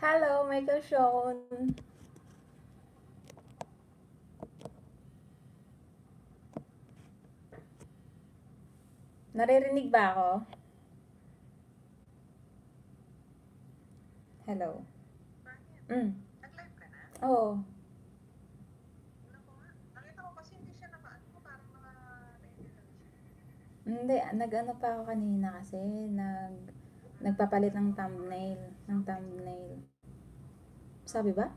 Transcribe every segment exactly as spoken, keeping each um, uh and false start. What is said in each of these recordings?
Hello, Michael Sean. Naririnig ba ako? Hello. Mm. Nag-live ka na? Oo. Tingnan ko nga. Nakita ko kasi hindi siya naka-ano ko, parang naka-ready lang siya. Hindi, nag-ano pa ako kanina kasi, nag nagpapalit ng thumbnail, ng thumbnail. Sabi ba?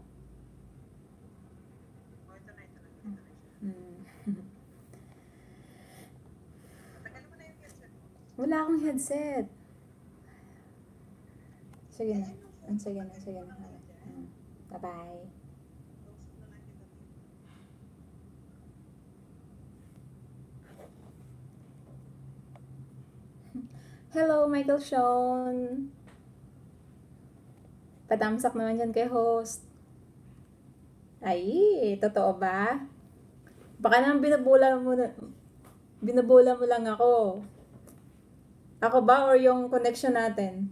Oh, ito na, ito na. Ito na siya. Mm. Matagal mo na yung headset mo. Wala akong headset. Sige Eh, na. yung phone Mm, mo, Sige na, tagal sige mo na. nang nandyan. Mm. Bye-bye. Close na lang kita dito. Hello, Michael Sean. Patamsak naman dyan kay host. Ay, totoo ba? Baka naman binabula mo na, binabula mo lang ako. Ako ba or yung connection natin?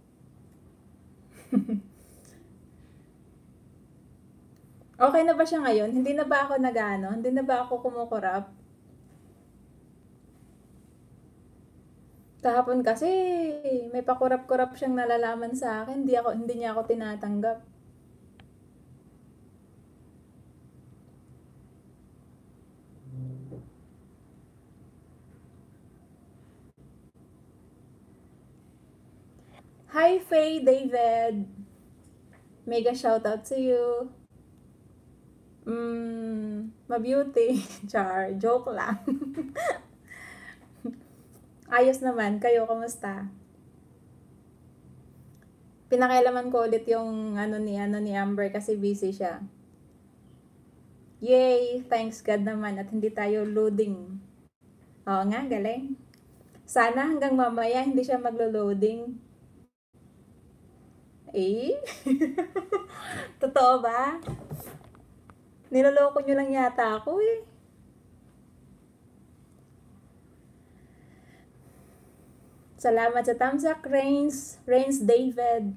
Okay na ba siya ngayon? Hindi na ba ako nag-ano? Hindi na ba ako kumukurap? Kahapon kasi may pakurap-kurap siyang nalalaman sa akin. Hindi ako hindi niya ako tinatanggap. Hi Faye David. Mega shout out to you. Mm, ma-beauty. Char, joke lang. Ayos naman. Kayo, kamusta? Pinakialaman ko ulit yung ano ni ano ni Amber kasi busy siya. Yay! Thanks God naman at hindi tayo loading. Oo nga, galing. Sana hanggang mamaya hindi siya maglo-loading. Eh? Totoo ba? Niloloko nyo lang yata ako eh. Salamat sa thumbs up, Rains. Rains David.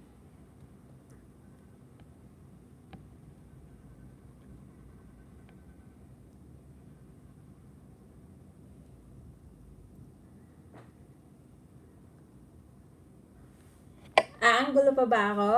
Ah, ang gulo pa ba ako?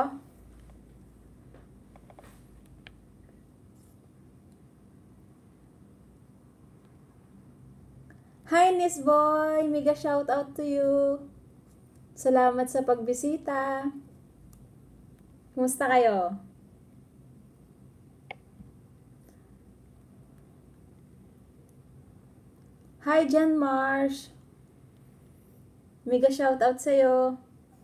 Hi, Nis Boy! Mega shout out to you. Salamat sa pagbisita. Kumusta kayo? Hi, Jan Marsh. Mega shout out sa'yo.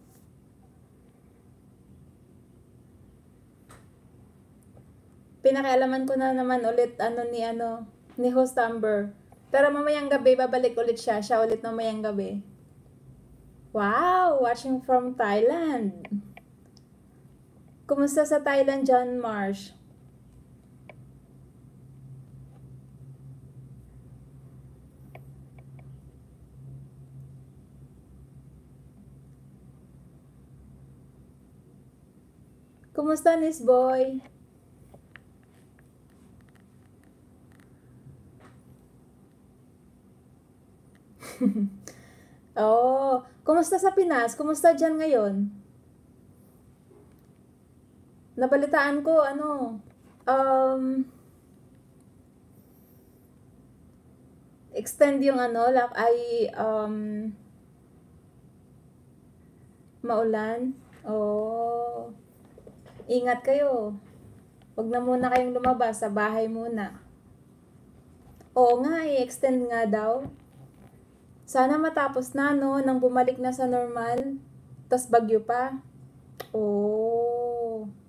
Pinakialaman ko na naman ulit ano ni ano ni host Amber. Pero mamayang gabi babalik ulit siya. Siya ulit mamayang gabi. Wow, watching from Thailand. Kumusta sa Thailand, John Marsh? Kumusta, Nis Boy? Oh, kumusta sa Pinas? Kumusta dyan ngayon? Nabalitaan ko, ano, um, extend yung ano, like, ay, um, maulan. Oh, ingat kayo. Huwag na muna kayong lumabas, sa bahay muna. Oo nga, i-extend nga daw. Sana matapos na, no, nang bumalik na sa normal. Tas bagyo pa. Oh.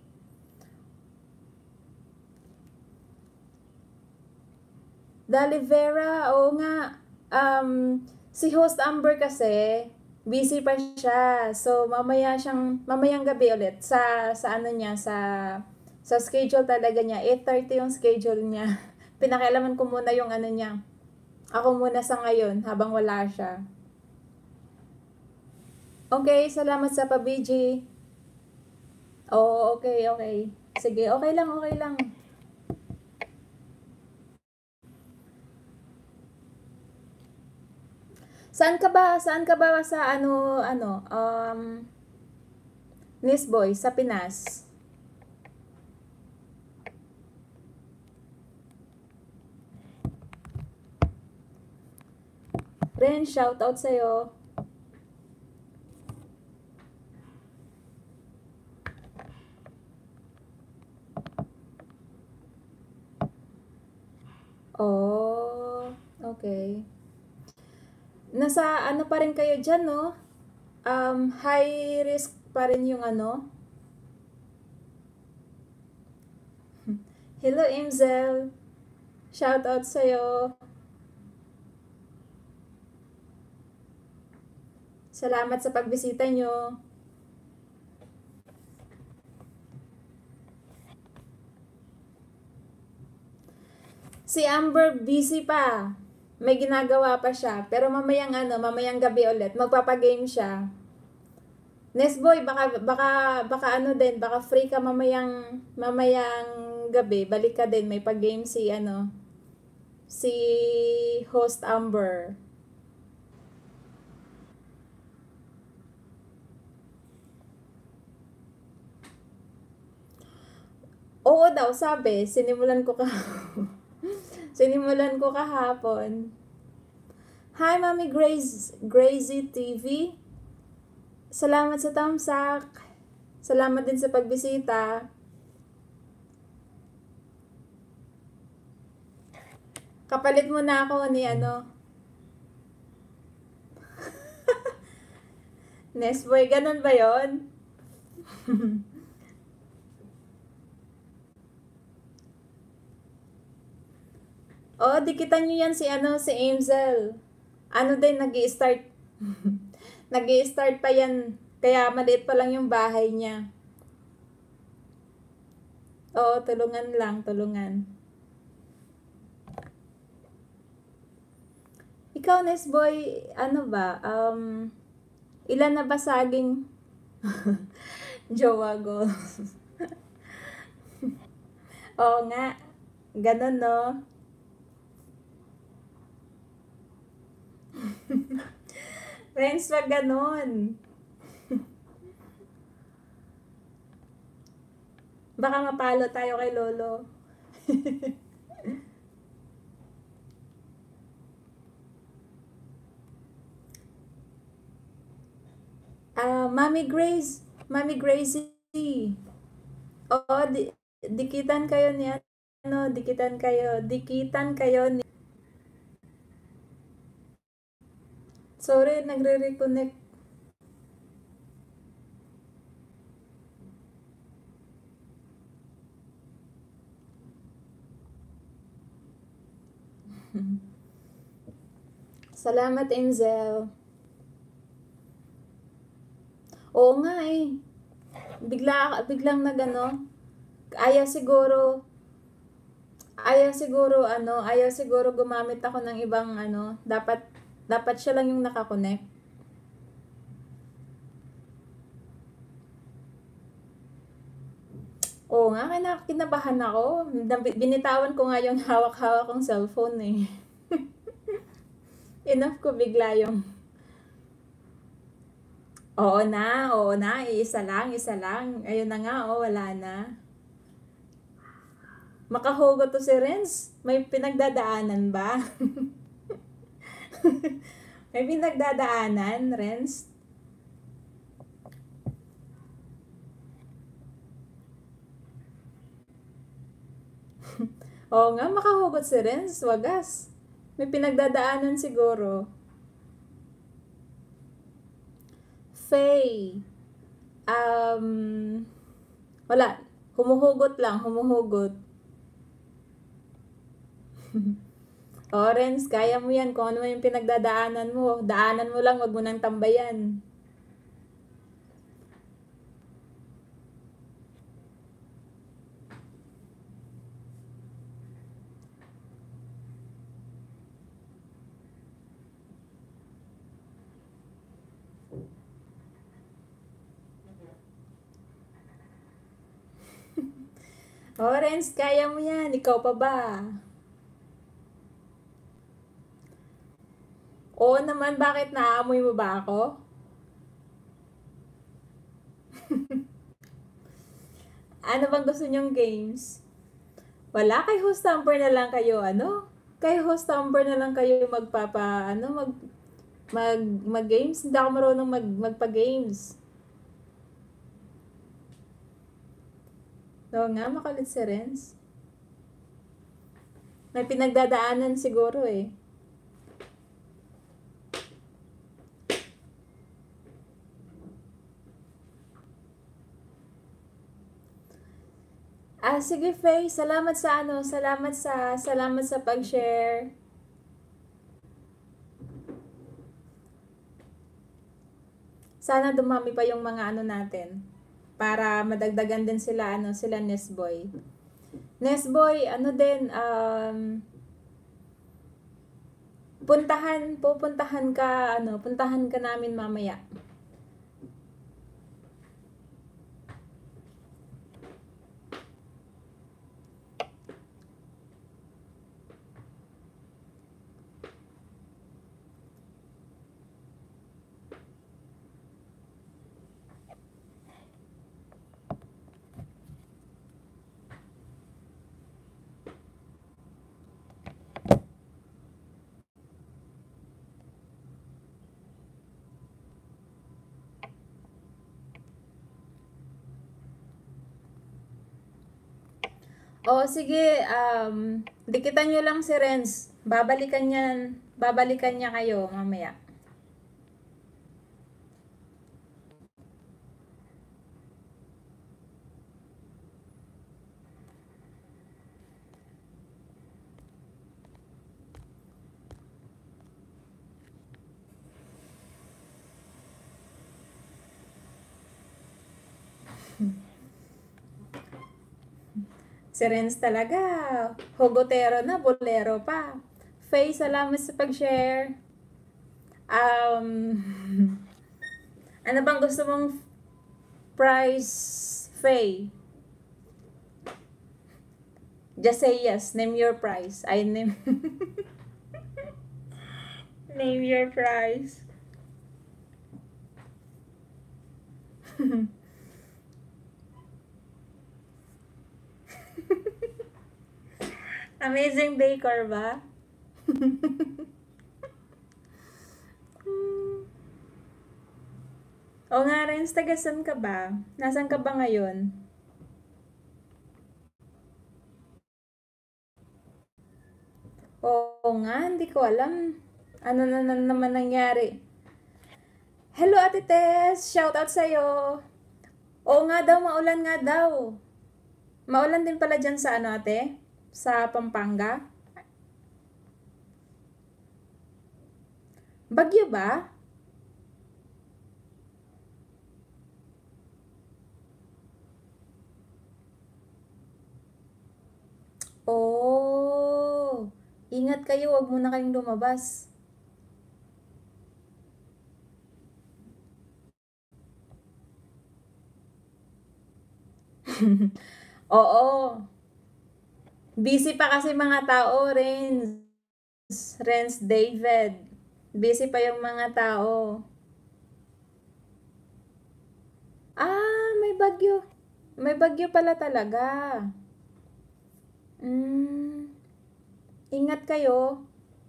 Dalivera, oo nga. Um, si host Amber kasi, busy pa siya. So, mamaya siyang, mamayang gabi ulit sa, sa ano niya, sa, sa schedule talaga niya. eight thirty yung schedule niya. Pinakialaman ko muna yung ano niya. Ako muna sa ngayon, habang wala siya. Okay, salamat sa pa-B G. Oo, okay, okay. Sige, okay lang, okay lang. Saan ka ba, saan ka ba sa ano, ano, um, Nisboy, sa Pinas? Ren, shout out sa'yo. Oh, okay. Nasa ano pa rin kayo dyan, no? Um, high risk pa rin yung ano. Hello, Imzel. Shout out sa'yo. Salamat sa pagbisita nyo. Si Amber busy pa. May ginagawa pa siya. Pero mamayang ano, mamayang gabi ulit, magpapagame siya. Nesboy, baka, baka, baka ano din, baka free ka mamayang, mamayang gabi, balik ka din, may pag-game si ano, si host Amber. Oo daw, sabi, sinimulan ko ka, sinimulan ko kahapon. Hi, Mami Grace, Gracie T V. Salamat sa thumbs up. Salamat din sa pagbisita. Kapalit mo na ako ni ano. Nesboy, ganun ba yon? Oo, dikitan nyo yan si ano, si Amzel. Ano din, nag start nag start pa yan. Kaya maliit pa lang yung bahay niya. Oo, tulungan lang, tulungan. Ikaw, Nesboy, ano ba? Um, ilan na ba saging jowa goals? Oo nga, ganun no. Friends, wag ganun. Baka mapalo tayo kay Lolo. Ah, Mami Grace, Mami Gracie. Oo, di, dikitan kayo ni ano, dikitan kayo, dikitan kayo ni... Sorry, nagre-reconnect. Salamat, Enzel. Oo nga eh. Bigla, biglang nagano. Ayaw siguro, ayaw siguro ano, ayaw siguro gumamit ako ng ibang ano. Dapat, dapat siya lang yung nakakonect. Oo nga, kina, kinabahan ako. Binitawan ko nga yung hawak-hawak kong cellphone eh. Enough ko bigla yung... Oo na, oo na, isa lang, isa lang. Ayun na nga, oh, wala na. Makahugot to si Renz. May pinagdadaanan ba? May pinagdadaanan, Renz? Oo nga, makahugot si Renz. Wagas. May pinagdadaanan siguro. Faye. Um, wala. Humuhugot lang, humuhugot. O, Renz, kaya mo yan. Kung ano yung pinagdadaanan mo, daanan mo lang, wag mo nang tambayan. Oh, Renz, kaya mo yan. Ikaw pa ba? Oo naman, bakit naamoy mo ba ako? Ano bang gusto nyong games? Wala, kay host number na lang kayo, ano? Kay host number na lang kayo magpapa, ano, mag, mag, mag-games. Hindi ako marunong mag, magpa-games. Oo nga, makulit si Renz. May pinagdadaanan siguro eh. Ah, sige Faye, salamat sa ano, salamat sa, salamat sa pag-share. Sana dumami pa yung mga ano natin para madagdagan din sila ano, sila Nesboy. Nesboy, ano din um puntahan, pupuntahan ka ano, puntahan ka namin mamaya. O sige, um, dikitan nyo lang si Renz. Babalikan niya, babalikan niya kayo mamaya. Si Renz talaga, hugotero na, bolero pa. Faye, salamat sa pag-share. Um, ano bang gusto mong prize, Faye? Just say yes. Name your prize. I name... name your prize. Amazing baker ba? O nga rin, tagasan ka ba? Nasaan ka ba ngayon? Oo nga, hindi ko alam. Ano na, na naman nangyari? Hello Ate Tess! Shout out sa'yo! Oo nga daw, maulan nga daw. Maulan din pala dyan sa ano ate? Sa Pampanga? Bagyo ba? Oh, ingat kayo, wag muna kayong lumabas. Oo. Busy pa kasi mga tao, Renz. Renz David. Busy pa yung mga tao. Ah, may bagyo. May bagyo pala talaga. Mm, ingat kayo.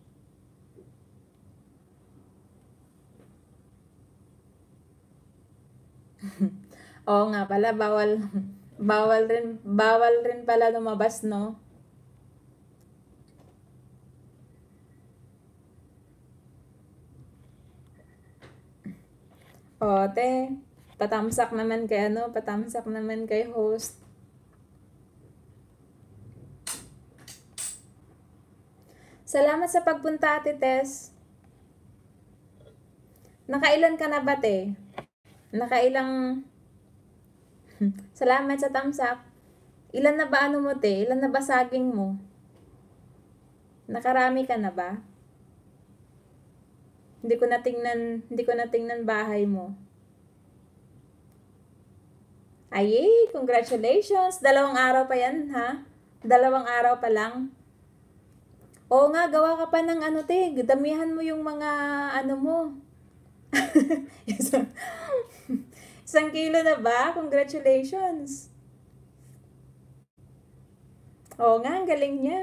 Oo nga pala, bawal, bawal rin, bawal rin pala lumabas, no? O, te, patamsak naman kay ano, patamsak naman kay host. Salamat sa pagpunta, Ate Tess. Nakailan ka na ba, te? Nakailang... Salamat sa thumbs up. Ilan na ba ano mo, te? Ilan na ba saging mo? Nakarami ka na ba? Hindi ko na tingnan, hindi ko na tingnan bahay mo. Ay, congratulations. Dalawang araw pa yan, ha? Dalawang araw pa lang. Oo nga, gawa ka pa ng ano, te. Damihan mo yung mga ano mo. Isang, isang kilo na ba? Congratulations. Oo nga, ang galing niya.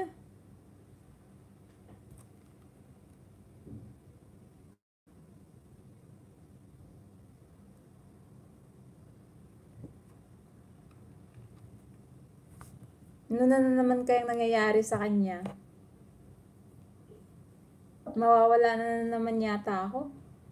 Ano na naman kayang nangyayari sa kanya? Mawawala na naman yata ako.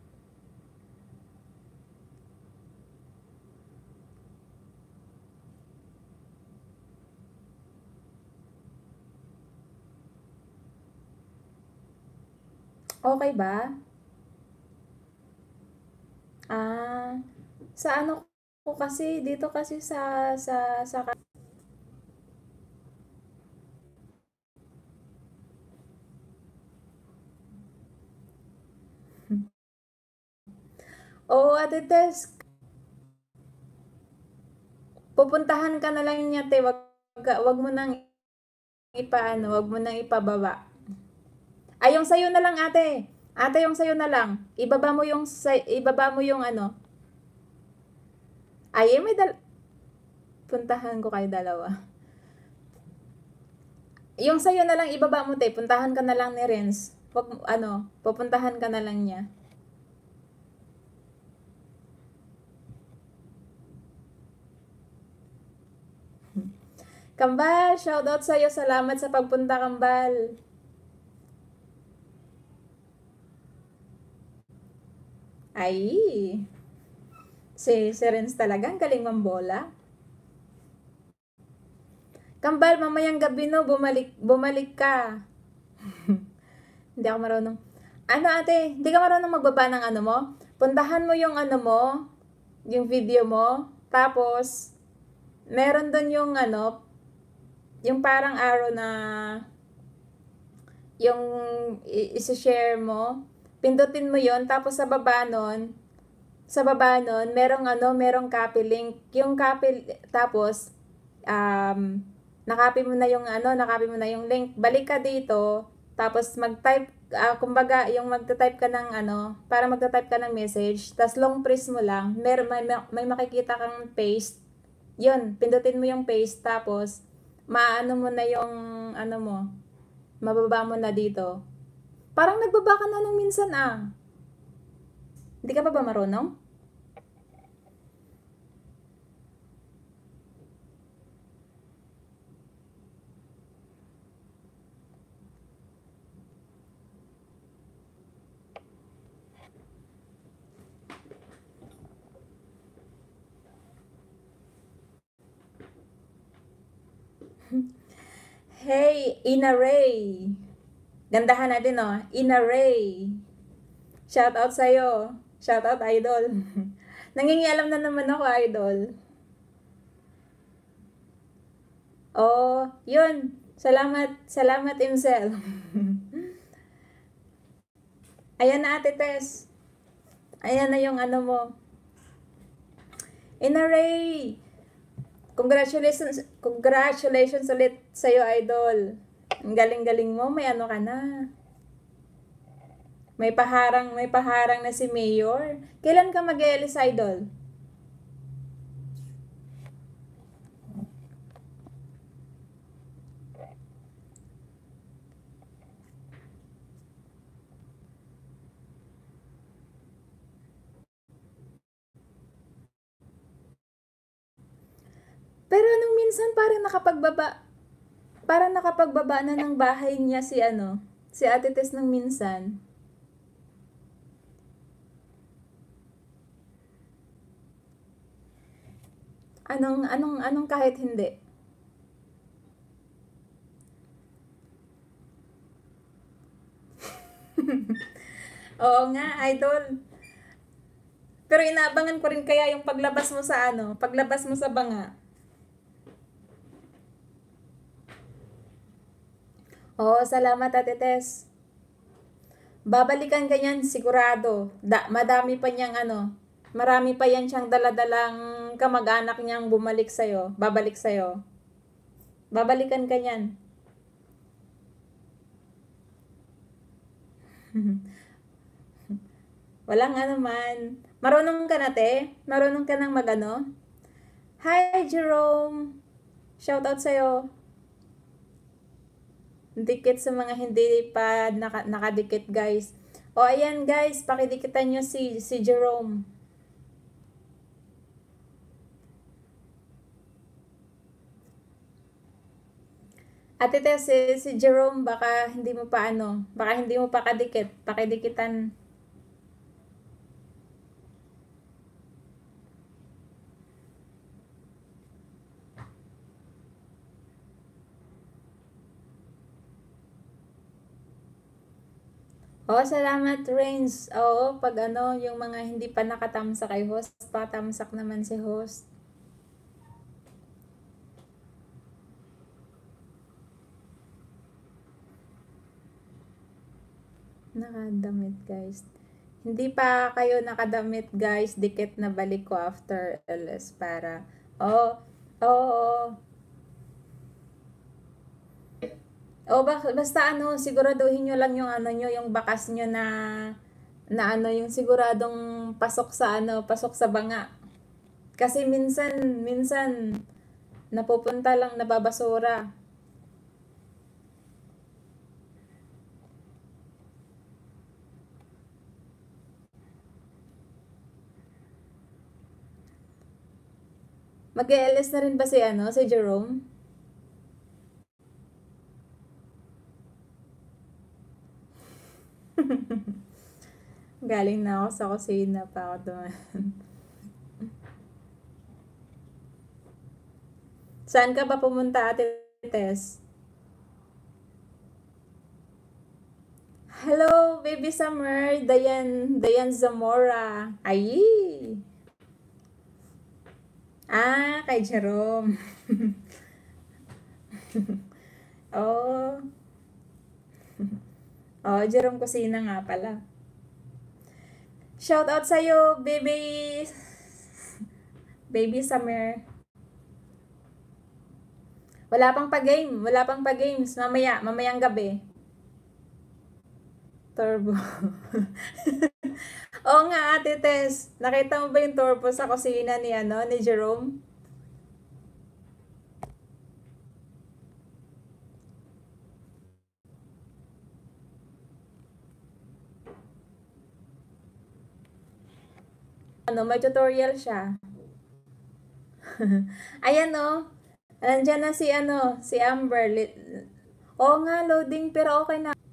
Okay ba? Ah, sa ano ko kasi, dito kasi sa, sa, sa, oo, Ate Tess, pupuntahan ka na lang niya, te. Wag, ka- wag mo nang ipaano, wag mo nang ipababa. Ay, yung sayo na lang, ate. Ate, yung sayo na lang. Ibaba mo yung, sa- ibaba mo yung ano. Ay, may dal... Puntahan ko kayo dalawa. Yung sayo na lang, ibaba mo, te. Puntahan ka na lang ni Renz. Wag, mo- ano, pupuntahan ka na lang niya. Kambal, shoutout sa'yo. Salamat sa pagpunta, Kambal. Ay, si, si Renz talagang galing mambola. Kambal, mamayang gabi no, bumalik, bumalik ka. Hindi ako marunong. Ano ate, hindi ka marunong magbaba ng ano mo? Puntahan mo yung ano mo, yung video mo, tapos, meron doon yung ano, yung parang arrow na, yung i- isi-share mo, pindutin mo yon tapos sa baba nun, sa baba nun, merong ano, merong copy link. Yung copy, tapos, um, nakopy mo na yung ano, nakopy mo na yung link. Balik ka dito, tapos mag-type, ah, kumbaga, yung magta-type ka ng ano, para magta-type ka ng message, tapos long press mo lang, mer may, may makikita kang paste. Yun, pindutin mo yung paste, tapos, maano mo na yung, ano mo, mababa mo na dito. Parang nagbaba ka na nung minsan ah. Hindi ka pa ba marunong? Hey, Ina Ray. Gandahan natin, no? Ina Ray. Shout out sa'yo. Shout out, idol. Nangingialam na naman ako, idol. Oh, yun. Salamat, salamat, Imsel. Ayan na, Ate Tess. Ayan na yung ano mo. Ina Ray. Congratulations, congratulations ulit sa'yo, idol. Ang galing-galing mo, may ano ka na. May paharang, may paharang na si Mayor. Kailan ka mag-e-Ellis, idol? Pero nung minsan parang nakapagbaba, parang nakapagbaba na ng bahay niya si ano, si Ate Tess nung minsan. Anong, anong, anong kahit hindi? Oo nga, idol. Pero inaabangan ko rin kaya yung paglabas mo sa ano, paglabas mo sa banga. Oo, salamat Ate Tess. Babalikan ka niyan sigurado. Da, madami pa niyang ano. Marami pa yan siyang daladalang kamag-anak niyang bumalik sa'yo, babalik sa'yo. Babalikan ka niyan. Walang ano man. Marunong ka na, te? Marunong ka nang magano? Hi, Jerome! Shoutout sa'yo. Dikit sa mga hindi pa naka, nakadikit, guys. O, ayan, guys. Pakidikitan nyo si, si Jerome. Ate Tess, si, si Jerome, baka hindi mo pa ano, baka hindi mo pa kadikit. Pakidikitan. Oo, salamat, Rains. Oo, pag ano, yung mga hindi pa nakatamsak kay host, patamsak naman si host. Nakadamit, guys. Hindi pa kayo nakadamit, guys. Dikit na balik ko after L S para... Oo, oo, O basta ano, siguraduhin nyo lang yung ano nyo, yung bakas nyo na na ano, yung siguradong pasok sa ano, pasok sa banga. Kasi minsan, minsan napupunta lang nababasura. Mag-L S na rin ba si ano, si Jerome? Galing na ako sa kusina pa ako duman. Saan ka ba pumunta, Ate Tess? Hello, baby Summer, Dayan, Dayan Zamora. Ay! Ah, kay Jerome. Oh. Oh, Jerome Kusina nga pala. Shout out sa'yo, baby. Baby Summer. Wala pang pa-game. Wala pang pa-games. Mamaya, mamayang gabi. Turbo. Oo nga, Ate Tess. Nakita mo ba yung turbo sa kusina ni, ano, ni Jerome? Ano, may tutorial siya. Ayan, oh. Nandiyan na si, ano, si Amber. Oo nga, loading, pero okay na.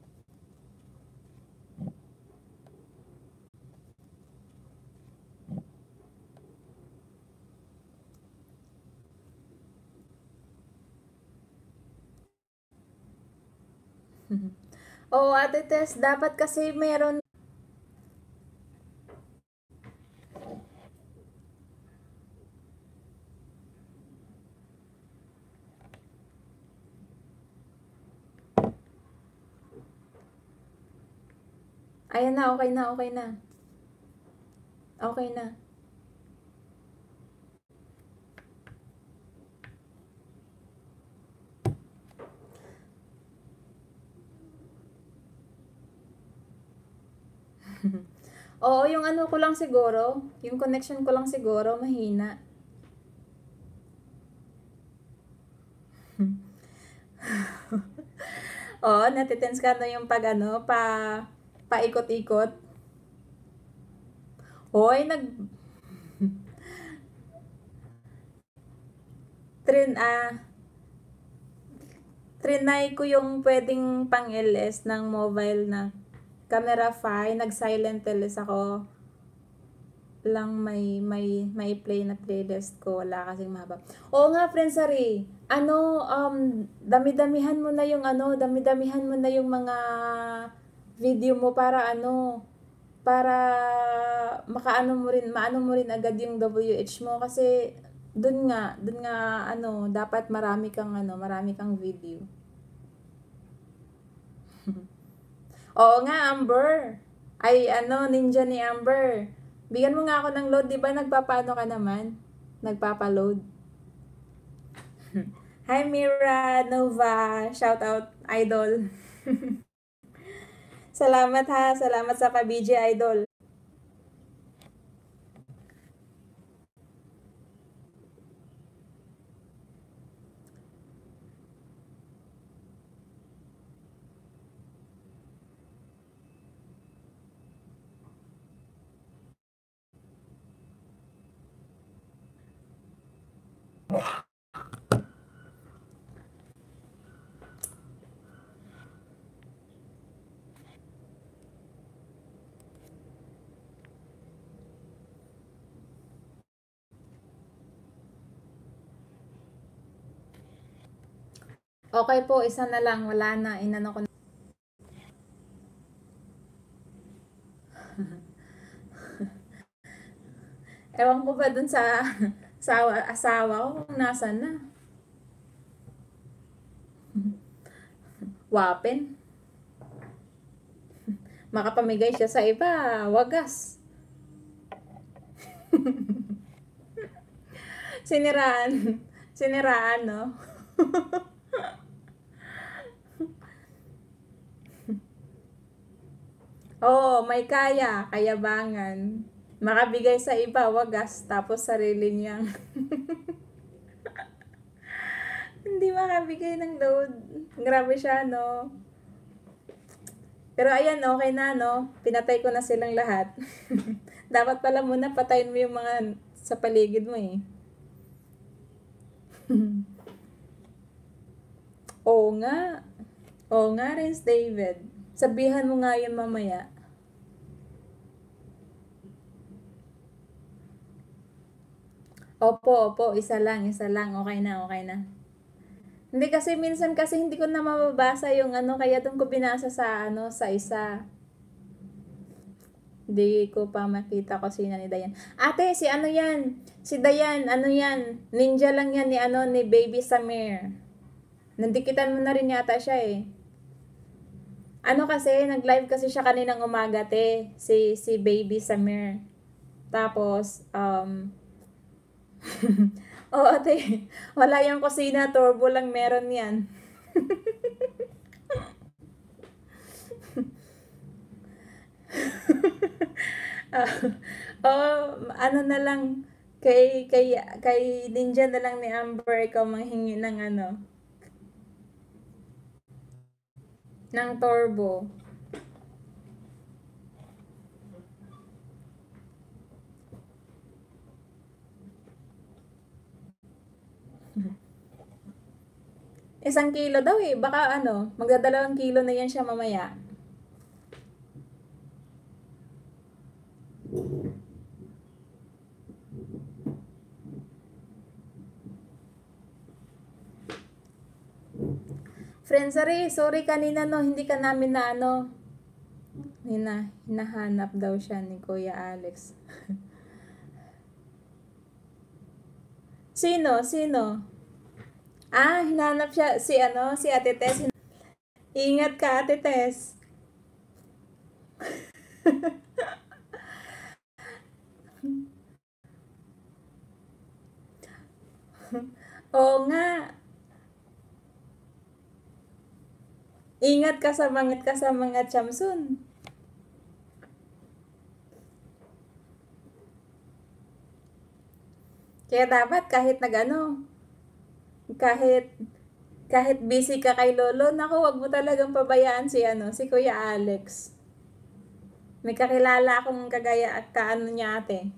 Oo, Ate Tess, dapat kasi meron. Ayan na, okay na, okay na. Okay na. Oo, yung ano ko lang siguro, yung connection ko lang siguro, mahina. Oo, natitense ka na yung pag ano, pa, paikot-ikot. Hoy, nag... Trin, ah, trinay ko yung pwedeng pang L S ng mobile na camera five, nag-silent L S ako. Lang may may may play na playlist ko, wala kasing mahaba. Oo nga, friend Sari, ano, um, dami-damihan mo na yung ano, dami-damihan mo na yung mga video mo para ano, para makaano mo rin, maano mo rin agad yung W H mo kasi dun nga, dun nga ano, dapat marami kang ano, marami kang video. Oo nga, Amber. Ay ano, ninja ni Amber. Bigyan mo nga ako ng load, di ba nagpapaano ka naman? Nagpapaload. Hi Mira, Nova, shout out, idol. Salamat ha, salamat sa pa-B J idol. Okay po, isa na lang, wala na, inano ko na. Ewan ko ba dun sa, sa asawa ko kung nasan na. Wapen. Makapamigay siya sa iba, wagas. Siniraan. Siniraan, no? Oo, may kaya, kayabangan. Makabigay sa iba, wagas, tapos sarili niyang hindi makabigay ng load. Grabe siya, no? Pero ayan, okay na, no? Pinatay ko na silang lahat. Dapat pala muna patayin mo yung mga sa paligid mo, eh. Oo nga. Oo nga, Renz David. Sabihan mo nga yun mamaya. Opo, opo, isa lang, isa lang. Okay na, okay na. Hindi kasi minsan kasi hindi ko na mababasa yung ano, kaya doon ko binasa sa ano, sa isa. Hindi ko pa makita ko sino ni Dayan. Ate, si ano yan? Si Dayan, ano yan? Ninja lang yan ni ano, ni Baby Samir. Nandikitan mo na rin yata siya eh. Ano kasi, nag-live kasi siya kaninang umaga, te. Si, si Baby Samir. Tapos, um, oo, ate. Wala yung kusina, turbo lang meron yan. Ah, oh, ano na lang, kay, kay, kay Ninja na lang ni Amber, ikaw manghingi ng ano, ng turbo. Isang kilo daw eh. Baka ano, magdadalawang kilo na yan siya mamaya. Friend, sorry, sorry kanina no, hindi ka namin na ano, hina, hinahanap daw siya ni Kuya Alex. Sino? Sino? Ah, hinahanap siya, si ano, si Ate Tess. Ingat ka, Ate Tess. Oo nga. Ingat ka sa mga ka sa mga chamsun. Kaya dapat kahit nagano, kahit kahit busy ka kay Lolo, naku, wag mo talagang pabayaan si ano, si Kuya Alex. May kakilala akong kagaya at kaano niya ate.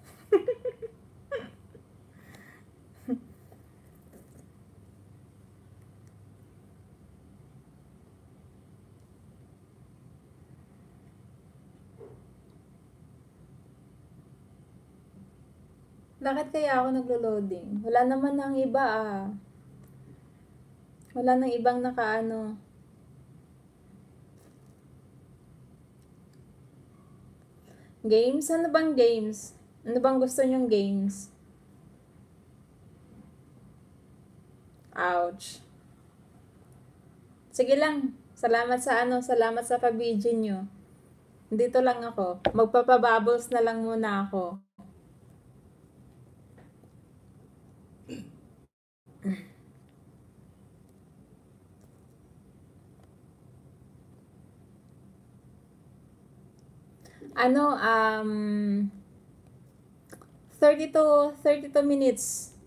Bakit kaya ako naglo-loading? Wala naman ng iba ah. Wala nang ibang nakaano. Games? Ano bang games? Ano bang gusto nyong games? Ouch. Sige lang. Salamat sa ano, salamat sa pabidyo nyo. Dito lang ako. Magpapabubbles na lang muna ako. Ano, um, thirty to thirty-two minutes.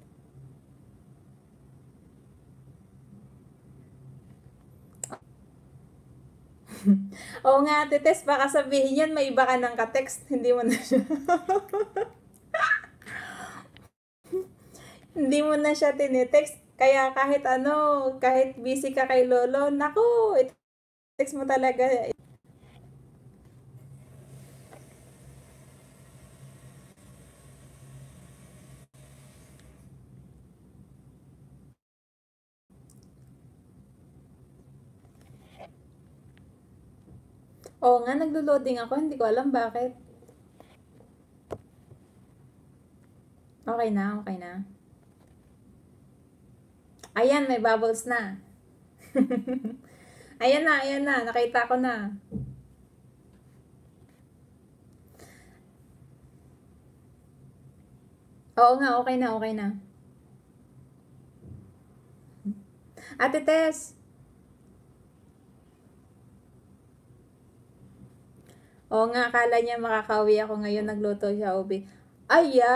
Oo nga, Ate Tess, baka sabihin yan, may iba ka ng ka-text, hindi mo na siya. Hindi mo na siya tinetext. Kaya kahit ano, kahit busy ka kay Lolo, naku, i-text mo talaga. Oo nga, naglo-loading ako, hindi ko alam bakit. Okay na, okay na. Ayan, may bubbles na. Ayan na, ayan na, nakita ko na. Oo nga, okay na, okay na. Ate Tess. Oo nga, akala niya makakauwi ako ngayon, nagluto siya, Ubi. Aya!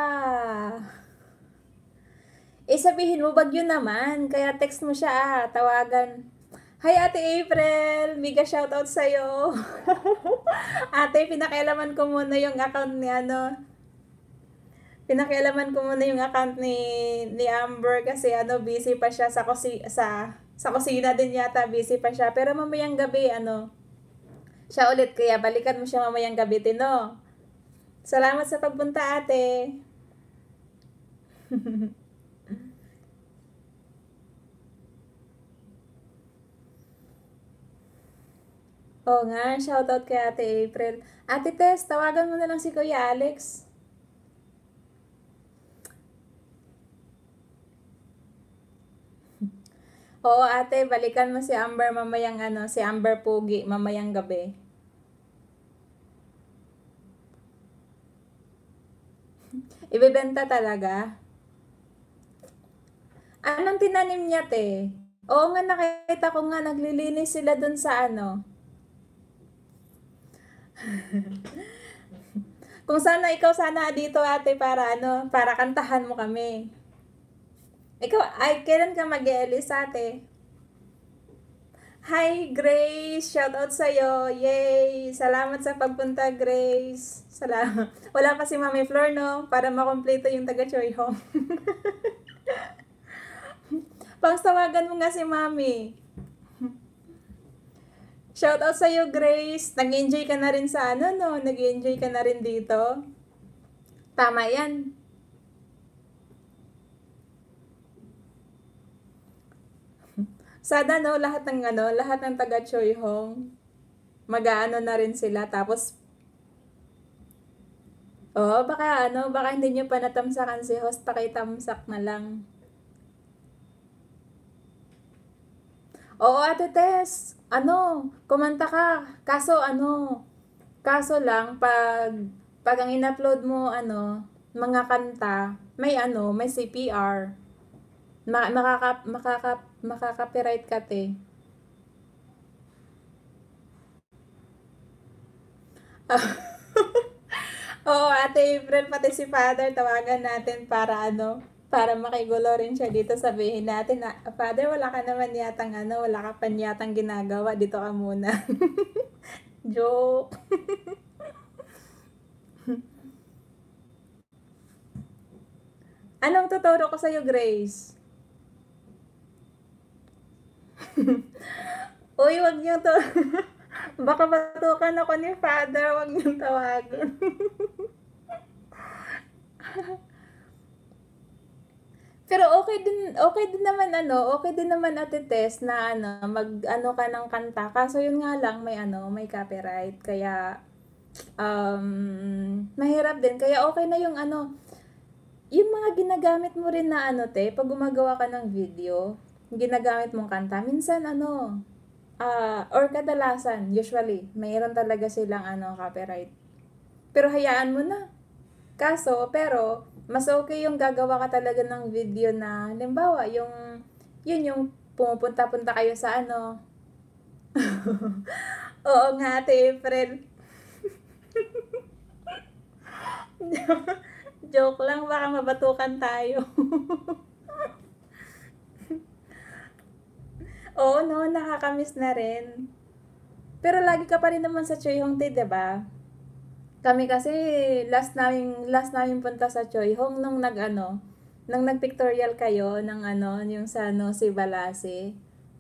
Eh, sabihin mo, bagyo naman. Kaya text mo siya, ah, tawagan. Hi, Ate April! Mega shoutout sa'yo. Ate, pinakialaman ko muna yung account ni ano. Pinakialaman ko muna yung account ni, ni Amber kasi ano, busy pa siya sa, kusi, sa, sa kusina din yata, busy pa siya. Pero mamayang gabi, ano, siya ulit. Kaya balikan mo siya mamayang gabi, Tino. Salamat sa pagpunta, ate. Oo nga, shoutout kay Ate April. Ate Tess, tawagan mo na lang si Kuya Alex. Oo ate, balikan mo si Amber mamayang ano, si Amber Pugi mamayang gabi. Ibebenta talaga? Anong tinanim niya, te? Oo nga, nakita ko nga, naglilinis sila dun sa ano. Kung sana ikaw sana dito ate para ano, para kantahan mo kami. Ikaw, ay, kailan ka mag-e-alis ate? Hi, Grace! Shoutout sa'yo! Yay! Salamat sa pagpunta, Grace! Salamat. Wala pa si Mami Flor, no? Para makompleto yung taga-Choy Home. Pangtawagan mo nga si Mami. Shoutout sa'yo, Grace! Nag-enjoy ka na rin sa ano, no? Nag-enjoy ka na rin dito? Tama yan. Sada, no? Lahat ng ano, lahat ng taga-Choy Home, mag-aano na rin sila. Tapos, oh, baka ano, baka hindi nyo pa natamsakan si host, pakitamsak na lang. Oo, Ate Tess, ano, kumanta ka. Kaso ano, kaso lang, pag, pag ang in-upload mo, ano, mga kanta, may ano, may C P R. Ma makaka, makaka, makaka-copyright ka, te. Oo, Ate April, pati si Father, tawagan natin para ano, para makigulo rin siya dito. Sabihin natin na, Father, wala ka naman yatang ano, wala ka pa yatang ginagawa, dito ka muna. Joke. Anong tuturo ko sa'yo, Grace? Uy, wag niyo to. Baka batukan ako ni Father, wag niyong tawagin. Pero okay din, okay din naman ano, okay din naman Ate Tess na ano, mag-ano ka ng kanta. Kaso yun nga lang, may ano, may copyright. Kaya, um, mahirap din. Kaya okay na yung ano, yung mga ginagamit mo rin na ano, te, pag gumagawa ka ng video, ginagamit mong kanta, minsan ano, Ah, or kadalasan, usually, mayroon talaga silang ano, copyright. Pero hayaan mo na. Kaso, pero, mas okay yung gagawa ka talaga ng video na, halimbawa, yung, yun yung pumupunta-punta kayo sa ano. Oo nga, Ate April. Joke lang, baka mabatukan tayo. Oo, no, nakakamiss na rin. Pero lagi ka pa rin naman sa Choi Hong Tae, 'di ba? Kami kasi last namin last namin punta sa Choi Hong nung nag-ano, nung nag-pictorial kayo ng ano, yung sa ano, si Balase.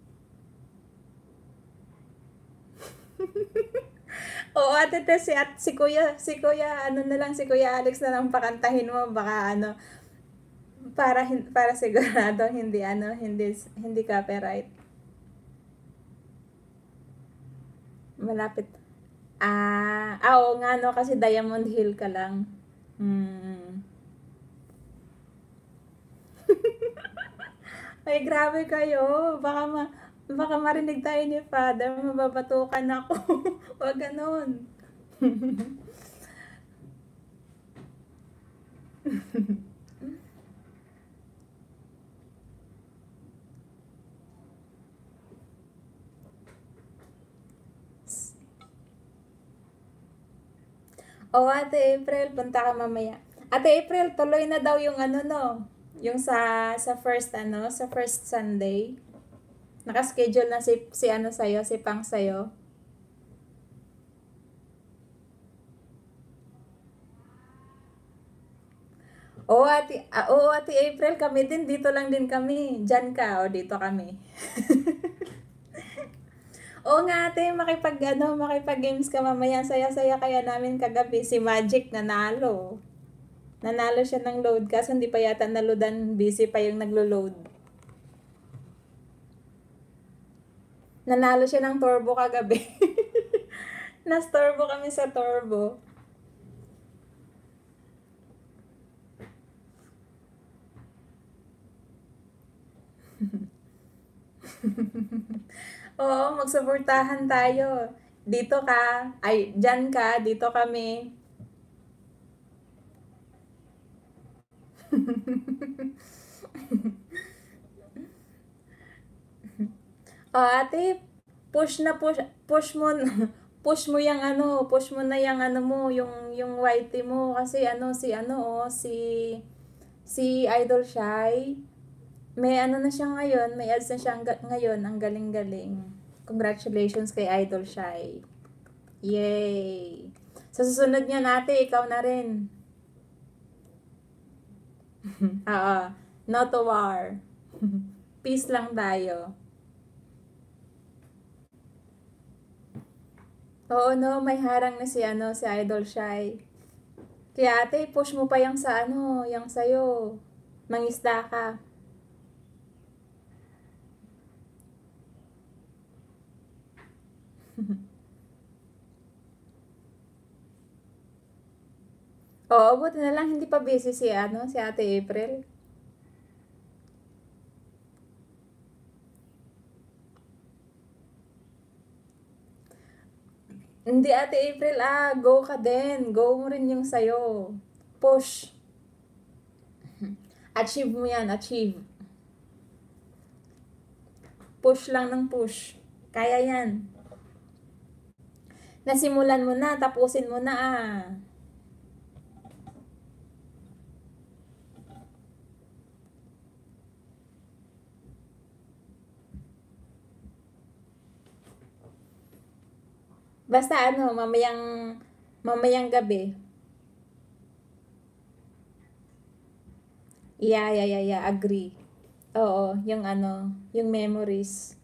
Oo, Ate Tess, si, at, si Kuya, si Kuya, ano na lang, si Kuya Alex na lang pakantahin mo, baka ano, para hin- para sigurado hindi ano, hindi hindi copyright. Malapit. Ah, ah, oo nga no, kasi Diamond Hill ka lang. Hmm. Ay, grabe kayo. Baka ma baka marinig tayo ni Father, mababatukan ako. Wag ganon. O, Ate April, punta ka mamaya. Ate April, tuloy na daw yung ano no, yung sa sa first ano, sa first Sunday. Naka-schedule na si si ano sa'yo, si Pang sa'yo. Oo, ate, ah, oo, ate April, kami din, dito lang din kami. Diyan ka, o dito kami. Oo nga ate, makipag ano, makipag-games ka mamaya. Saya-saya kaya namin kagabi. Si Magic nanalo. Nanalo siya ng load kasi hindi pa yata naludan. Busy pa yung naglo-load. Nanalo siya ng turbo kagabi. Nas turbo kami sa turbo. Oo, magsuportahan tayo. Dito ka, ay, dyan ka, dito kami. O ate, push na push, push mo, push mo yung ano, push mo na yung ano mo, yung, yung whitey mo. Kasi ano, si ano, oh, si, si Idol Shy, may ano na siya ngayon, may ads na siya nga- ngayon, ang galing-galing. Congratulations kay Idol Shy. Yay! Sa susunod niya ate, ikaw na rin. Oo, no to war. Peace lang tayo. Oo no, may harang na si ano, si Idol Shy. Kaya ate, push mo pa yung sa ano, yung sa'yo. Mangisda ka. Oo, buti na lang hindi pa busy si ano, si Ate April. Hindi Ate April, ah, go ka din. Go mo rin yung sa'yo. Push. Achieve mo yan, achieve. Push lang ng push. Kaya yan. Nasimulan mo na, tapusin mo na ah. Basta ano, mamayang, mamayang gabi. Yeah, yeah, yeah, yeah, agree. Oo, yung ano, yung memories.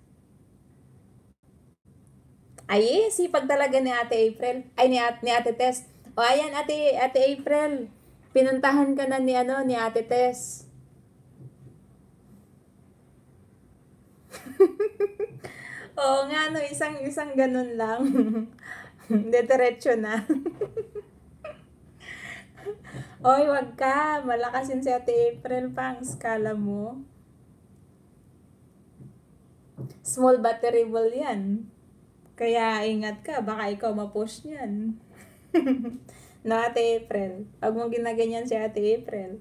Ay, eh, sipag talaga ni Ate April. Ay, ni, At, ni Ate Tess. O, ayan, Ate, Ate April. Pinuntahan ka na ni, ano, ni Ate Tess. Oo nga, no, isang, isang ganun lang. Dediretso na. Oy, wag ka. Malakasin si Ate April pang skala mo. Small but terrible yan. Kaya ingat ka, baka ikaw ma-push niyan. No, Ate April. Huwag mong ginaganyan si Ate April.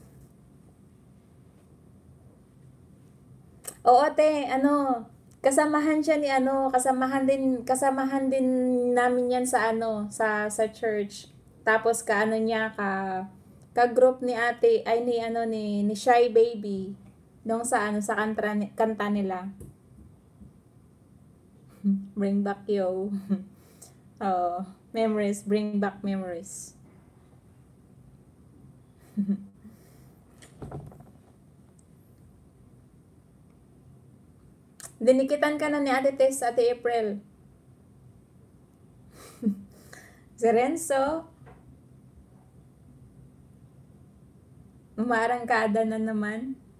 Oo, te, ano, kasamahan siya ni ano, kasamahan din, kasamahan din namin yan sa ano, sa sa church. Tapos kaano niya ka ka-group ni Ate ay ni ano ni ni Shy Baby nung sa ano sa kanta, kanta nila. Bring back yo. Oh, memories, bring back memories. Dinikitan ka na ni Ate Tess, Ate April. Si Renzo, umarangkada na naman.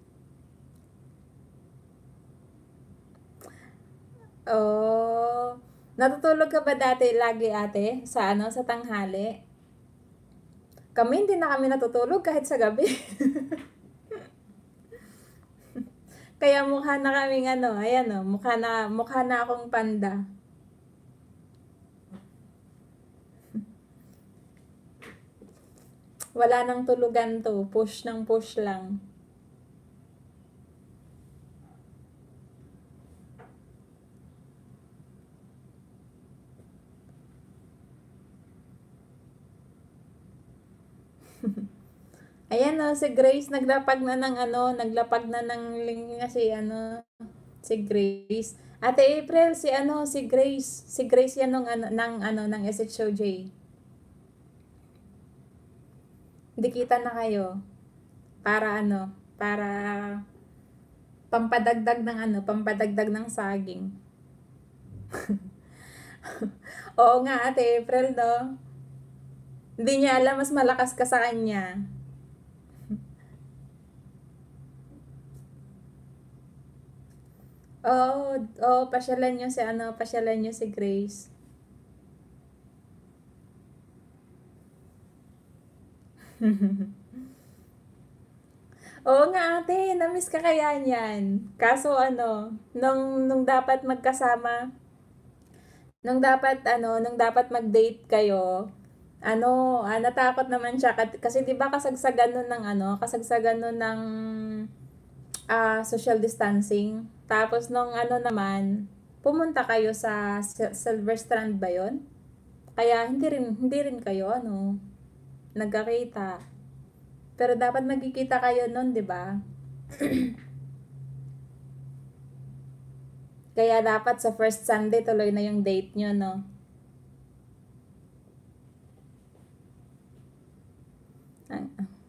Oh, natutulog ka ba dati lagi, ate? Sa ano, sa tanghali? Kami hindi na kami natutulog kahit sa gabi. Kaya mukha na kaming ano, ayan o, mukha na, mukha na akong panda. Wala nang tulugan to, push ng push lang. Ayan o, si Grace, naglapag na ng ano, naglapag na ng link kasi ano, si Grace. Ate April, si ano, si Grace, si Grace yan ng ano, ng ano, ng S H O J. Hindi kita na kayo. Para ano, para pampadagdag ng ano, pampadagdag ng saging. Oo nga, Ate April, no? Hindi niya alam, mas malakas ka sa kanya. Oo, oo, pasyalan niyo si ano, pasyalan niyo si Grace. Oo nga, ate, namiss ka kaya niyan. Kaso ano, nung nung dapat magkasama, nung dapat ano, nung dapat mag-date kayo, ano, ah, natakot naman siya kat- kasi 'di ba kasagsagan nun ng ano, kasagsagan nun ng ah, social distancing. Tapos nung ano naman, pumunta kayo sa Sil- Silver Strand ba 'yon? Kaya hindi rin hindi rin kayo ano, nagkakita. Pero dapat magkikita kayo nun, 'di ba? Kaya dapat sa first Sunday tuloy na yung date nyo, no? Ah.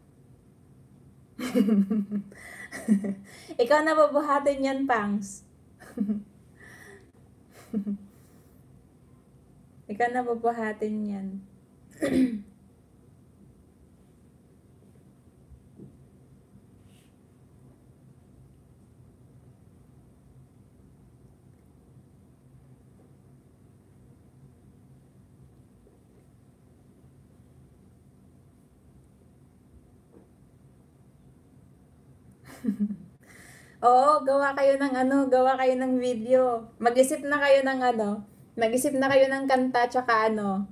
Ikaw na babuhatin yan, Pangs. Ikaw na babuhatin yan. Oo, gawa kayo ng ano, gawa kayo ng video. Mag-isip na kayo ng ano, mag-isip na kayo ng kanta tsaka ano.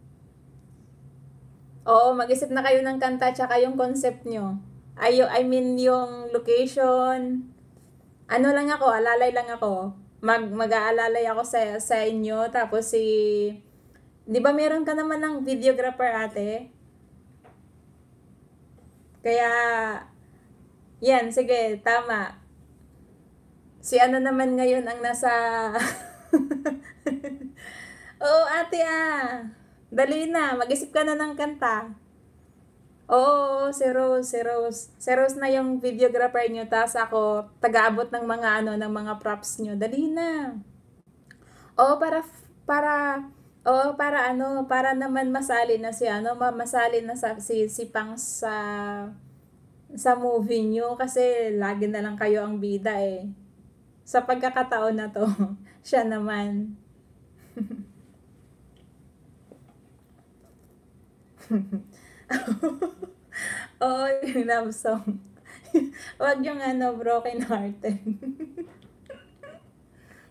Oo, mag-isip na kayo ng kanta tsaka yung concept nyo. Ay, I mean yung location. Ano lang ako, alalay lang ako. Mag mag-aalalay ako sa sa inyo tapos si 'di ba meron ka naman ng videographer, ate? Kaya yan, sige, tama. Si ano naman ngayon ang nasa Oo, ate ah. Dali na, mag-isip ka na ng kanta. Oo, si Rose, si Rose. Si Rose na yung videographer nyo, tapos ako, taga-abot ng mga ano, ng mga props nyo. Dali na. Oo, para, para, oo, para ano, para naman masali na si ano, ma- masali na sa, si, si Pang sa, sa movie nyo, kasi lagi na lang kayo ang bida eh. Sa pagkakataon na to, siya naman. Oo, yung love song. Wag yung ano, broken hearted.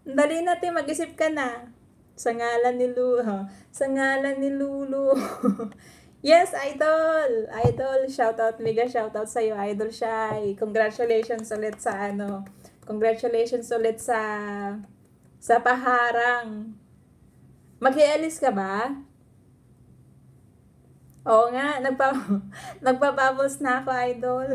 Dali natin, mag-isip ka na. Sa ngalan ni Lulu. Sa ngalan ni Lulu. Yes, Idol! Idol, shoutout, mega shoutout sa'yo, Idol Shai. Congratulations ulit sa ano. Congratulations ulit sa sa paharang. Mag-i-alis ka ba? Oo nga, nagpa nagpa-bubbles na ako, Idol.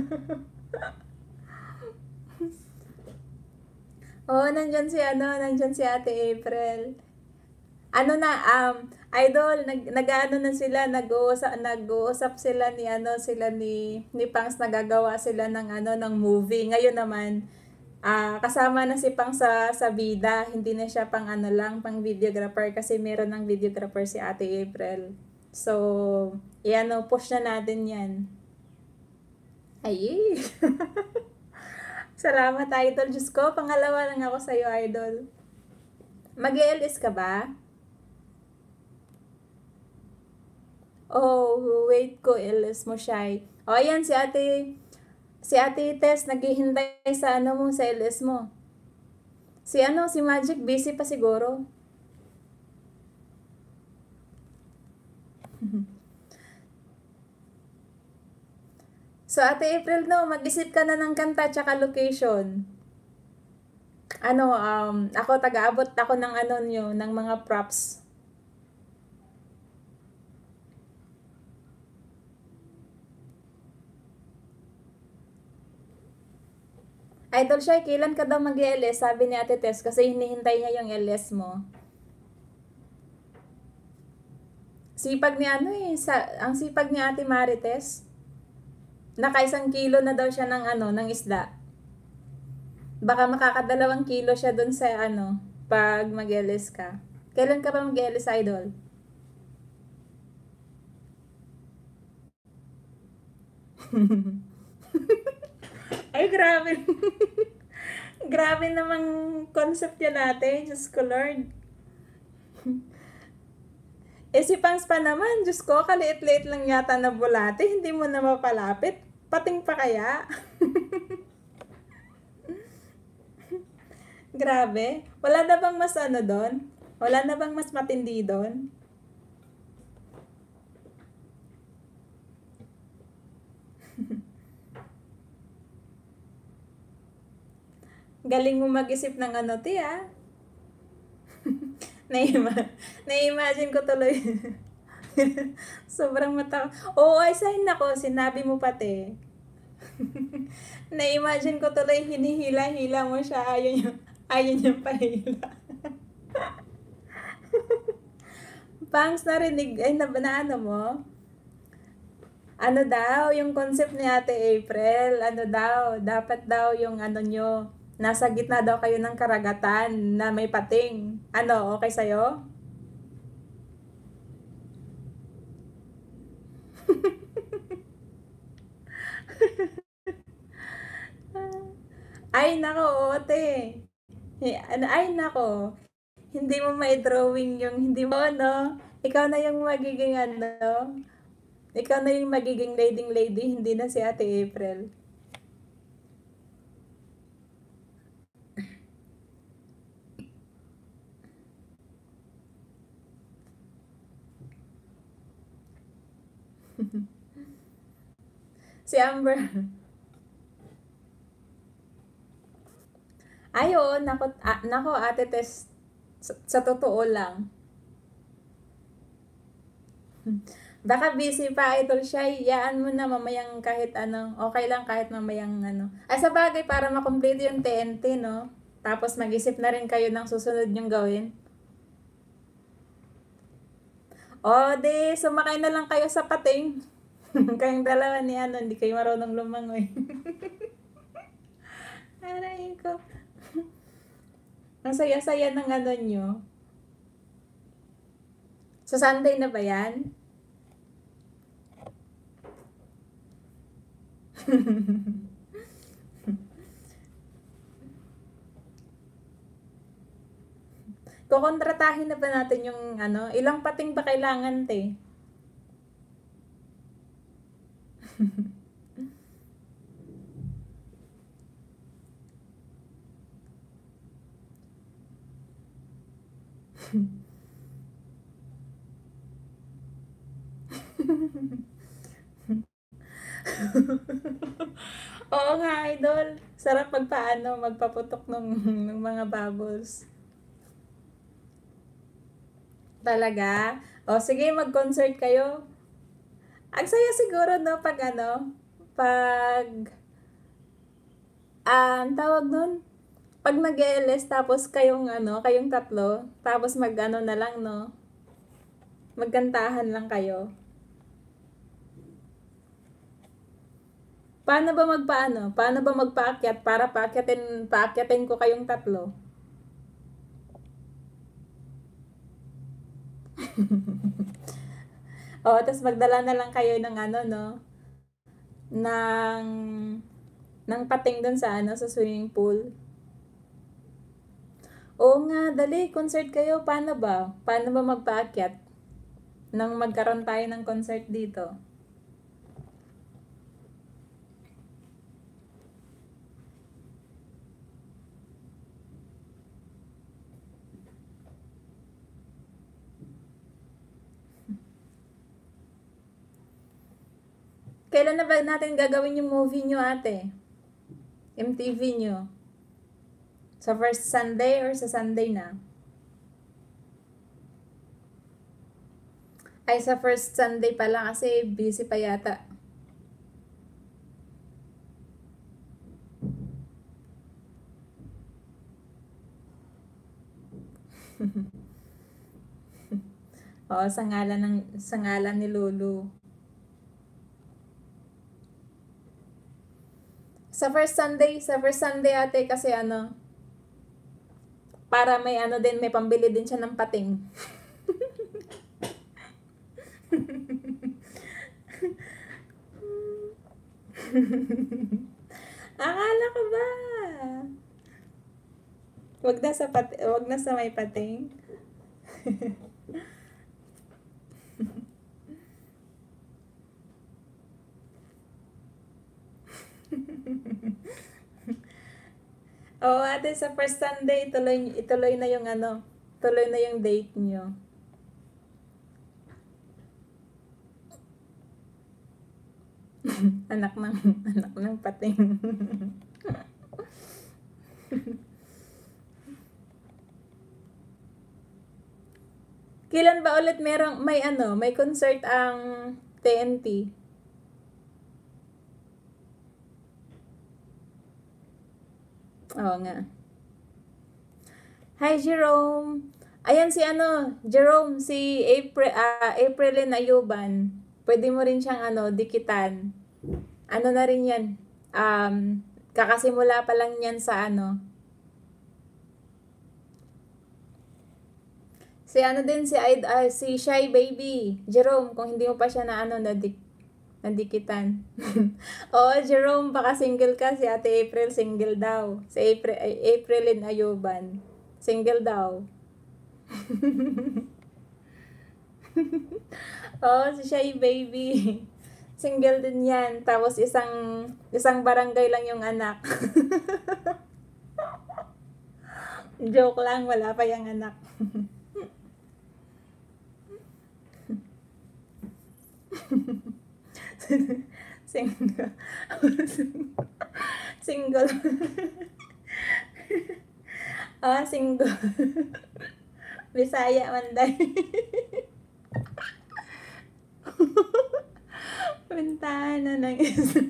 Oo, nandyan si ano, nandyan si Ate April. Ano na, um, Idol, nag, nag-ano na sila, nag-uusap, nag-uusap sila ni ano, sila ni, ni Pangs, nagagawa sila ng ano, ng movie. Ngayon naman, ah, kasama na si Pang sa, sa bida, hindi na siya pang ano lang, pang videographer, kasi meron ng videographer si Ate April. So, yan o, push na natin yan. Ay, salamat, Idol. Diyos ko, pangalawa lang ako sa'yo, Idol. Mag-E L S ka ba? Oh, wait ko, L S mo siya. O, oh, ayan, si ate, si ate Tess, naghihintay sa ano mo, sa L S mo. Si ano, si Magic, busy pa siguro. So, Ate April, no, mag-isip ka na ng kanta tsaka location. Ano, um, ako, taga-abot ako ng ano nyo, ng mga props. Idol siya, kailan ka daw mag-L S? Sabi ni Ate Tess, kasi hinihintay niya yung L S mo. Sipag ni ano eh, sa, ang sipag ni Ate Marites. Nakaisang kilo na daw siya ng ano, ng isda. Baka makakadalawang kilo siya dun sa ano, pag mag-L S ka. Kailan ka ba mag-L S, Idol? Ay, grabe. Grabe namang concept yan natin. Diyos ko, Lord. Eh, si Pangs pa naman, Diyos ko, kaliit-liit lang yata na bulate. Hindi mo na mapalapit. Pating pa kaya? Grabe. Wala na bang mas ano doon? Wala na bang mas matindi doon? Galing mo mag-isip ng ano, ti, ah. Na-ima- Na-imagine ko tuloy. Sobrang mata. Oo, ay sign ako. Sinabi mo pati. Na-imagine ko tuloy, hinihila-hila mo siya. Ayaw niya, ayaw niya pahila. Pangs, narinig, ay, na, na ano mo? Ano daw, yung concept ni Ate April, ano daw, dapat daw yung ano nyo, nasa gitna daw kayo ng karagatan na may pating. Ano, okay sa'yo? Ay, nako, ote. Ay, nako. Hindi mo may drawing yung, hindi mo, ano, ikaw na yung magiging, ano, ikaw na yung magiging leading lady, hindi na si Ate April. Si Amber. Ay, oo, nako, ah, nako, Ate Tess, sa, sa totoo lang. Baka busy pa, Idol siya, iyaan mo na mamayang kahit anong, okay lang kahit mamayang ano. Ay, sa bagay, para makomplete yung T N T, no? Tapos mag-isip na rin kayo ng susunod nyong gawin. O, di, sumakay na lang kayo sa pating. Kayong dalawa ni ano, hindi kayo marunong lumangoy. Aray ko. Ang saya-saya ng ano nyo. Sa Sunday na ba yan? Kukontratahin na ba natin yung ano? Ilang pating ba kailangan, te? Oo nga, idol. Sarap magpaano, magpaputok ng, ng mga bubbles. Talaga? O, sige, mag-concert kayo. Ang saya siguro, no, pag ano, pag, ah, ang tawag nun, pag nag-L S, tapos kayong, ano, kayong tatlo, tapos mag-ano na lang, no, magkantahan lang kayo. Paano ba magpaano? Paano ba magpaakyat para paakyatin, paakyatin ko kayong tatlo? O, tapos magdala na lang kayo ng ano, no, ng, ng pating dun sa ano, sa swimming pool. Oo nga, dali, concert kayo. Paano ba? Paano ba magpaakyat? Nang magkaroon tayo ng concert dito. Kailan na ba natin gagawin yung movie nyo, ate? M T V nyo? Sa first Sunday or sa Sunday na? Ay, sa first Sunday pala kasi busy pa yata. Oo, sa ngalan, ng, sa ngalan ni Lulu. Sa first Sunday, sa first Sunday ate kasi ano, para may ano din, may pambili din siya ng pating. Akala ko ba? Wag na sa pat wag na sa may pating. Oo, ate, sa first Sunday, ituloy, ituloy na yung ano, tuloy na yung date nyo. anak ng, anak ng pating. Kailan ba ulit merong, may ano, may concert ang T N T? Oo nga. Hi, Jerome. Ayan si ano, Jerome, si April, ah, Aprilyn Ayuban. Pwede mo rin siyang ano, dikitan. Ano na rin yan. Um, kakasimula pa lang yan sa ano. Si ano din, si, uh, si Shy Baby. Jerome, kung hindi mo pa siya na ano, nadik, nadikitan. Oo, Jerome, baka single ka. Si Ate April, single daw. Si April, ay, Aprilyn Ayuban. Single daw. Oo, si Shy Baby. Single din yan. Tapos isang, isang barangay lang yung anak. Joke lang, wala pa yung anak. Single. Single. Ah, single. Bisaya man day. Bintana ng isa.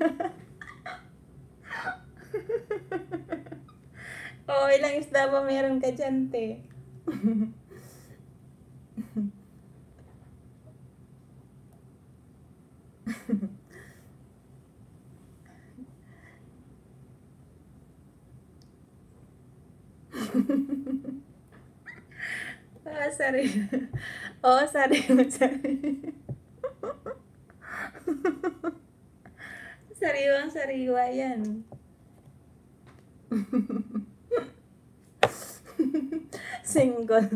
Oh, ilang isda ba meron ka dyan, te? Ah, sorry. Oo, sorry. Sorry. Sariwang sariwa yan. Single.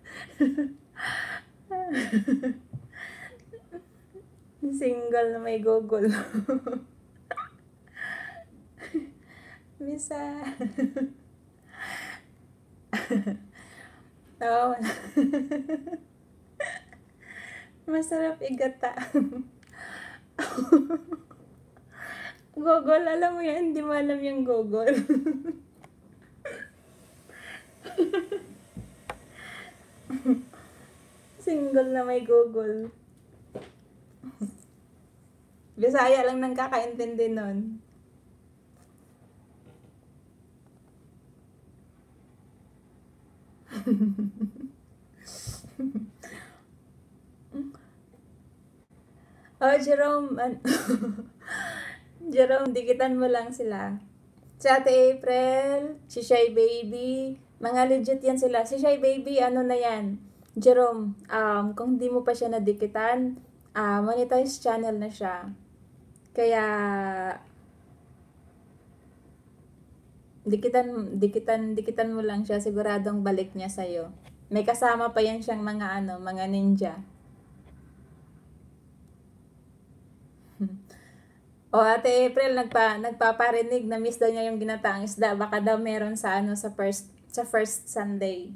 Single na may Google. Misa. Oo. Masarap igata. Gogol, alam mo yan, hindi mo alam yung gogol. Single na may gogol. Bisaya lang nang kakaintindi nun. Oh, Jerome, an- Jerome, dikitan mo lang sila. Si Ate April, si Shy Baby, mga legit yan sila. Si Shy Baby, ano na yan? Jerome, um, kung hindi mo pa siya nadikitan, ah, monetize channel na siya. Kaya, dikitan, dikitan, dikitan mo lang siya, siguradong balik niya sa'yo. May kasama pa yan siyang mga ano, mga ninja. O Ate April, nagpa, nagpaparinig na miss daw niya yung ginataang isda. Baka daw meron sa ano sa first sa first Sunday.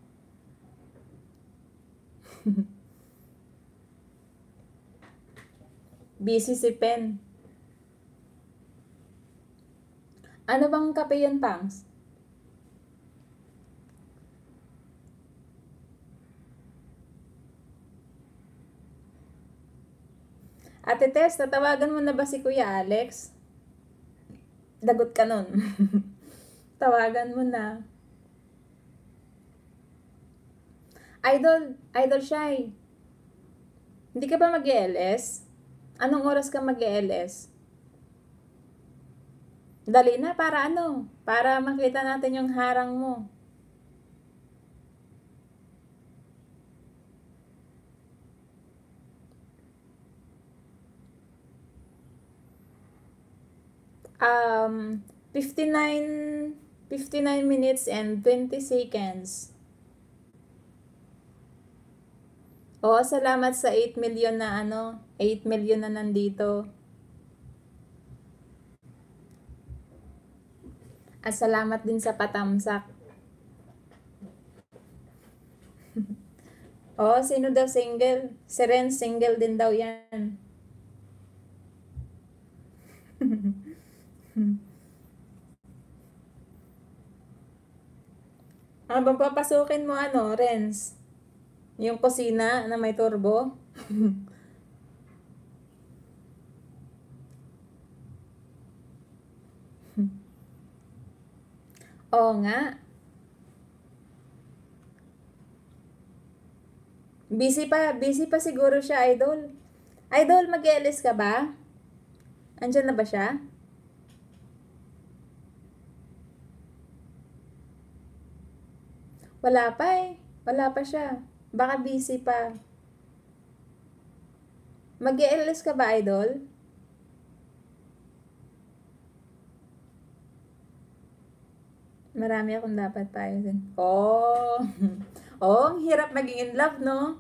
Busy si Pen. Ano bang kape yun, Pangs? Ate Tess, tatawagan mo na ba si Kuya Alex? Dagot ka nun. Tawagan mo na. Idol, Idol Shy. Hindi ka ba mag-L S? Anong oras ka mag-L S? Dali na, para ano? Para makita natin yung harang mo. Um, fifty-nine, fifty-nine minutes and twenty seconds. Oo, salamat sa eight million na ano, eight million na nandito. At salamat din sa patamsak. Oo, sino daw single? Si Ren, single din daw yan. Ano bang papasukin mo ano, Renz? Yung kusina na may turbo? Oo nga. Busy pa, busy pa siguro siya, Idol. Idol, mag-L S ka ba? Andyan na ba siya? Wala pa eh. Wala pa siya. Baka busy pa. Mag-L S ka ba, Idol? Marami akong dapat paayusin. Oh. Oh, ang hirap maging in love, no?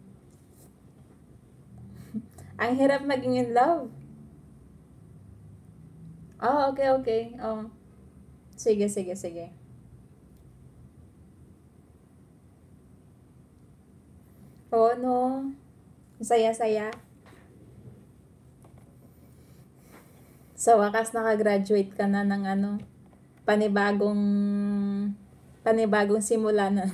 Ang hirap maging in love. Oh, okay, okay. Oh. Sige, sige, sige. Oh, no. Saya-saya. Sa wakas, nakagraduate ka na ng ano, panibagong, panibagong simula na.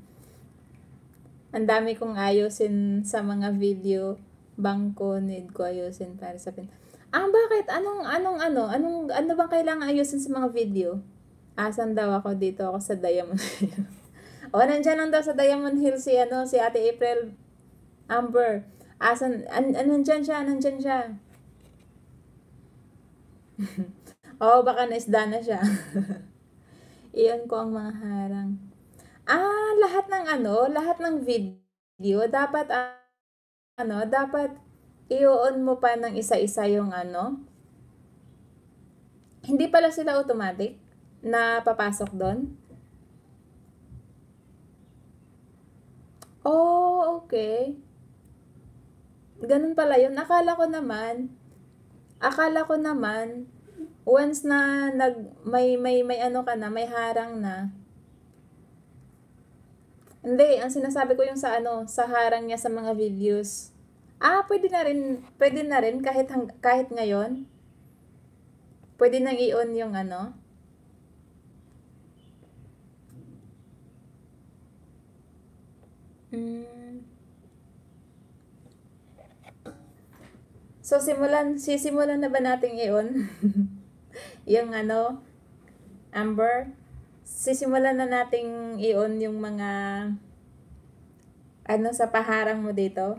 Ang dami kong ayusin sa mga video. Bangko, need ko ayusin para sa pin. Ah, bakit? Anong, anong, ano? Anong, ano bang kailangan ayusin sa mga video? Asan daw ako? Dito ako sa Diamond Hill. O, nandyan lang daw sa Diamond Hill si, ano, si Ate April Amber. Asan, an, an, nandyan siya, nandyan siya. Oo, baka naisda na siya. Iyon ko ang mga harang. Ah, lahat ng ano, lahat ng video, dapat, ah, ano, dapat i-on mo pa ng isa-isa yung ano. Hindi pala sila automatic na papasok doon. Oh, okay. Ganun pala yun. Akala ko naman, akala ko naman, once na nag, may, may, may ano ka na, may harang na. Hindi, ang sinasabi ko yung sa ano, sa harang niya sa mga videos. Ah, pwede na rin, pwede na rin kahit hang, kahit ngayon. Pwede nang i-on yung ano. Mm. So simulan, sisimulan na ba nating i-on? Yung ano, Amber? Sisimulan na nating i-on yung mga ano sa paharang mo dito.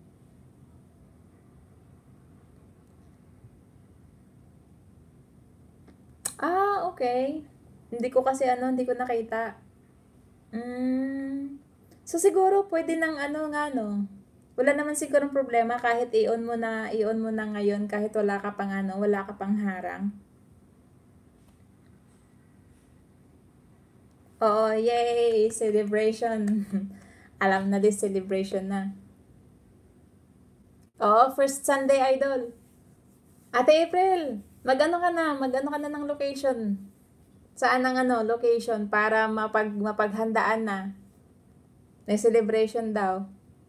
Ah, okay. Hindi ko kasi ano, hindi ko nakita. Mm. So siguro pwede nang ano nga no. Wala naman sigurong problema kahit i-on mo na, i-on mo na ngayon kahit wala ka pang ano, wala ka pang harang. Oo, yay! Celebration. Alam na din celebration na. Oo, first Sunday Idol. Ate April, mag-ano ka na, mag-ano ka na ng location. Saan ang ano, location para mapag mapaghandaan na. May celebration daw.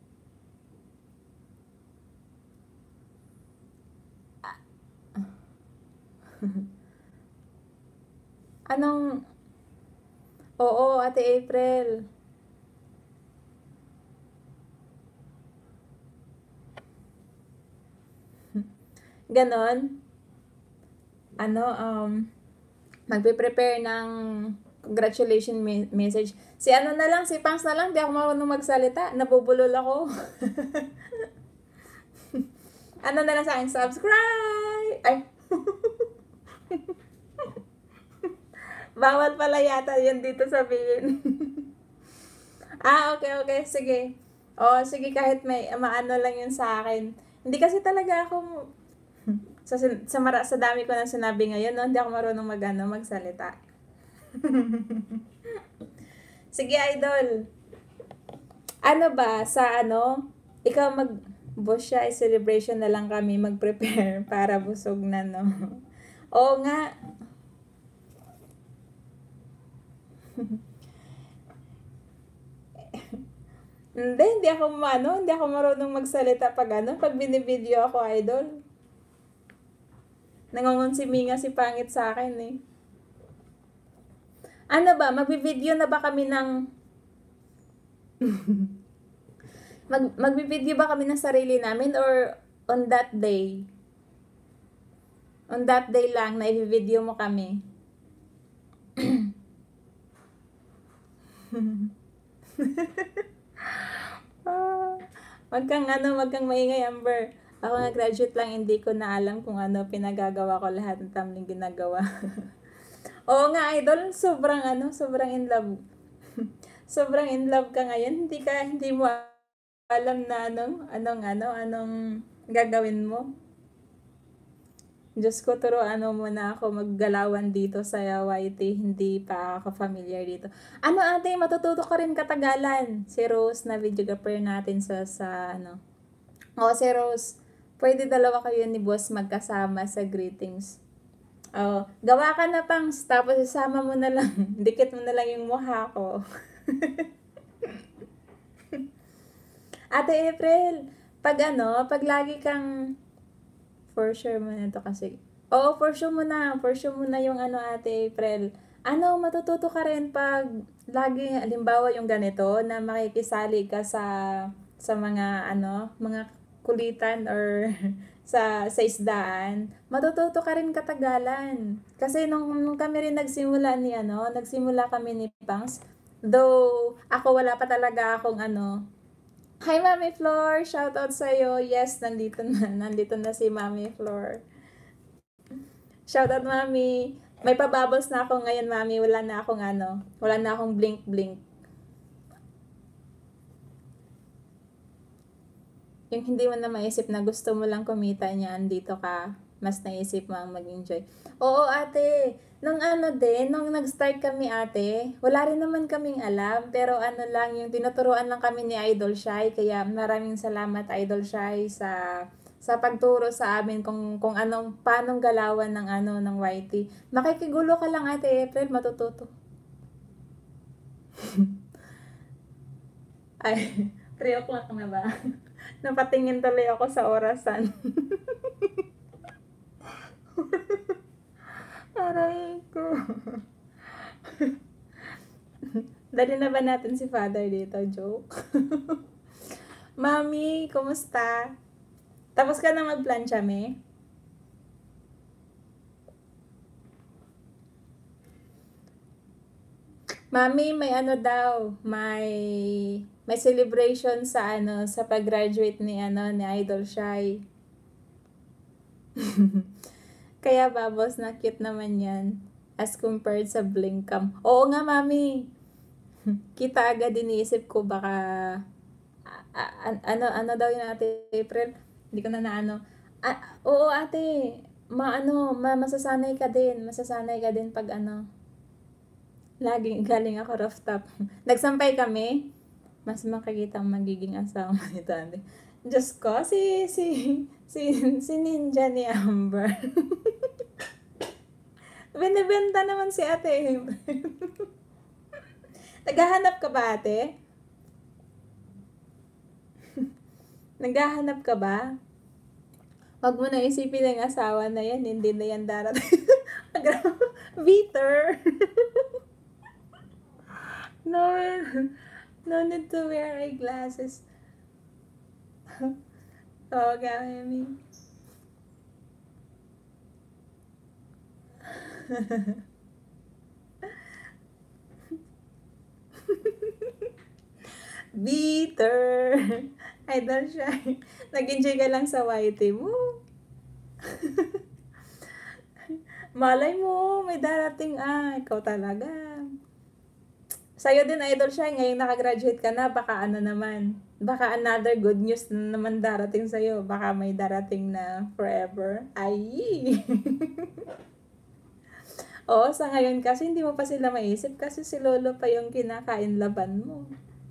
Anong Oo, Ate April. Ganon. Ano, um, magpe-prepare ng congratulation me- message. Si ano na lang, si Pangs na lang, di ako marunong magsalita. Nabubulol ako. Ano na lang sa akin, subscribe! Ay, bawal pala yata yan dito sabihin. Ah, okay, okay. Sige. O, sige, kahit may maano lang yun sa akin. Hindi kasi talaga ako, sa, sin- sa, mara, sa dami ko nang sinabi ngayon, no, hindi ako marunong mag, ano, magsalita. Sige, idol. Ano ba, sa ano, ikaw mag, boss siya, ay celebration na lang kami mag-prepare para busog na, no? Oo nga. Hindi, hindi ako ano, hindi ako marunong magsalita pag ano, pag binibideo ako, idol. Nangungunsimi nga si Pangit sa akin eh. Ano ba, magbibideo na ba kami ng mag magbibideo ba kami ng sarili namin or on that day? On that day lang na i-video mo kami. Ah, wag kang ano, wag kang maingay, Amber. Ako nga graduate lang, hindi ko na alam kung ano pinagagawa ko lahat ng tamang ginagawa. Oo nga, idol, sobrang ano, sobrang in love. Sobrang in love ka ngayon, hindi ka, hindi mo alam na anong, anong, ano, anong gagawin mo. Diyos ko, turuan mo muna ako maggalawan dito sa Y T, hindi pa ako familiar dito. Ano ate, matututo ka rin katagalan. Si Rose na videographer natin sa, sa ano. O, si Rose, pwede dalawa kayo ni boss magkasama sa greetings. Oh, gawa ka na pang, tapos isama mo na lang, dikit mo na lang yung mukha ko. Ate April, pag ano, pag lagi kang, for sure mo na to kasi, oo, for sure mo na, for sure mo na yung ano Ate April. Ano, matututo ka rin pag lagi, halimbawa yung ganito, na makikisali ka sa, sa mga ano, mga kulitan or sa sa isdaan, matututo ka rin katagalan. Kasi nung, nung kami rin nagsimula ni ano, nagsimula kami ni Pangs, though ako wala pa talaga akong ano, hi Mami Flor, shout out sa iyo. Yes, nandito na, nandito na si Mami Flor. Shout out Mami. May pabubbles na ako ngayon, Mami. Wala na akong ano, wala na akong blink blink. Yung hindi mo na maisip na gusto mo lang kumita niyan, dito ka, mas naisip mo ang mag-enjoy. Oo, ate. Nung ano din, nung nag-start kami ate, wala rin naman kaming alam, pero ano lang, yung tinuturuan lang kami ni Idol Shy, kaya maraming salamat Idol Shy sa sa pagturo sa amin kung kung anong paanong galawan ng ano ng Y T. Makikigulo ka lang ate April, matututo. Ay, three o'clock na ba? Napatingin tuloy ako sa orasan. Aray ko. Dali na ba natin si Father dito? Joke. Mami, kumusta? Tapos ka na magplancha, me? Mami, may ano daw, may may celebration sa ano, sa pag-graduate ni ano, ni Idol Shy. Kaya babos na cute naman yan as compared sa Blinkcam. Oo nga, mami. Kita agad iniisip ko baka a- a- ano ano daw yun ate April? Hindi ko na naano. Ah, oo ate, maano, ma masasanay ka din, masasanay ka din pag ano. Laging galing ako rooftop. Nagsampay kami. Mas makikita ang magiging asawa ni Tante. Diyos ko, si, si, si, si Ninja ni Amber. Binibenta naman si ate April. Naghahanap ka ba, ate? Naghahanap ka ba? Wag mo na isipin ang asawa na yan, hindi na yan darating. Peter! No, no need to wear eyeglasses. Oh, Gami. Bitter! Idol siya. Nag-enjoy ka lang sa Y T mo. Malay mo, may darating ah. Ikaw talaga. Sa'yo din, Idol siya. Ngayong nakagraduate ka na, baka ano naman. Baka another good news na naman darating sa'yo. Baka may darating na forever. Ay! Oo, sa ngayon kasi hindi mo pa sila maisip kasi si Lolo pa yung kinakain laban mo.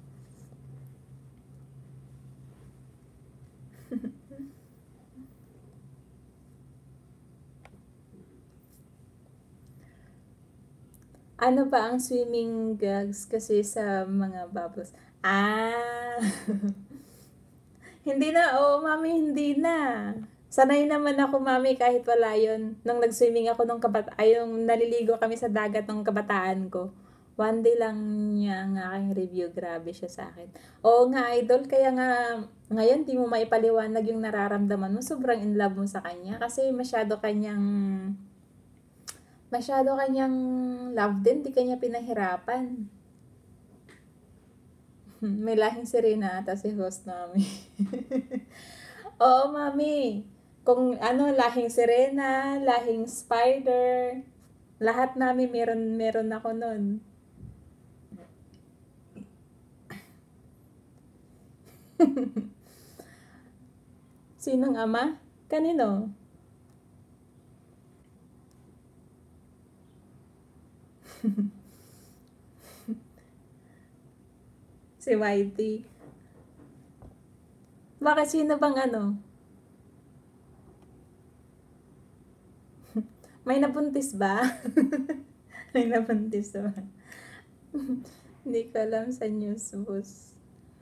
Ano ba ang swimming gags kasi sa mga bubbles? Ah! Hindi na, oo, mami, hindi na. Sanay naman ako, mami, kahit wala yun. Nung nag-swimming ako nung kabata, ay, yung naliligo kami sa dagat nung kabataan ko. One day lang niya ang aking review. Grabe siya sa akin. Oo nga, idol. Kaya nga, ngayon, di mo maipaliwanag yung nararamdaman mo. Sobrang in love mo sa kanya. Kasi masyado kanyang, masyado kanyang love din. Di kanya pinahirapan. May lahing sirena ata si host namin. Oo, mami. Kung ano, lahing sirena, lahing spider, lahat namin meron, meron ako nun. Sinong ama? Kanino? Si Y T. Bakit sino bang ano? May nabuntis ba? May nabuntis ba? Hindi ko alam sa news, boss.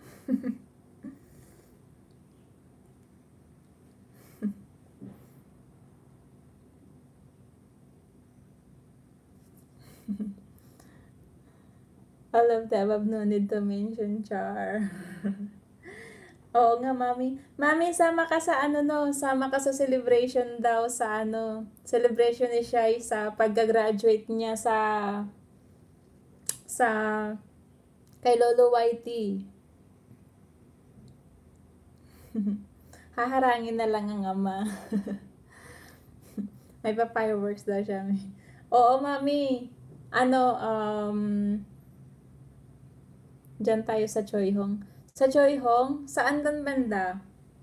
All of the above, no need to mention, Char. Oo nga, mami. Mami, sama ka sa ano no, sama ka sa celebration daw sa ano, celebration ni Shai sa pagka-graduate niya sa sa kay Lolo Y T. Haharangin na lang ang ama. May pa fireworks daw siya. Oo, mami. Ano, um, dyan tayo sa Choi Hong. Sa Choi Hong, saan doon banda?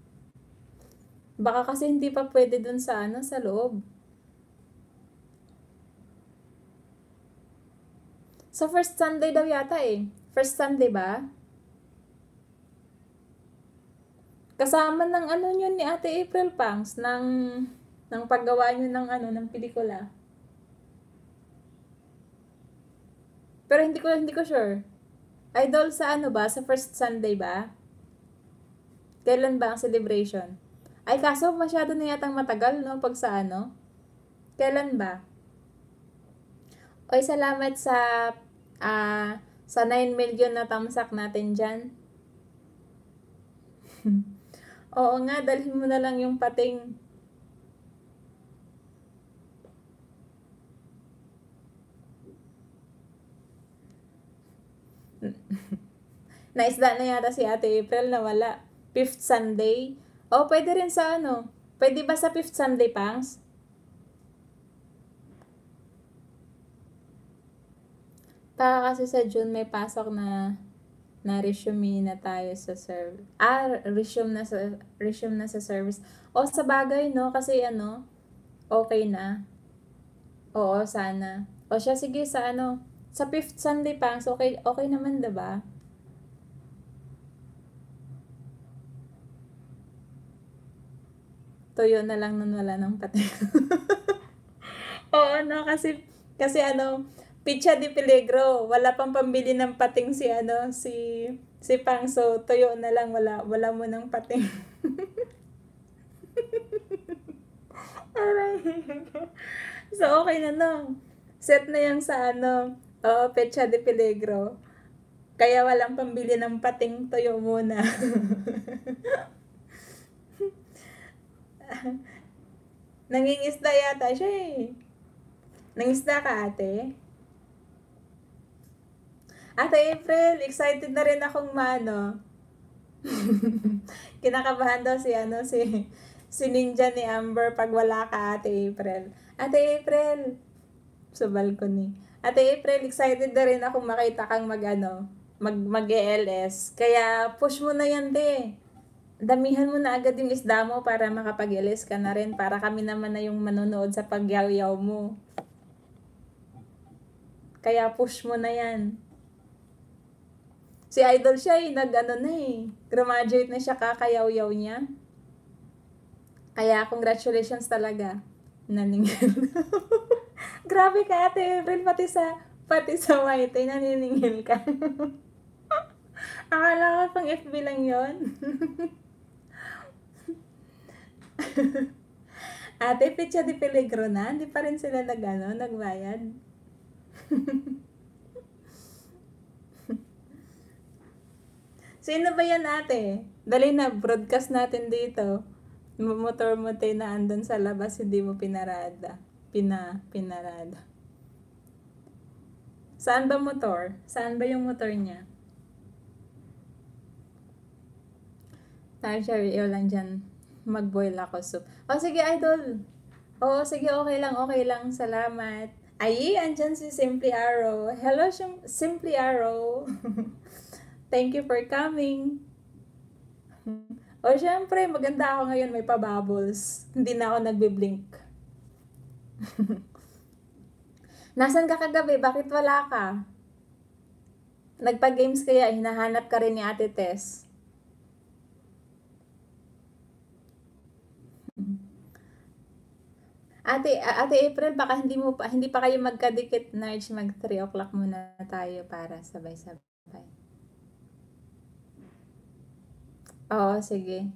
Baka kasi hindi pa pwede dun sa ano, sa loob. Sa first Sunday daw yata eh. First Sunday ba? Kasama ng ano nyo ni Ate April Pangs, ng, ng paggawa nyo ng ano, ng pelikula. Pero hindi ko, hindi ko sure. Idol sa ano ba? Sa first Sunday ba? Kailan ba ang celebration? Ay, kaso masyado na yatang matagal, no? Pag sa ano? Kailan ba? Oy, salamat sa ah sa nine million na tamsak natin dyan. Oo nga, dalhin mo na lang yung pating. Naisda na yata si Ate April na wala. Fifth Sunday. O, pwede rin sa ano. Pwede ba sa fifth Sunday, Pangs? Baka kasi sa June may pasok na na resume na tayo sa service. Ah, resume na sa resume na sa service. O sa bagay no kasi ano, okay na. Oo, sana. O siya sige sa ano, sa fifth Sunday pa, so okay okay naman 'di ba? Tuyo na lang nun wala nang pati. Oo, no, kasi, kasi ano, Picha de Peligro, wala pang pambili ng pating si ano, si, si Pang, so tuyo na lang, wala, wala mo ng pating. Aray. So, okay na no. Set na yung sa ano, oo, Pecha de Peligro. Kaya walang pambili ng pating, tuyo muna. Nangingisda yata siya eh. Nangisda ka, ate? Ate April, excited na rin akong maano. Kinakabahan daw si ano si si Ninja ni Amber pag wala ka, Ate April. Ate April, sa balcony. Ate April, excited na rin akong makita kang mag ano, mag mag-E L S. Kaya push mo na yan, te. Damihan mo na agad yung isda mo para makapag-E L S ka na rin para kami naman na yung manonood sa pagyaw-yaw mo. Kaya push mo na yan. Si Idol siya eh, nag-ano na eh. Graduate na siya kakayaw-yaw niya. Kaya congratulations talaga. Naningil. Grabe ka, Ate April, pati sa pati sa white ay naniningil ka. Akala ko pang F B lang yon. Ate, Picha de Peligro na, hindi pa rin sila nag, ano, nagbayad. Sino ba yan, ate? Dali na, broadcast natin dito. Motor mo tayo na andun sa labas, hindi mo pinarada. Pina, pinarada. Saan ba motor? Saan ba yung motor niya? Tayo siya, iyo lang dyan. Mag-boil ako soup. O, sige, idol. Oo, sige, okay lang, okay lang. Salamat. Ay, andyan si Simply Arrow. Hello, Simply Arrow. Thank you for coming. O, syempre, maganda ako ngayon, may pa-bubbles. Hindi na ako nagbe-blink. Nasaan ka kagabi? Bakit wala ka? Nagpa-games kaya, hinahanap ka rin ni Ate Tess. Ate, Ate April, baka hindi mo pa, hindi pa kayo magkadikit, Narge, mag three o'clock muna tayo para sabay-sabay. Oo, sige.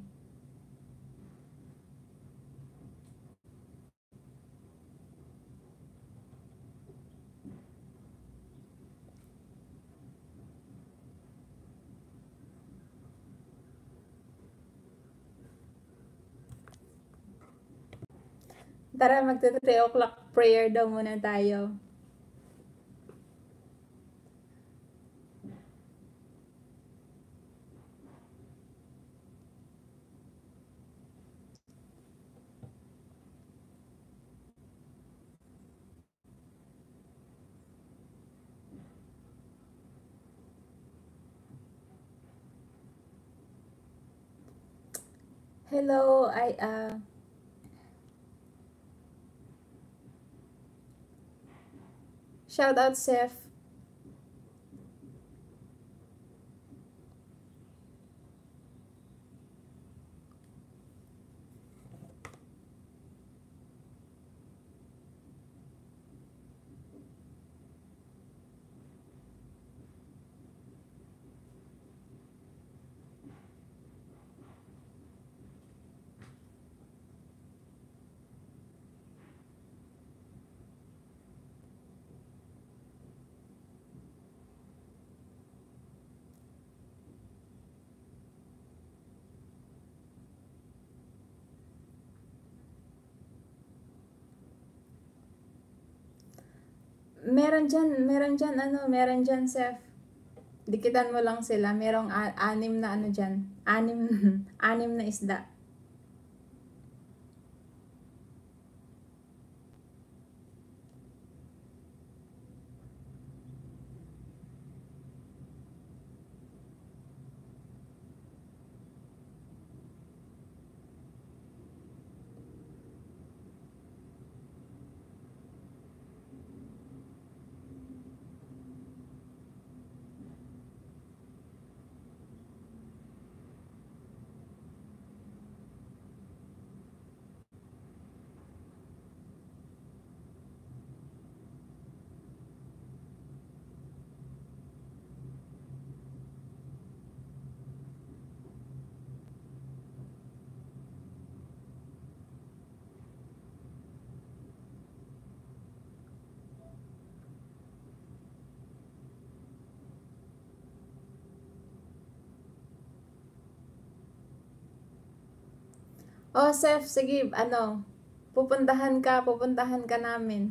Tara, magta three o'clock prayer daw muna tayo. Hello, I, uh, shout out, Seth. Meron dyan, meron dyan, ano, meron dyan, Seth. Dikitan mo lang sila. Merong a- anim na ano dyan. Anim, anim na isda. Oh, Seth, sige, ano, pupuntahan ka, pupuntahan ka namin.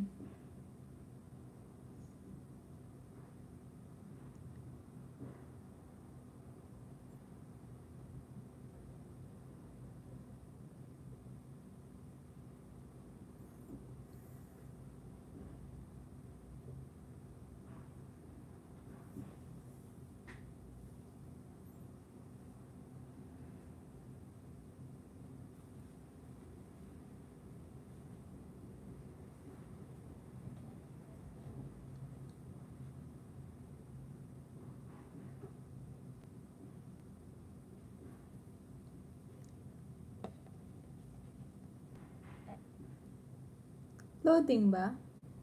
Loading ba?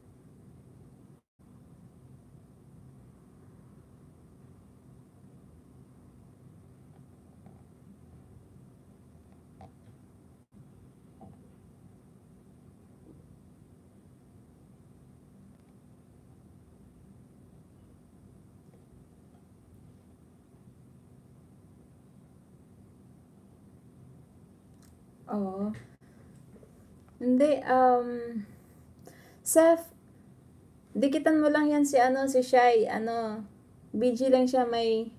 Oo. Hindi, um, Seth, dikitan mo lang yan si ano, si Shai, ano, B G lang siya may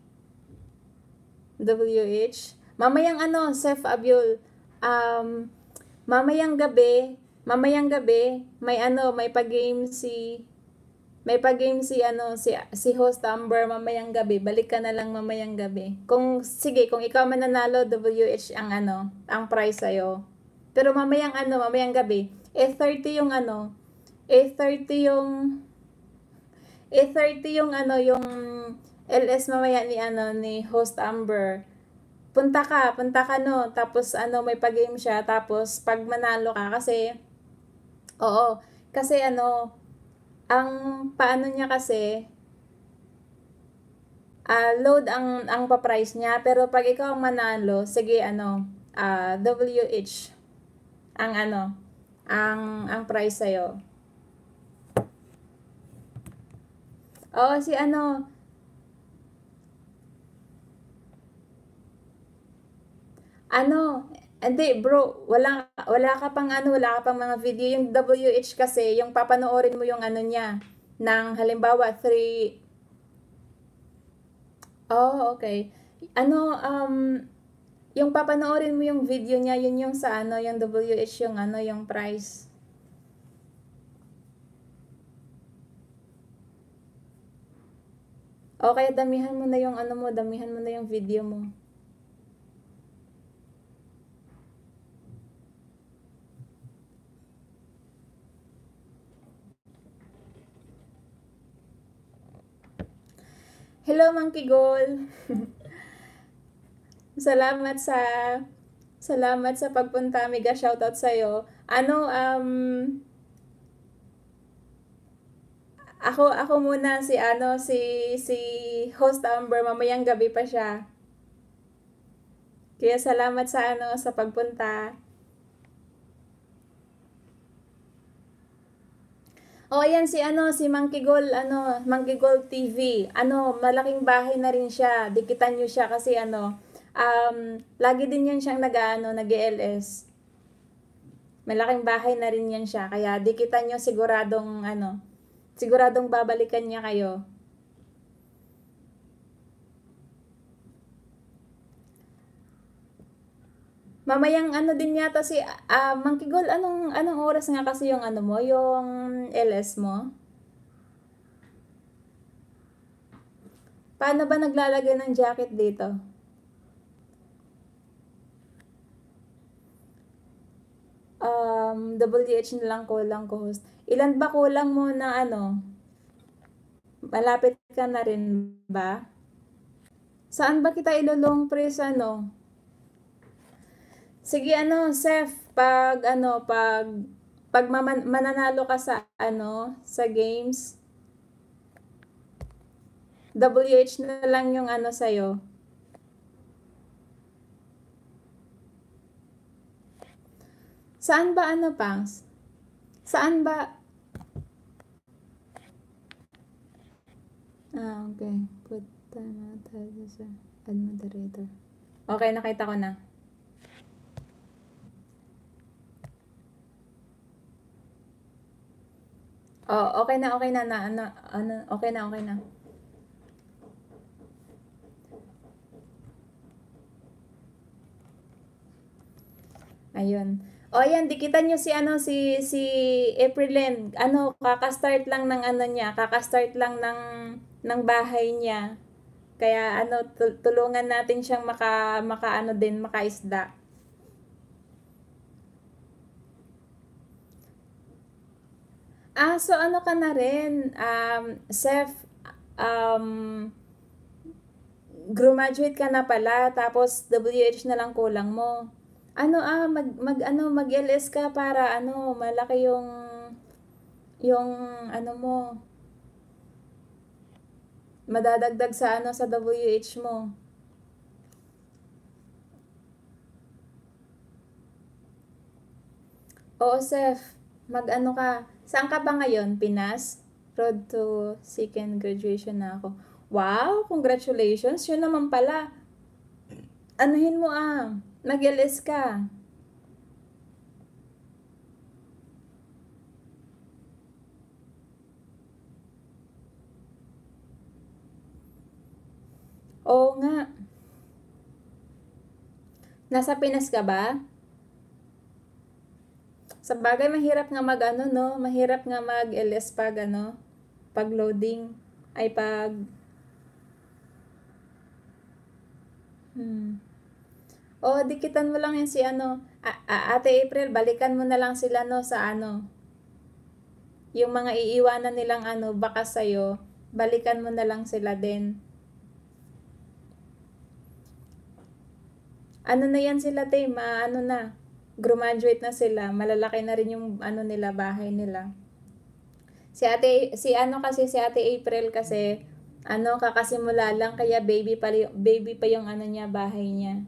W H. Mamayang ano, Seth Abiol, um, mamayang gabi, mamayang gabi, may ano, may pag-game si, may pag-game si ano, si, si host Amber mamayang gabi. Balik ka na lang mamayang gabi. Kung, sige, kung ikaw mananalo, W H ang ano, ang prize sa'yo. Pero mamayang ano, mamayang gabi, eight thirty yung ano, eight thirty yung, eight thirty yung ano, yung L S mamaya ni ano, ni host Amber. Punta ka, punta ka no, tapos ano, may pag-game siya, tapos pag manalo ka, kasi, oo, kasi ano, ang paano niya kasi, ah, load ang, ang pa-price niya, pero pag ikaw ang manalo, sige ano, ah, W H, ang ano, ang, ang price sa'yo. Oo, si ano, ano, hindi bro, wala, wala ka pang ano, wala ka pang mga video. Yung W H kasi, yung papanoorin mo yung ano niya, ng halimbawa, three, oh, okay. Ano, um, yung papanoorin mo yung video niya, yun yung sa ano, yung W H yung ano, yung price. Okay, damihan mo na yung ano mo, damihan mo na yung video mo. Hello, Monkey Goal. Salamat sa salamat sa pagpunta, mega shoutout sa iyo. Ano um ako ako muna si ano si si host Amber mamayang gabi pa siya. Kaya salamat sa ano sa pagpunta. O ayan si ano si Monkey Goal ano Monkey Goal T V. Ano malaking bahay na rin siya. Dikitan niyo siya kasi ano um lagi din yan siyang nag-ano nag-L S. Malaking bahay na rin yan siya. Kaya dikitan niyo siguradong ano Siguradong babalikan niya kayo. Mamayang ano din yata si ah Monkey Gold, anong anong oras nga kasi yung ano mo, yung L S mo? Paano ba naglalagay ng jacket dito? Um, W H na lang kulang ko host. Ilan ba kulang mo na ano? Malapit ka na rin ba? Saan ba kita ilulong pre sa ano? Sige ano, Seth, pag ano, pag pag maman, mananalo ka sa ano, sa games, W H na lang yung ano sa'yo. Saan ba ano, Pangs? Saan ba? Ah, okay. Punta na tayo sa add moderator. Okay, nakita ko na. Oh, okay na, okay na, na, ano, ano, okay na, okay na. Ayun. O yan, dikitan nyo si ano si si Aprilyn. Ano, kaka-start lang ng ano niya, kaka-start lang ng ng bahay niya. Kaya ano, tulungan natin siyang maka maka ano din, makaisda. Ah, so ano ka na rin, um, Seth, um, graduate ka na pala, tapos W H na lang kulang mo. Ano ah, mag, mag ano, mag-L S ka para ano, malaki yung yung ano mo, madadagdag sa ano, sa W H mo. Oo, Seth, mag-ano ka. Saan ka ba ngayon? Pinas? Road to second graduation na ako. Wow, congratulations. Yun naman pala. Anuhin mo ah. Mag-L S ka. Oo nga. Nasa Pinas ka ba? Sa bagay, mahirap nga mag ano, no? Mahirap nga mag-L S pag ano, pag loading. Ay pag... Hmm. O, dikitan mo lang yan si ano, a- a- Ate April, balikan mo na lang sila no sa ano. Yung mga iiwanan nilang ano, baka sa'yo, balikan mo na lang sila din. Ano na yan sila, te, ma, ano na, graduate na sila, malalaki na rin yung ano nila, bahay nila. Si ate, si ano kasi, si Ate April kasi, ano, kakasimula lang, kaya baby pa, baby pa yung ano niya, bahay niya.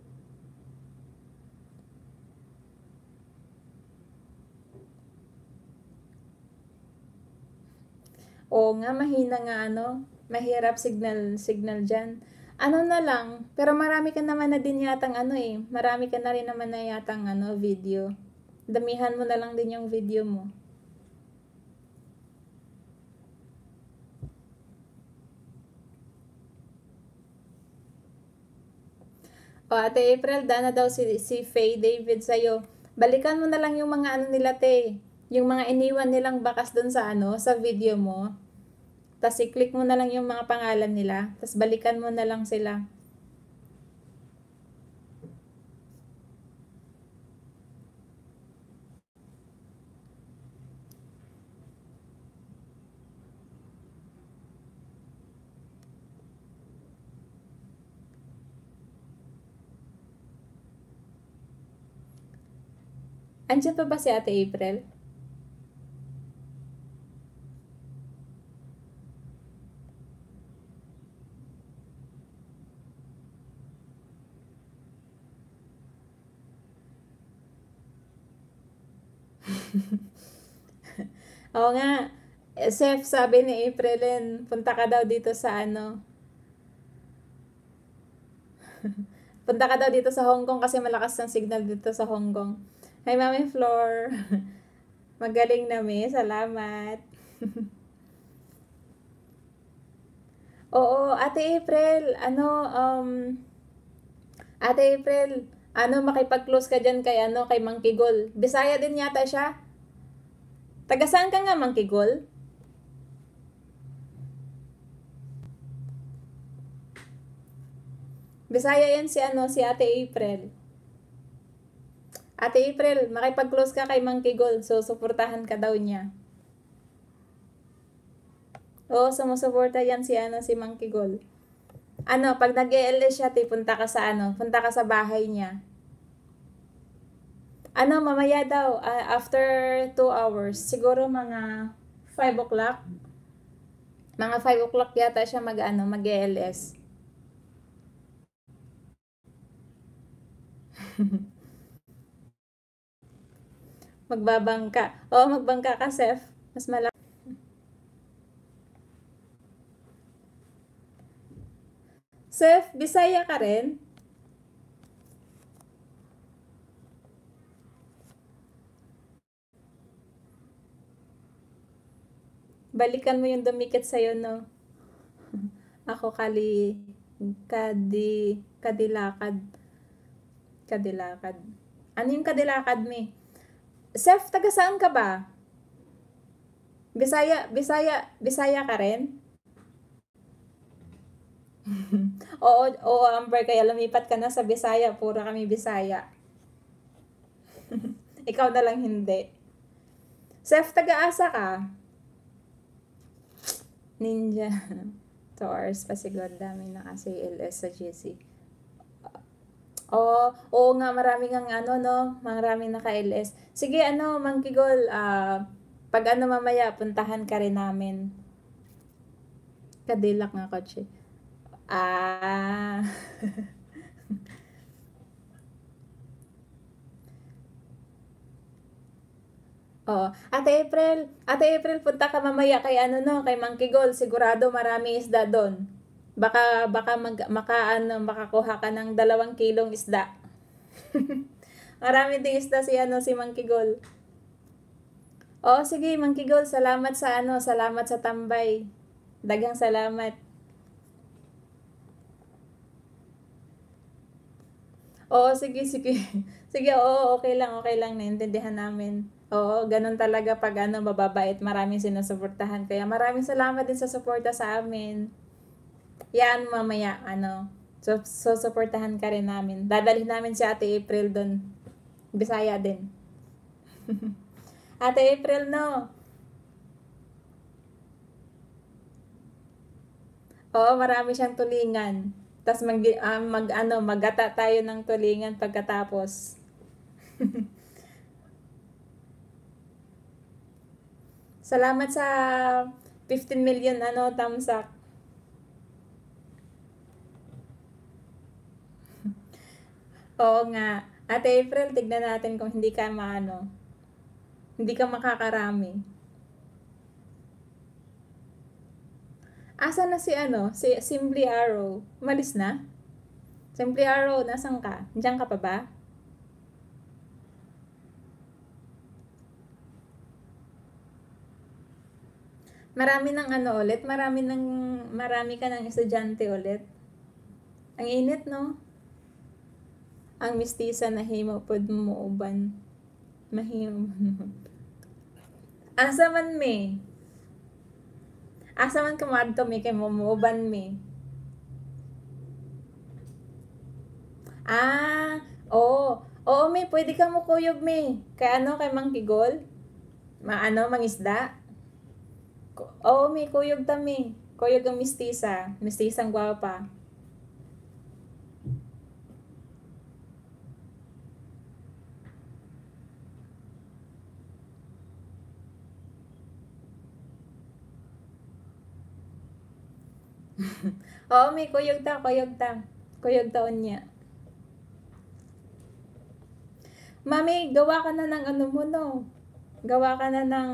Oo nga, mahina nga ano, mahirap signal, signal dyan. Ano na lang, pero marami ka naman na din yatang ano eh, marami ka na rin naman na yatang ano, video. Damihan mo na lang din yung video mo. O, Ate April, dana daw si, si Faye David sa'yo. Balikan mo na lang yung mga ano nila, te. Yung mga iniwan nilang bakas dun sa ano, sa video mo. Tapos i-click mo na lang yung mga pangalan nila. Tapos balikan mo na lang sila. Andiyan pa ba si Ate April? Oo nga. Eh, Chef, sabi ni Aprilin, punta ka daw dito sa ano. Punta ka daw dito sa Hong Kong kasi malakas ang signal dito sa Hong Kong. Hi, Mami Flor. Magaling na, mi. Salamat. Oo, Ate April, ano, um, Ate April, ano, makipag-close ka dyan kay, ano, kay Mang Kigol. Bisaya din yata siya. Taga saan ka nga, Mang Kigol? Bisaya yan si, ano, si Ate April. Ate April, makipag-close ka kay Mang Kigol, so suportahan ka daw niya. Oo, sumusuporta yan si, ano, si Mang Kigol. Ano, pag nag-E L S siya, ti, punta ka sa, ano, punta ka sa bahay niya. Ano, mamaya daw, ah, after two hours, siguro mga five o'clock. Mga five o'clock yata siya mag, ano, mag-E L S. Magbabangka. Oo, magbangka ka, Seth. Mas malaki. Seth, Bisaya ka rin? Balikan mo yung dumikit sa'yo, no? Ako kali, kadi, kadilakad. Kadilakad. Ano yung kadilakad, me? Seth, taga saan ka ba? Bisaya, Bisaya, Bisaya ka rin? Oo, oo, Amber, kaya lumipat ka na sa Bisaya. Puro kami Bisaya. Ikaw na lang hindi. Seth, taga-asa ka? Ninja. two hours pa siguro. Dami na kasi L S sa G C. Oo, oo nga, marami nga ano, no? Marami naka-L S. Sige, ano, Mang Kigol, ah, pag ano mamaya, puntahan ka rin namin. Kadilak nga kotse. Ah. Oo. Ate April, Ate April, punta ka mamaya kay ano no, kay Mang Kigol. Sigurado marami isda doon. Baka baka mag maka ano, makakuha ka ng dalawang kilong isda. Marami ding isda si ano si Mang Kigol. Oo, sige, Mang Kigol, salamat sa ano, salamat sa tambay. Daghang salamat. Oo, sige, sige. Sige, oo, okay lang, okay lang. Naintindihan namin. Oo, ganun talaga pag ano, mababait. Maraming sinusuportahan. Kaya maraming salamat din sa suporta sa amin. Yan, mamaya, ano, so, so suportahan ka rin namin. Dadalhin namin si Ate April doon. Bisaya din. Ate April, no? Oo, marami siyang tulingan. Tapos mag, ah, mag, ano, maggata tayo ng tulingan pagkatapos. Salamat sa fifteen million ano, thumbs up. Oo nga. Ate April, tignan natin kung hindi ka maano. Hindi ka makakarami. Asa na si ano? Si Simply Arrow. Malis na? Simply Arrow, nasan ka? Diyan ka pa ba? Marami ng ano ulit? Marami ng marami ka ng estudyante ulit? Ang init, no? Ang mistisa na himapod mo uban. Mahim. Asa man me? Asa man kumadto me kay mo uban me? Ah, oo. Oo, may pwede ka mo kuyog me. Kay ano, kay Mang Kigol? Maano, mangisda? Ko- Oo, may kuyog tami. Kuyog ang mistisa. Mistisang gwapa. Oo, may kuyog ta, kuyog ta. Kuyog taon niya. Mami, gawa ka na ng ano mo, no? Gawa ka na ng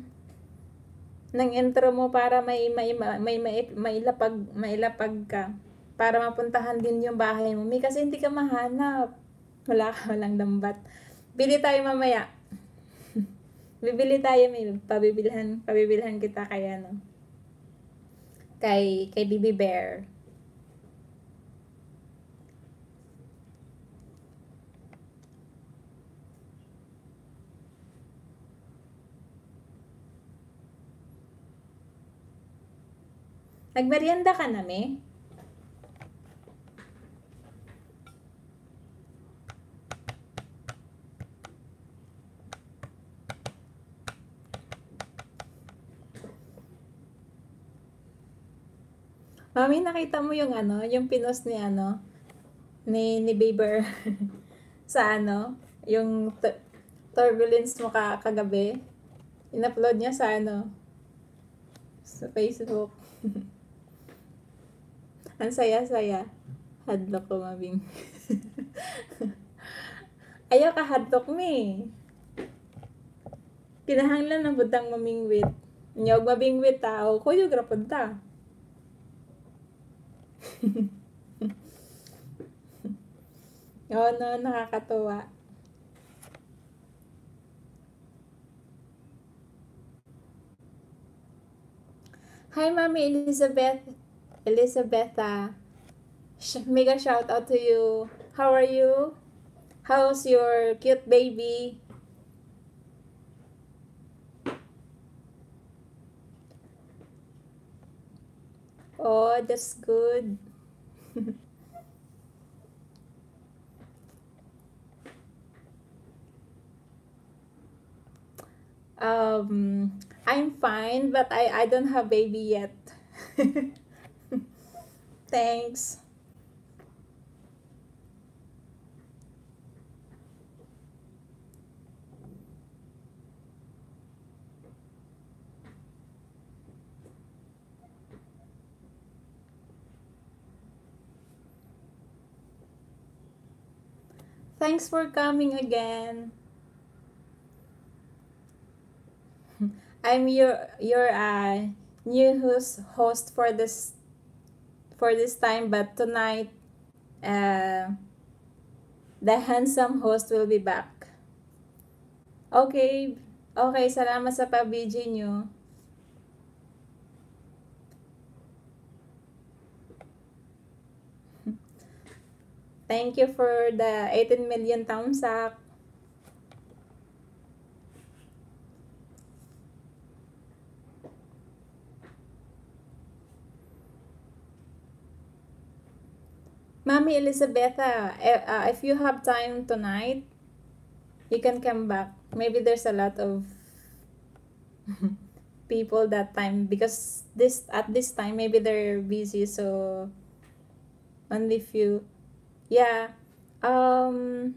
ng intro mo para may may may, may, may mailapag mailapag ka para mapuntahan din yung bahay mo. May kasi hindi ka mahanap. Wala ka walang lambat. Bili tayo mamaya. Bibili tayo, may pabibilhan, pabibilhan kita kaya no. Kay, kay Baby Bear. Nagmerienda ka na, me? Mami, nakita mo yung ano, yung pinost ni ano, ni, ni Bieber sa ano, yung tu- turbulence mo ka, kagabi. In-upload niya sa ano, sa Facebook. Ang saya-saya. Hadlock ko, mabing. Ayaw ka hadlock me. Kinahanglan ng butang mamingwit. Nyog mabingwit tao, kuyo grapod ta. Oo, no, nakakatuwa. Hi, Mami Elizabeth. Elizabetha. Sh- mega shout out to you. How are you? How's your cute baby? Oh, that's good. um, I'm fine, but I, I don't have baby yet. Thanks. Thanks for coming again. I'm your your uh, new host host for this for this time, but tonight uh, the handsome host will be back. Okay, okay, salamat sa pa-B G nyo. Thank you for the eighteen million thumbs up. Mami Elizabetha, eh, uh, if you have time tonight, you can come back. Maybe there's a lot of people that time because this at this time maybe they're busy, so only few. Yeah. Um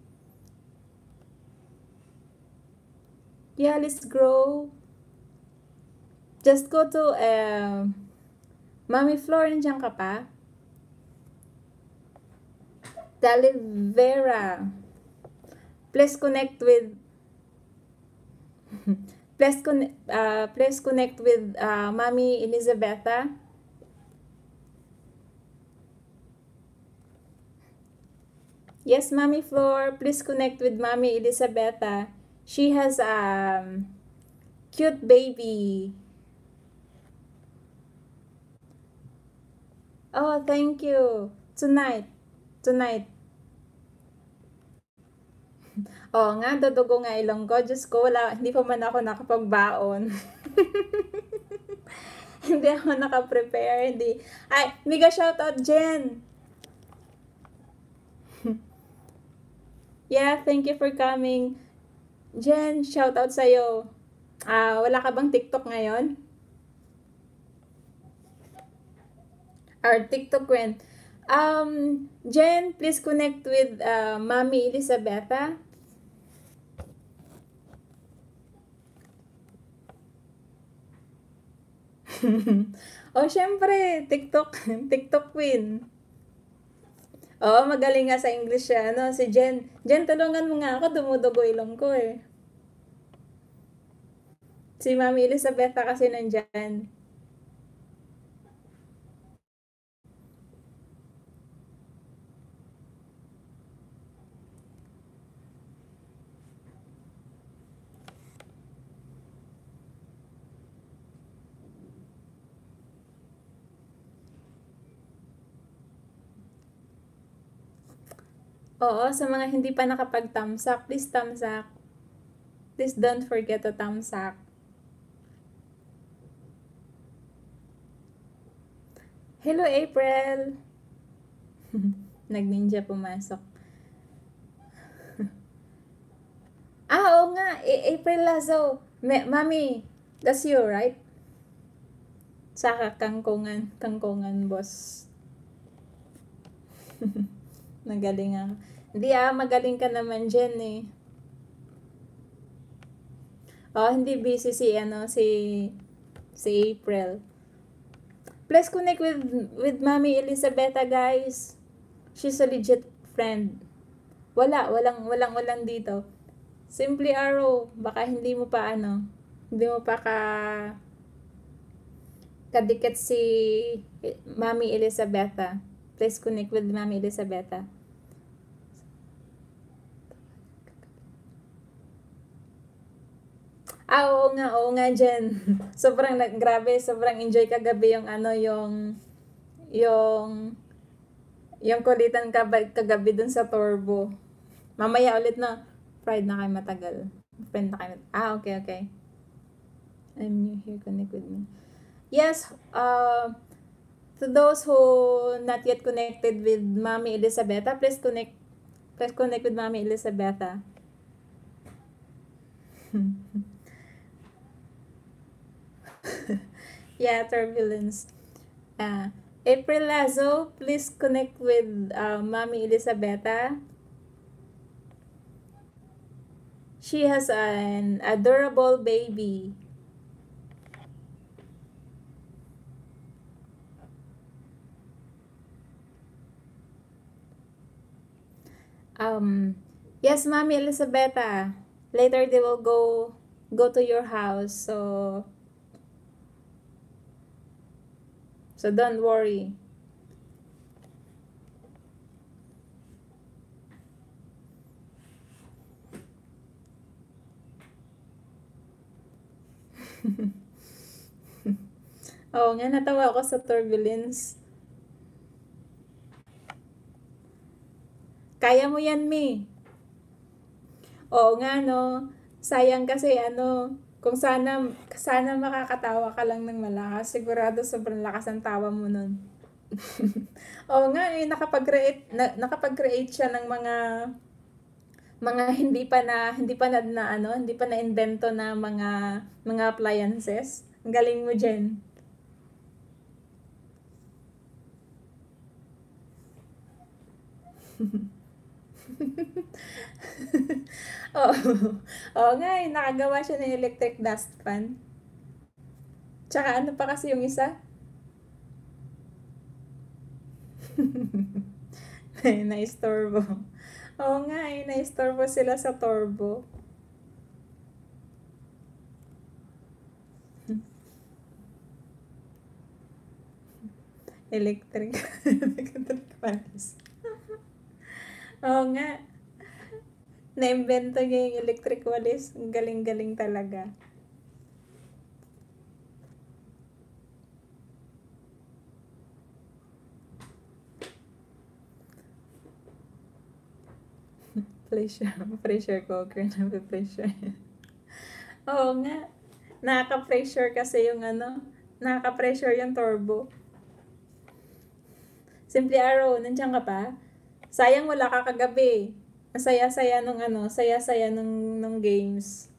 yeah, let's grow. Just go to um Mami Flor, nandiyan ka pa? Dalivera. Please connect with please connect uh, please connect with uh, Mami Elizabetha. Yes, Mami Flor, please connect with Mami Elizabetha. She has a um, cute baby. Oh, thank you. Tonight. Tonight. Oo nga, dudugo nga ilong ko. Diyos ko, wala, hindi pa man ako nakapagbaon. Hindi ako nakaprepare. Hindi. Ay, mega shoutout, Jen. Yeah, thank you for coming. Jen, shoutout sa'yo. Ah, wala ka bang TikTok ngayon? Or TikTok when? Um, Jen, please connect with uh, Mami Elizabetha. Oh, syempre, TikTok, TikTok queen. Oo, magaling nga sa English siya, ano, si Jen. Jen, tulungan mo nga ako, dumudugo ilong ko eh. Si Mami Elizabetha kasi nandyan. Oo, sa mga hindi pa nakapag-thumbs up, please thumbs up. Please don't forget to thumbs up. Hello, April! Nag-ninja pumasok. Ah, oo nga. A- April Lazo. Me- Mami, that's you, right? Sa kangkungan. Kangkungan, boss. Magaling ako. Hindi ah, magaling ka naman dyan eh. Oh, hindi busy si, ano, si, si April. Please connect with, with Mami Elizabeta, guys. She's a legit friend. Wala, walang, walang, walang dito. Simply Arrow, baka hindi mo pa ano, hindi mo pa ka kadikit si Mami Elizabeta. Please connect with Mami Elizabeta. Ah, oo nga, oo nga, Jen. Sobrang nag- grabe, sobrang enjoy kagabi yung ano, yung yung yung kulitan kab- kagabi dun sa Turbo. Mamaya ulit na. Fried na kayo matagal. Friend na kayo. Ah, okay, okay. I'm new here, connect with me. Yes, uh, to those who not yet connected with Mami Elizabeta, please connect please connect with Mami Elizabeta. Yeah, turbulence. Uh, April Lazo, please connect with uh, Mami Elizabeta. She has an adorable baby. Um, yes, Mami Elizabeta. Later they will go go to your house. So so don't worry. Oo nga, natawa ako sa turbulence. Kaya mo yan, Mi. Oo nga, no. Sayang kasi, ano, kung sana, sana makakatawa ka lang ng malakas. Sigurado sobrang lakas ang tawa mo nun. Oo nga, eh, nakapag-create, na, nakapag-create siya ng mga mga hindi pa na hindi pa na, na ano, hindi pa na invento na mga mga appliances. Ang galing mo, Jen. Oo. Oo nga, eh, nakagawa siya ng electric dust fan. Tsaka ano pa kasi yung isa? Na-istorbo. Oo nga, eh, na-istorbo sila sa turbo. Electric. Electric fans. Oo nga. Na-invento niya yung electric walis. Ang galing-galing talaga. Pressure. Pressure cooker na pressure. Oo nga. Nakaka-pressure kasi yung ano. Nakaka-pressure yung turbo. Simply Arrow, nandiyan ka pa? Sayang wala ka kagabi. Ang saya-saya nung ano, saya-saya nung, nung games.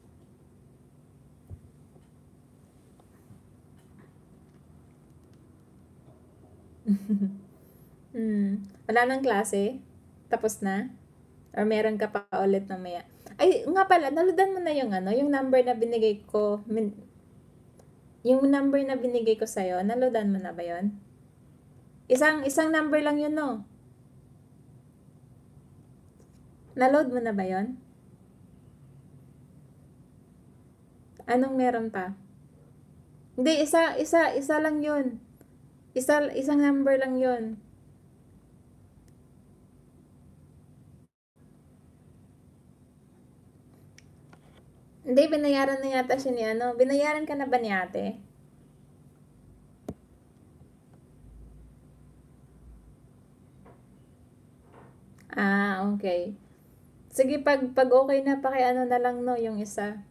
Hmm. Wala nang klase? Tapos na? Or meron ka pa ulit mamaya? Ay, nga pala, naludan mo na yung ano, yung number na binigay ko. Min, yung number na binigay ko sa'yo, naludan mo na ba yon? Isang, isang number lang yun, no? Naload mo na ba yon? Anong meron pa? Hindi, isa, isa, isa lang yun. Isa, isang number lang yun. Hindi, binayaran na yata siya ni ano. Binayaran ka na ba ni ate? Ah, okay. Sige, pag, pag okay na, paki-ano na lang, no, yung isa.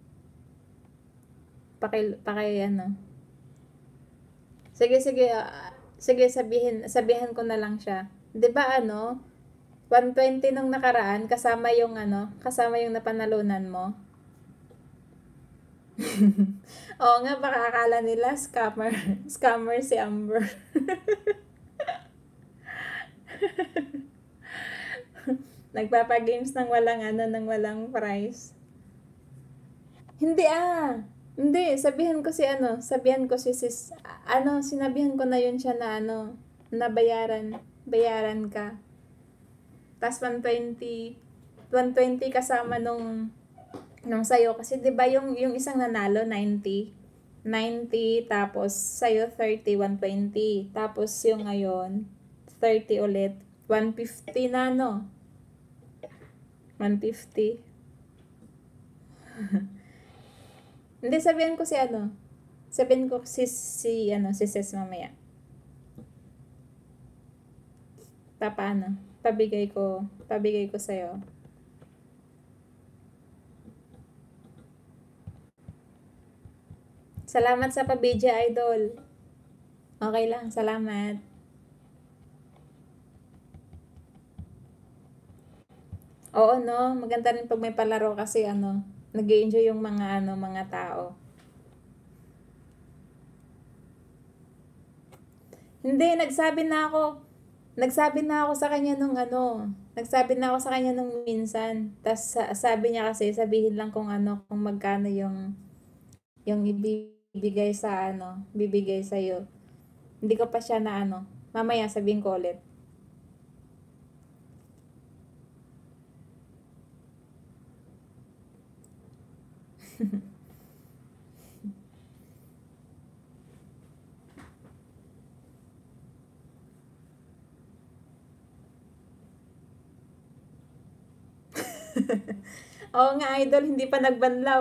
Paki, paki, ano. Sige, sige, ah, sige, sabihin, sabihan ko na lang siya. 'Di ba ano, one twenty nung nakaraan, kasama yung ano, kasama yung napanalunan mo? Oo nga, baka akala nila scammer, scammer si Amber. Nagpapa-games ng walang ano, ng walang prize. Hindi ah. Hindi, sabihan ko si ano, sabihan ko si sis, ano, sinabihan ko na yun siya na ano, na bayaran, bayaran ka. Tas one twenty, one twenty kasama nung, nung sa'yo. Kasi 'di ba yung, yung isang nanalo, ninety. ninety, tapos sa'yo thirty, one twenty. Tapos yung ngayon, thirty ulit. one fifty na, no? one fifty. Hindi, sabihan ko si ano. Sabihin ko si, si ano, si Sis mamaya. Pa, paano? Pabigay ko, pabigay ko sa'yo. Salamat sa pa-B J, Idol. Okay lang, salamat. Oo, no? Maganda rin pag may palaro kasi ano, nag-enjoy yung mga ano, mga tao. Hindi, nagsabi na ako. Nagsabi na ako sa kanya nung ano. Nagsabi na ako sa kanya nung minsan. Tapos sabi niya kasi, sabihin lang kung ano, kung magkano yung yung ibibigay sa ano, bibigay sa iyo. Hindi ko pa siya na ano. Mamaya sabihin ko ulit. Oo nga, Idol, hindi pa nagbanlaw.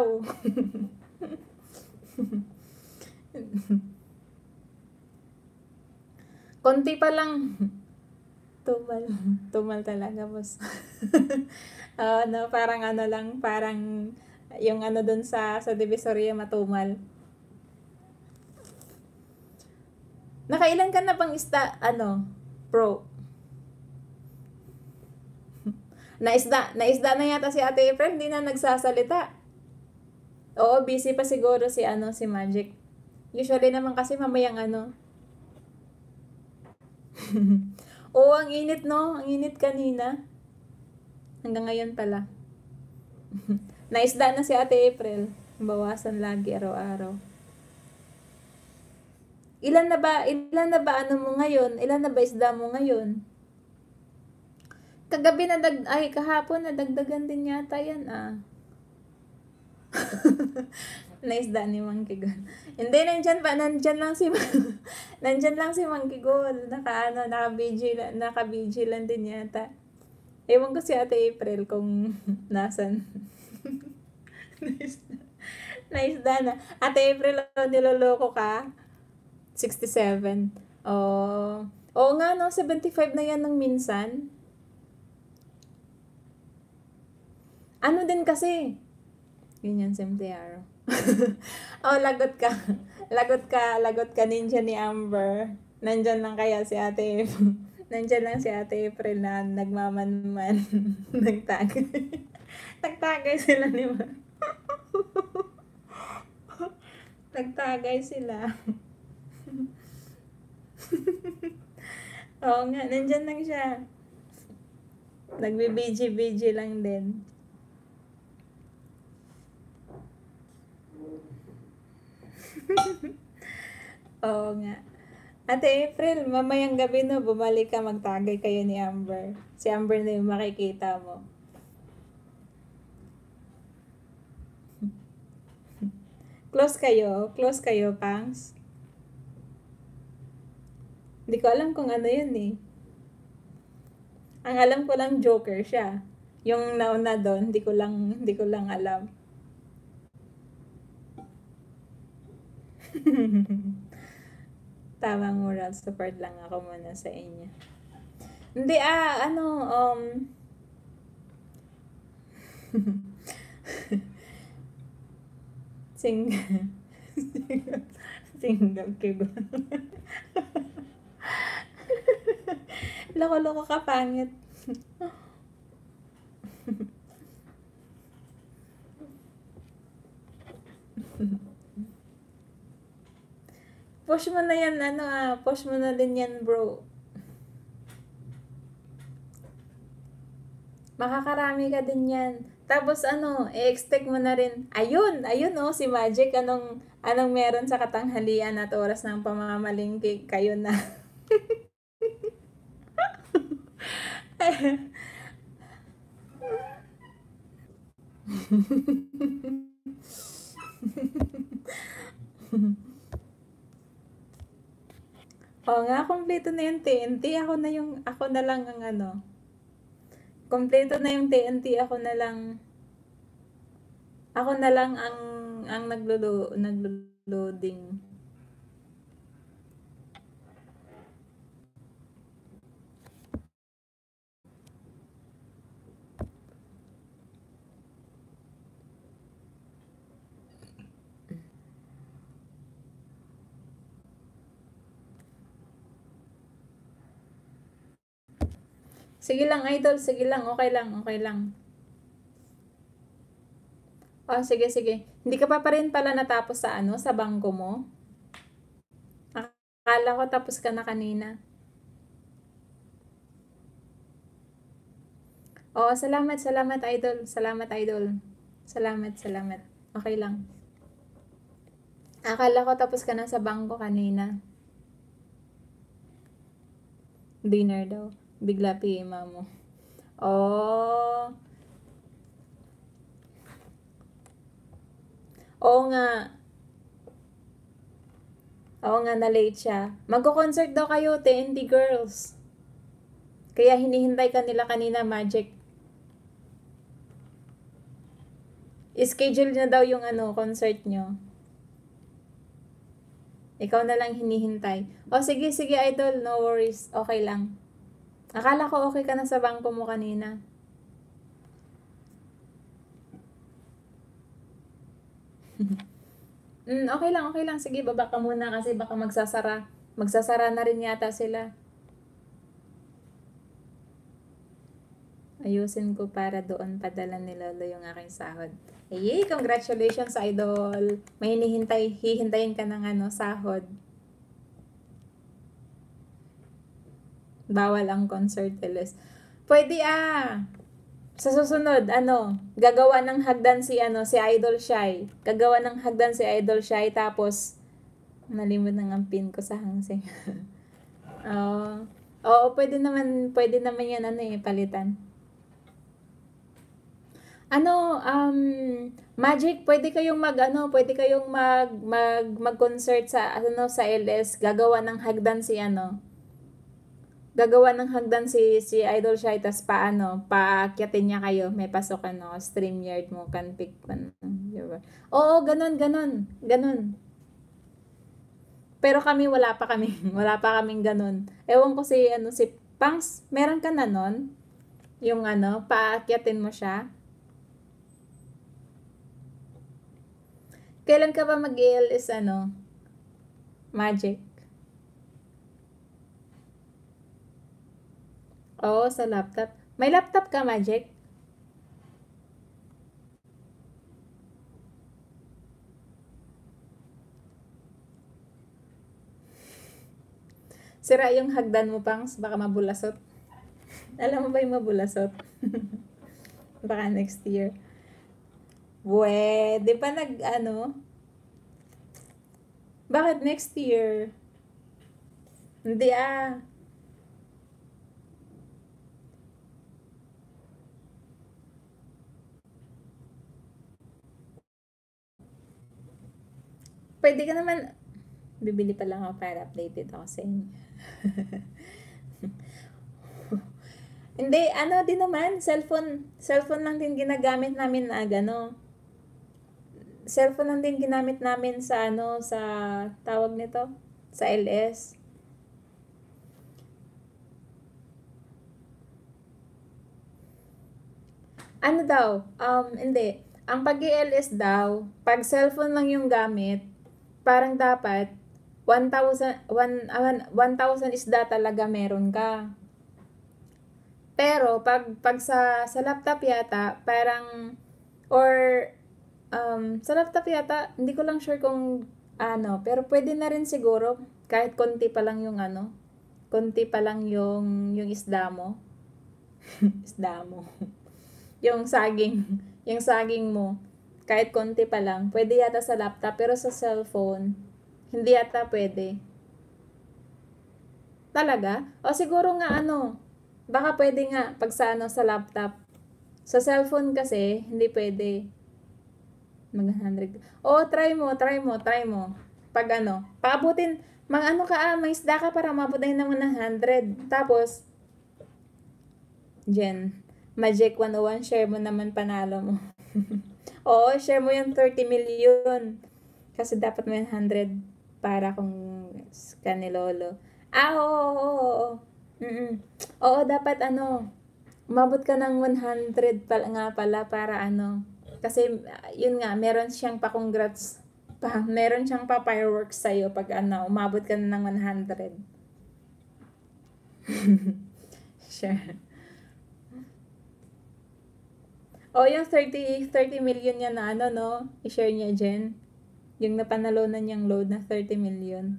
Konti pa lang. Tumal. Tumal talaga, boss. Oo, no, parang ano lang, parang yung ano dun sa, sa Divisoria matumal. Nakailan ka na bang ista, ano, pro? Naisda, naisda na yata si Ate April, hindi na nagsasalita. Oo, busy pa siguro si ano, si Magic. Usually naman kasi mamayang ano. Oo, ang init, no? Ang init kanina. Hanggang ngayon pala. Naisda na si Ate April. Bawasan lagi araw-araw. Ilan na ba, ilan na ba ano mo ngayon? Ilan na ba isda mo ngayon? Kagabi na dag, ay kahapon na dagdagan din yata yan ah. Naisda ni Mang Kigol. Hindi, nandyan pa, nandyan lang si, nandyan lang si Mang Kigol. Naka, ano, naka-B J, naka-B J lang din yata. Ewan ko si Ate April kung nasan. Naisda. Naisda na. Ate April, oh, niloloko ka? sixty-seven. Oh. Oo nga, no? seventy-five na yan ng minsan. Ano din kasi? Ganyan, Semtearo. Oh, lagot ka. Lagot ka, lagot ka ninja ni Amber. Nandyan lang kaya si Ate Nandyan lang si Ate April na nagmamanman. Nagtagay. Nagtagay sila ni Ma. Nagtagay sila. Oo nga, nandyan lang siya. Nagbi-B G B G lang din. Oo nga. Ate April, mamayang gabi no, bumalik ka, magtagay kayo ni Amber. Si Amber na yung makikita mo. Close kayo? Close kayo, Pangs? Hindi ko alam kung ano yun eh. Ang alam ko lang Joker siya. Yung nauna doon, hindi ko lang, hindi ko lang alam. Tamang moral support lang ako muna sa inyo. Hindi, ah, ano, um, sing, single kibo. Loko-loko ka, pangit. Push mo na yan, ano ah, push mo na din yan, bro. Makakarami ka din yan. Tapos ano, i-expect mo na rin, ayun, ayun oh, si Magic, anong, anong meron sa katanghalian at oras ng pamamalingki, kayo na. Oo nga, kumpleto na yung T N T. Ako na yung, ako na lang ang ano. Kumpleto na yung T N T. Ako na lang, ako na lang ang, ang naglolo, naglo-loading. Sige lang, idol. Sige lang. Okay lang. Okay lang. Oh, sige, sige. Hindi ka pa pa rin pala natapos sa ano, sa bangko mo? Akala ko tapos ka na kanina. Oo, salamat, salamat, idol. Salamat, idol. Salamat, salamat. Okay lang. Akala ko tapos ka na sa bangko kanina. Dinner daw. Bigla pima mo. Oh. Oo nga. Oo nga, na-late siya. Magko-concert daw kayo, T N T Girls. Kaya hinihintay ka nila kanina, Magic. I-schedule na daw yung ano, concert nyo. Ikaw na lang hinihintay. O sige, sige idol, no worries. Okay lang. Akala ko okay ka na sa bangko mo kanina. mm, okay lang, okay lang. Sige, baba ka muna kasi baka magsasara. Magsasara na rin yata sila. Ayusin ko para doon padala ni Lolo yung aking sahod. Ayy, congratulations, idol. May hinihintay, hihintayin ka ng ano, sahod. Bawal ang concert, Eles. Pwede ah. Sa susunod, ano, gagawa ng hagdan si ano, si Idol Shy. Gagawa ng hagdan si Idol Shy tapos nalimot ng ang pin ko sa hangsing. Oo. Oo, pwede naman, pwede naman yan ano eh, palitan. Ano, um, Magic, pwede kayong mag ano, pwede kayong mag mag mag-concert sa ano sa L S, gagawa ng hagdan si ano. Gagawa ng hagdan si si Idol Shy tas paano, paakyatin niya kayo, may pasok ano, StreamYard mo kan pick kan. Diba? Oo, ganun, ganun, ganun. Pero kami wala pa kami, wala pa kaming ganun. Ewan ko si ano si Pangs, meron ka na nun? Yung ano, paakyatin mo siya. Kailan ka ba mag-A L S ano? Magic. Oo, sa laptop. May laptop ka, Magic? Sira yung hagdan mo, Pangs. Baka mabulasot. Alam mo ba yung mabulasot? Baka next year. Weh, di ba nag, ano? Bakit next year? Hindi ah. Pwede ka naman, bibili pa lang ako para updated ako sa inyo. Hindi, ano din naman, cellphone, cellphone lang din ginagamit namin na gano. Cellphone lang din ginamit namin sa ano, sa tawag nito, sa L S. Ano daw, um, hindi. Ang pag-A L S daw, pag cellphone lang yung gamit, parang dapat one thousand, one, ah, one thousand isda talaga meron ka. Pero pag pag sa sa laptop yata, parang or um, sa laptop yata, hindi ko lang sure kung ano, pero pwede na rin siguro kahit konti pa lang yung ano, konti pa lang yung yung isda mo. Isda mo. Yung saging, yung saging mo. Kahit konti pa lang, pwede yata sa laptop, pero sa cellphone, hindi yata pwede. Talaga? O siguro nga ano, baka pwede nga pag sa ano sa laptop. Sa cellphone kasi, hindi pwede. Mag one hundred. O, try mo, try mo, try mo. Pag ano, paabutin, mag ano ka ah, may isda ka para mabutin ng one hundred. Tapos, Jen, Magic one oh one, share mo naman panalo mo. Oo, share mo yung thirty million. Kasi dapat may one hundred para kung kanilolo. Ah, oo, oo, oo. Mm-mm. Oo, dapat ano, umabot ka ng one hundred pala nga pala para ano. Kasi ah, yun nga, meron siyang pa-congrats pa, meron siyang pa-fireworks sa'yo pag ano, umabot ka na ng one hundred. Sure. O, yung thirty, thirty million niya na ano, no? I-share niya, Jen. Yung napanalunan niyang load na thirty million.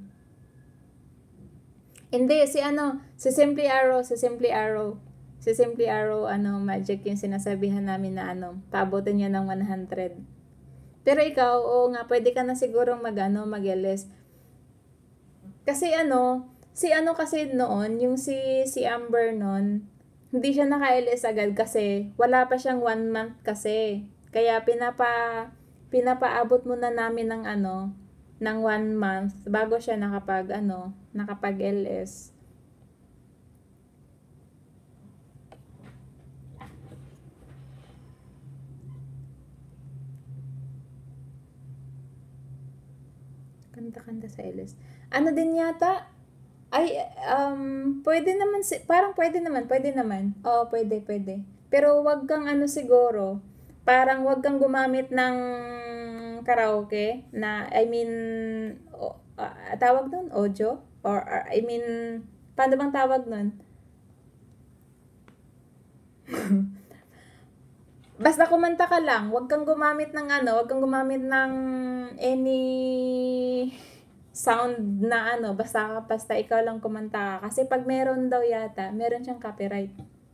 Hindi, si ano, si Simply Arrow, si Simply Arrow. Si Simply Arrow, ano, Magic yung sinasabihan namin na ano, paabutin niya ng one hundred. Pero ikaw, oo nga, pwede ka na sigurong mag, ano, mag-L S. Kasi ano, si ano kasi noon, yung si, si Amber noon, hindi siya naka-L S agad kasi wala pa siyang one month kasi. Kaya pinapa, pinapaabot muna namin ng ano, ng one month bago siya nakapag, ano, nakapag-L S. Kanta-kanta sa L S. Ano din yata? Ay, um, pwede naman, si, parang pwede naman, pwede naman. Oo, pwede, pwede. Pero wag kang ano siguro, parang wag kang gumamit ng karaoke na, I mean, o, ah, tawag nun, audio? Or, or, I mean, paano bang tawag nun? Basta kumanta ka lang, wag kang gumamit ng ano, wag kang gumamit ng any sound na ano, basta basta ikaw lang kumanta ka. Kasi pag meron daw yata, meron siyang copyright.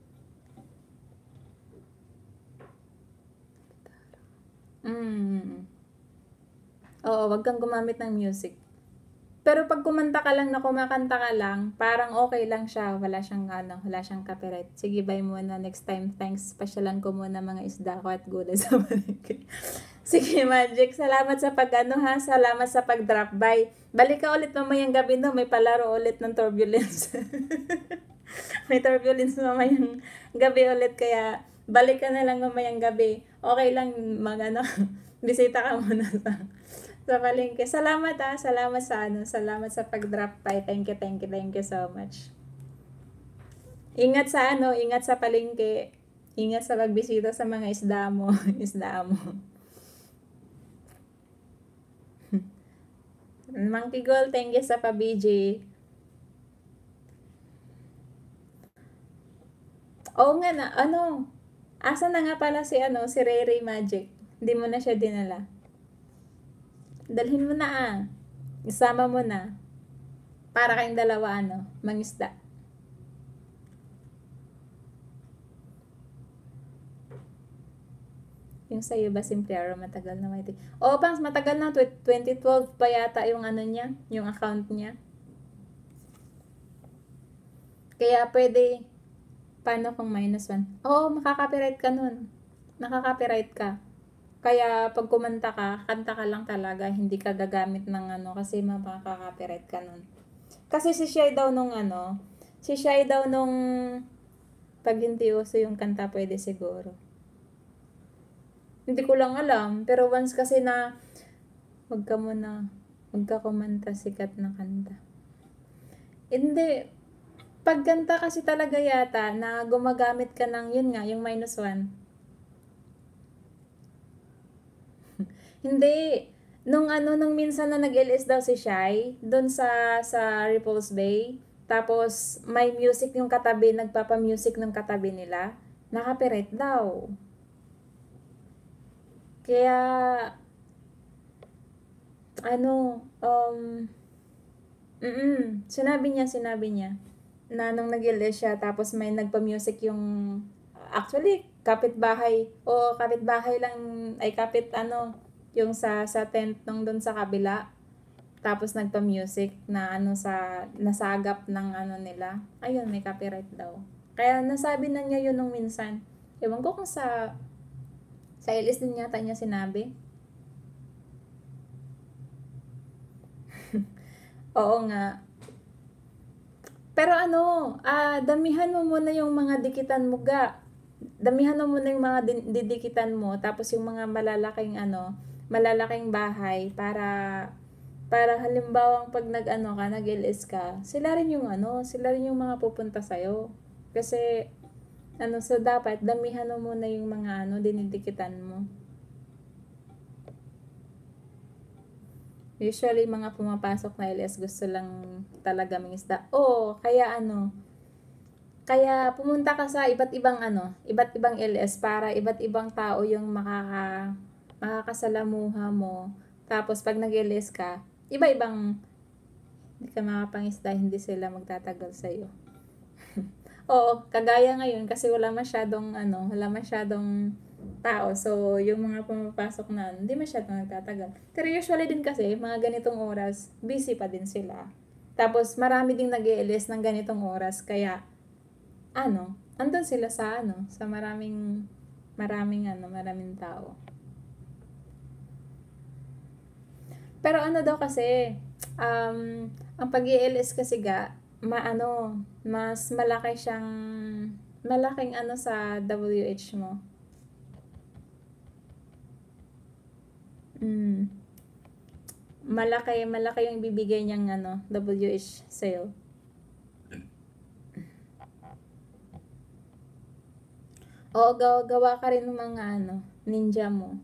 Mm. Oo, wag kang gumamit ng music. Pero pag kumanta ka lang na kumakanta ka lang, parang okay lang siya. Wala siyang ano, wala siyang copyright. Sige, bye muna next time. Thanks. Pasyalan ko muna mga isda ko at gulay sa palengke. Sige, Magic. Salamat sa pag ano ha. Salamat sa pag drop by. Balik ka ulit mamayang gabi no. May palaro ulit ng turbulence. May turbulence mamayang gabi ulit. Kaya balik ka na lang mamayang gabi. Okay lang mag ano. Bisita ka muna sa sa palengke. Salamat ah. Salamat sa ano. Salamat sa pag-drop by. Thank you, thank you, thank you so much. Ingat sa ano. Ingat sa palengke. Ingat sa pagbisita sa mga isda mo. Isda mo. Monkey Gold, thank you sa pa-B J. Oo nga na, ano, asa na nga pala si ano, si Ray Ray Magic. Hindi mo na siya dinala. Dalhin mo na ah. Isama mo na. Para kayong dalawa ano, mangisda. Yung sa'yo ba simple araw, matagal na may Oo, Pangs, matagal na. twenty twelve pa yata yung ano niya, yung account niya. Kaya pwede, paano kung minus one? Oo, makaka-copyright ka nun. Nakaka-copyright ka. Kaya pag kumanta ka, kanta ka lang talaga, hindi ka gagamit ng ano, kasi makaka-copyright ka nun. Kasi si Shai daw nung ano, si Shai daw nung pag hindi uso yung kanta, pwede siguro. Hindi ko lang alam, pero once kasi na, wag ka muna, wag ka kumanta sikat na kanta. Hindi, pag kanta kasi talaga yata, na gumagamit ka ng, yun nga, yung minus one. Hindi. Nung ano, nung minsan na nag-L S daw si Shai, doon sa, sa Repulse Bay, tapos may music yung katabi, nagpapa-music ng katabi nila, nakapiret daw. Kaya, ano, um, mm sinabi niya, sinabi niya, na nung nag-L S siya, tapos may nagpa-music yung, actually, kapitbahay, o kapitbahay lang, ay kapit ano, yung sa, sa tent nung doon sa kabila, tapos nagpa-music na ano sa, nasagap ng ano nila, ayun, may copyright daw. Kaya nasabi na niya yun nung minsan. Ewan ko kung sa, sa L S din yata niya sinabi. Oo nga. Pero ano, ah, damihan mo muna yung mga dikitan mo ga. Damihan mo muna yung mga din- didikitan mo, tapos yung mga malalaking ano, malalaking bahay para para halimbawang pag nag-ano ka, nag-L S ka, sila rin yung ano, sila rin yung mga pupunta sa'yo. Kasi, ano, so dapat, damihan mo muna yung mga ano, dinidikitan mo. Usually, mga pumapasok na L S, gusto lang talaga mangisda. Oo, kaya ano, kaya pumunta ka sa iba't ibang ano, iba't ibang L S para iba't ibang tao yung makaka, makakasalamuha mo. Tapos, pag nag-L S ka, iba-ibang hindi ka makapangisda, hindi sila magtatagal sa'yo. Oo, kagaya ngayon kasi wala masyadong ano, wala masyadong tao. So, yung mga pumapasok na, hindi masyadong nagtatagal. Pero usually din kasi, mga ganitong oras, busy pa din sila. Tapos, marami ding nag-L S ng ganitong oras. Kaya, ano, andun sila sa ano, sa maraming, maraming ano, maraming tao. Pero ano daw kasi, um, ang pag-I L S kasi ga, maano, mas malaki siyang, malaking ano sa W H mo. Mm. Malaki, malaki yung ibibigay niyang ano, W H sa'yo. Oo, gawa, gawa ka rin ng mga ano, ninja mo.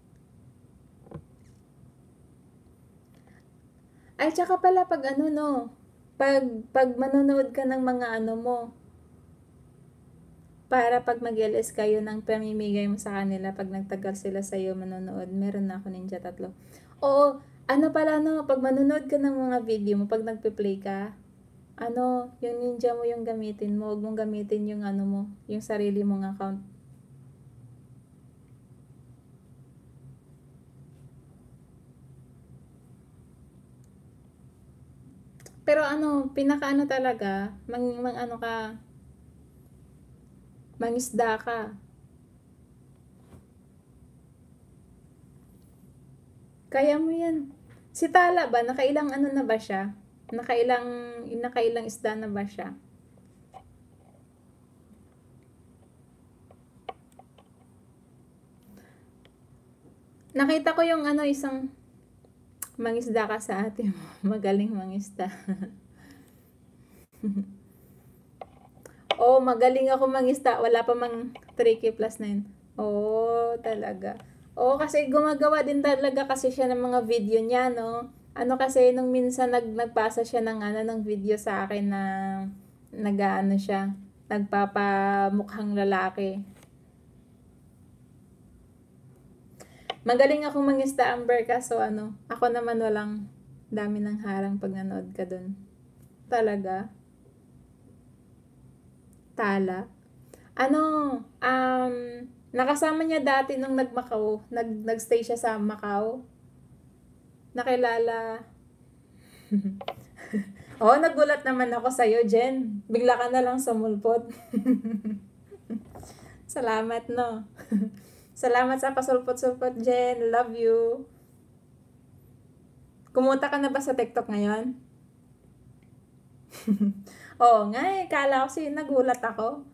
Ay, tsaka pala pag ano no, pag, pag manonood ka ng mga ano mo, para pag mag-L S kayo ng pamimigay mo sa kanila, pag nagtagal sila sa'yo manonood, meron na ako ninja tatlo. Oo, ano pala no, pag manonood ka ng mga video mo, pag nagpe-play ka, ano, yung ninja mo yung gamitin mo, huwag mong gamitin yung ano mo, yung sarili mong account. Pero ano, pinaka-ano talaga, mang, mang ano ka, mangisda ka. Kaya mo yan. Si Tala ba, nakailang ano na ba siya? Nakailang, nakailang isda na ba siya? Nakita ko yung ano, isang mangisda ka sa ate mo. Magaling mangisda. Oh, magaling ako mangisda. Wala pa mang three K plus nine. Oh, talaga. Oo, kasi gumagawa din talaga kasi siya ng mga video niya, no? Ano kasi, nung minsan nag, nagpasa siya ng, ano, ng video sa akin na nag-ano siya, nagpapamukhang lalaki. Magaling akong mangisda, Amber, kaso ano, ako naman walang dami ng harang pag nanood ka dun. Talaga? Tala? Ano, um, nakasama niya dati nung nag-Macau, nag, nagstay siya sa Macau. Nakilala. Oo, nagulat naman ako sa'yo, Jen. Bigla ka na lang sumulpot. Salamat, no? Salamat sa pasulpot-sulpot, Jen. Love you. Kumuta ka na ba sa TikTok ngayon? Oo nga eh, kala ko si nagulat ako.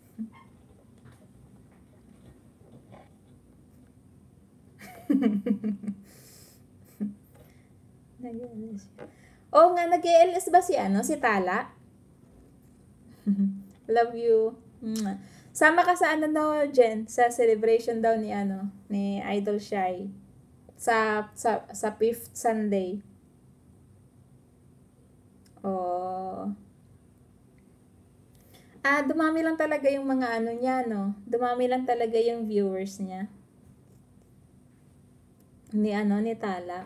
Nag-L S. Oo nga, nag-L S ba si ano, si Tala? Love you. Mwah. Sama ka sa ano daw, Jen, sa celebration daw ni ano, ni Idol Shy. Sa, sa, sa fifth Sunday. Oh. Ah, dumami lang talaga yung mga ano niya, no? Dumami lang talaga yung viewers niya. Ni ano, ni Tala.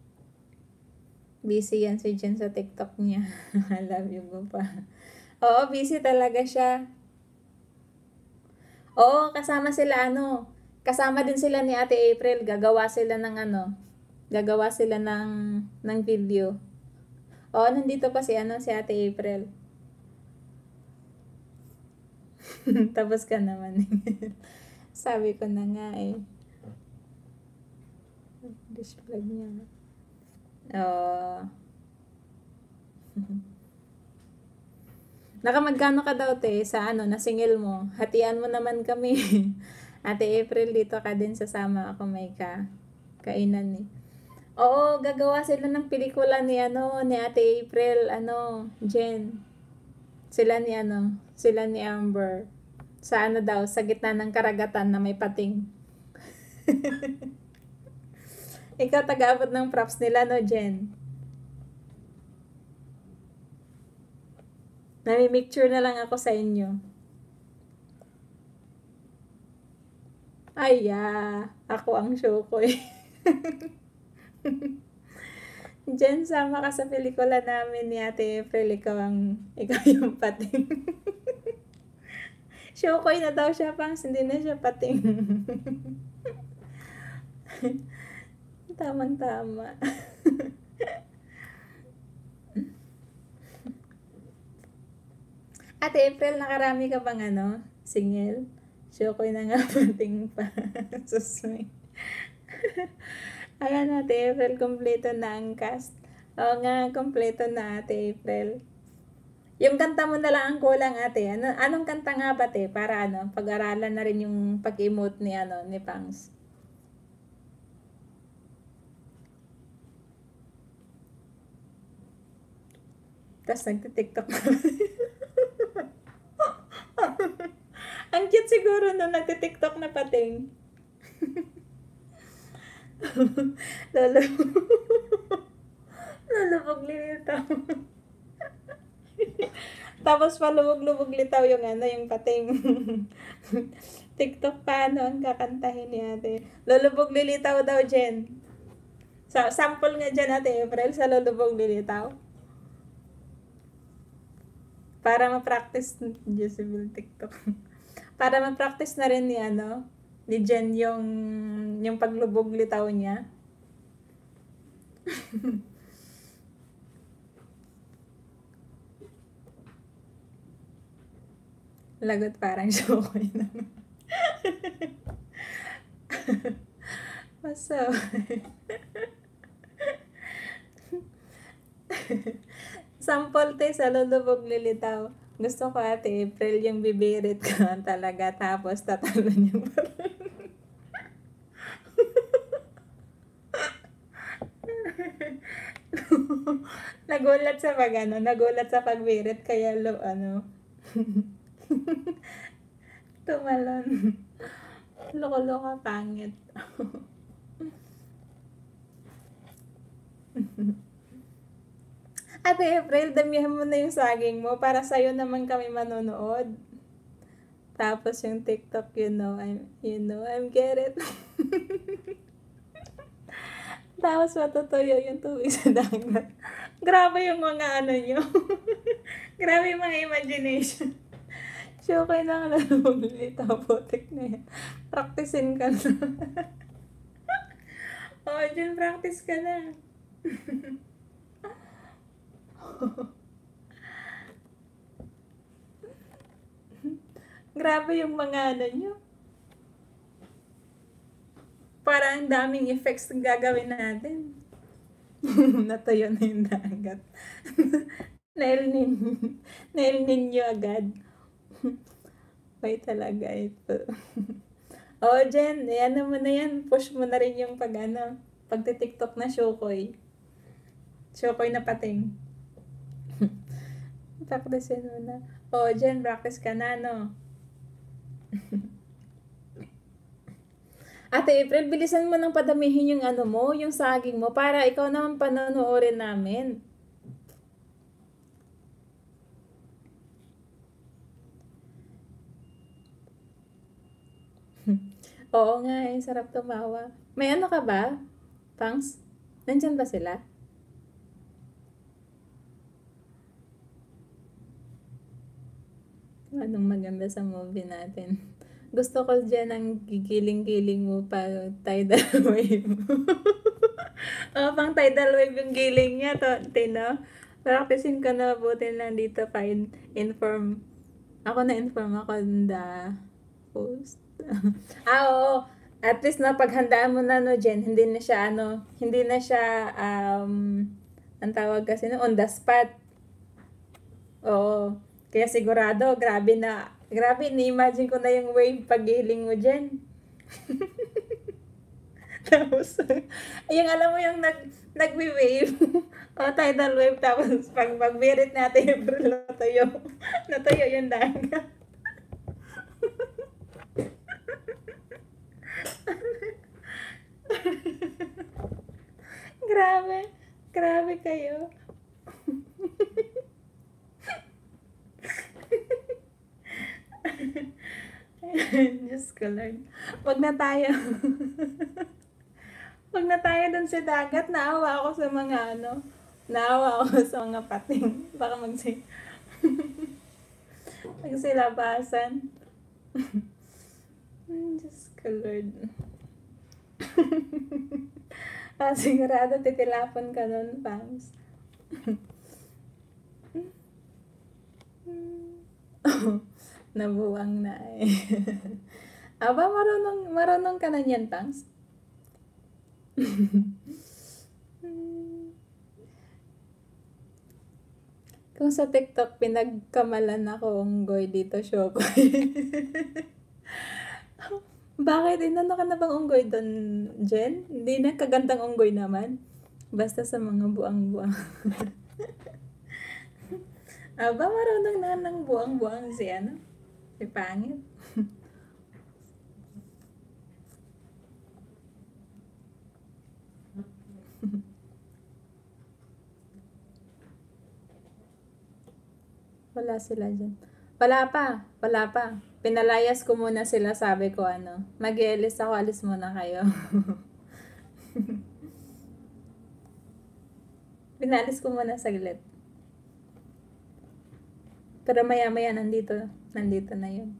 Busy yan si Jen sa TikTok niya. I love you mo pa. Oo, busy talaga siya. Oo, kasama sila ano. Kasama din sila ni Ate April. Gagawa sila ng ano. Gagawa sila ng, ng video. Oo, nandito pa si ano, si Ate April. Tapos ka naman. Sabi ko na nga eh. Display niya. Oo. Nakamagkano ka daw te sa ano, nasingil mo? Hatian mo naman kami. Ate April, dito ka din sasama ako may ka kainan eh. Oo, gagawa sila ng pelikula ni ano, ni Ate April, ano, Jen. Sila ni ano, sila ni Amber. Sa ano daw, sa gitna ng karagatan na may pating. Ikaw taga-abot ng props nila, no, Jen? Nami-picture na lang ako sa inyo. Ay, ah, ako ang show ko eh. Jen, sama ka sa pelikula namin ni Ate April. Ikaw ang, ikaw yung pating. Show ko na daw siya, Pangs. Hindi na siya pating. Tamang-tama. Ate April, nakarami ka bang ano? Singil? Show ko na nga pating pa. Susmay. Ayan, Ate April, kompleto na ang cast. Oo nga, kompleto na, Ate April. Yung kanta mo na lang ang kulang, ate. Ano, anong kanta nga ba, te? Para ano, pag-aralan na rin yung pag-emote ni, ano, ni Pangs. Tapos nagtitiktok na. Ang cute siguro nung nagtitiktok na pating. Lalo. Lalubog litaw. Tapos palubog-lubog litaw yung ano, yung pating. TikTok paano ang kakantahin ni ate. Lulubog lilitaw daw, Jen. Sa sample nga dyan, Ate April, sa lulubog lilitaw. Para ma-practice, Jezebel TikTok. Para ma-practice na rin ni ano, ni Jen yung, yung paglubog litaw niya. Lagot parang show ko yun. Maso. Sample te sa lulubog lilitaw. Gusto ko, Ate April, yung bibirit ka talaga tapos tatalon yung nagulat sa pag ano, nagulat sa pagbirit kaya lo ano. Tumalon. Loko-loko pangit. Ate April, damihan mo na yung saging mo para sa'yo naman kami manonood. Tapos yung TikTok, you know, I'm, you know, I'm get it. Tapos matutuyo yung tubig sa dagat. Grabe yung mga ano nyo. Grabe yung mga imagination. Show kayo na nga na bumilita, putik na yan. Practicein ka na. Oo, oh, dyan practice ka na. Grabe yung mga ano nyo. Parang daming effects na gagawin natin. Natuyo na yung dagat. Nail ninyo. Nail ninyo agad. Ay talaga ito. Oh, Jen, yan naman na yan. Push mo na rin yung pag ano, pagti-TikTok na Shokoy. Shokoy na pating. Practice mo na. Oh, Jen, practice ka na, no? Ate April, bilisan mo nang padamihin yung ano mo, yung saging mo, para ikaw naman panonoodin namin. Oo nga eh, sarap tumawa. May ano ka ba, Pangs? Nandyan ba sila? Anong maganda sa movie natin? Gusto ko dyan ang gigiling-giling mo pa tidal wave. Oh, pang tidal wave yung giling niya, to, Tino. Practicein ko na, buti lang dito pa in, inform. Ako na-inform ako the post. Ah, oo. At least na paghandaan mo na no, Jen, hindi na siya ano, hindi na siya um ang tawag kasi no, on the spot. Oo. Kaya sigurado, grabe na, grabe, ni-imagine ko na yung wave pag-healing mo dyan. Tapos, yung alam mo yung nag, nag-wave, o tidal wave, tapos pag mag-merit natin, bro, natuyo, natuyo yung dagat. Grabe, grabe kayo. Diyos ko Lord. Wag na tayo. Wag na tayo dun sa dagat. Naawa ako sa mga ano. Naawa ako sa mga pating. Baka magsi... magsilabasan. Diyos ko Lord. Ah, sigurado titilapon ka nun, Pangs. Nabuwang na eh. Aba, marunong, marunong ka na niyan, Pangs? Kung sa TikTok pinagkamalan ako unggoy dito, Shokoy. Bakit? Inano ka na bang unggoy doon, Jen? Hindi na, kagandang unggoy naman. Basta sa mga buang-buang. Aba, marunong na ng buang-buang si ano? Si Pangit. Wala sila dyan. Wala pa. Wala pa. Pinalayas ko muna sila, sabi ko ano. Mag-i-alis ako, alis muna kayo. Pinalis ko muna saglit. Pero maya-maya nandito, nandito na yun.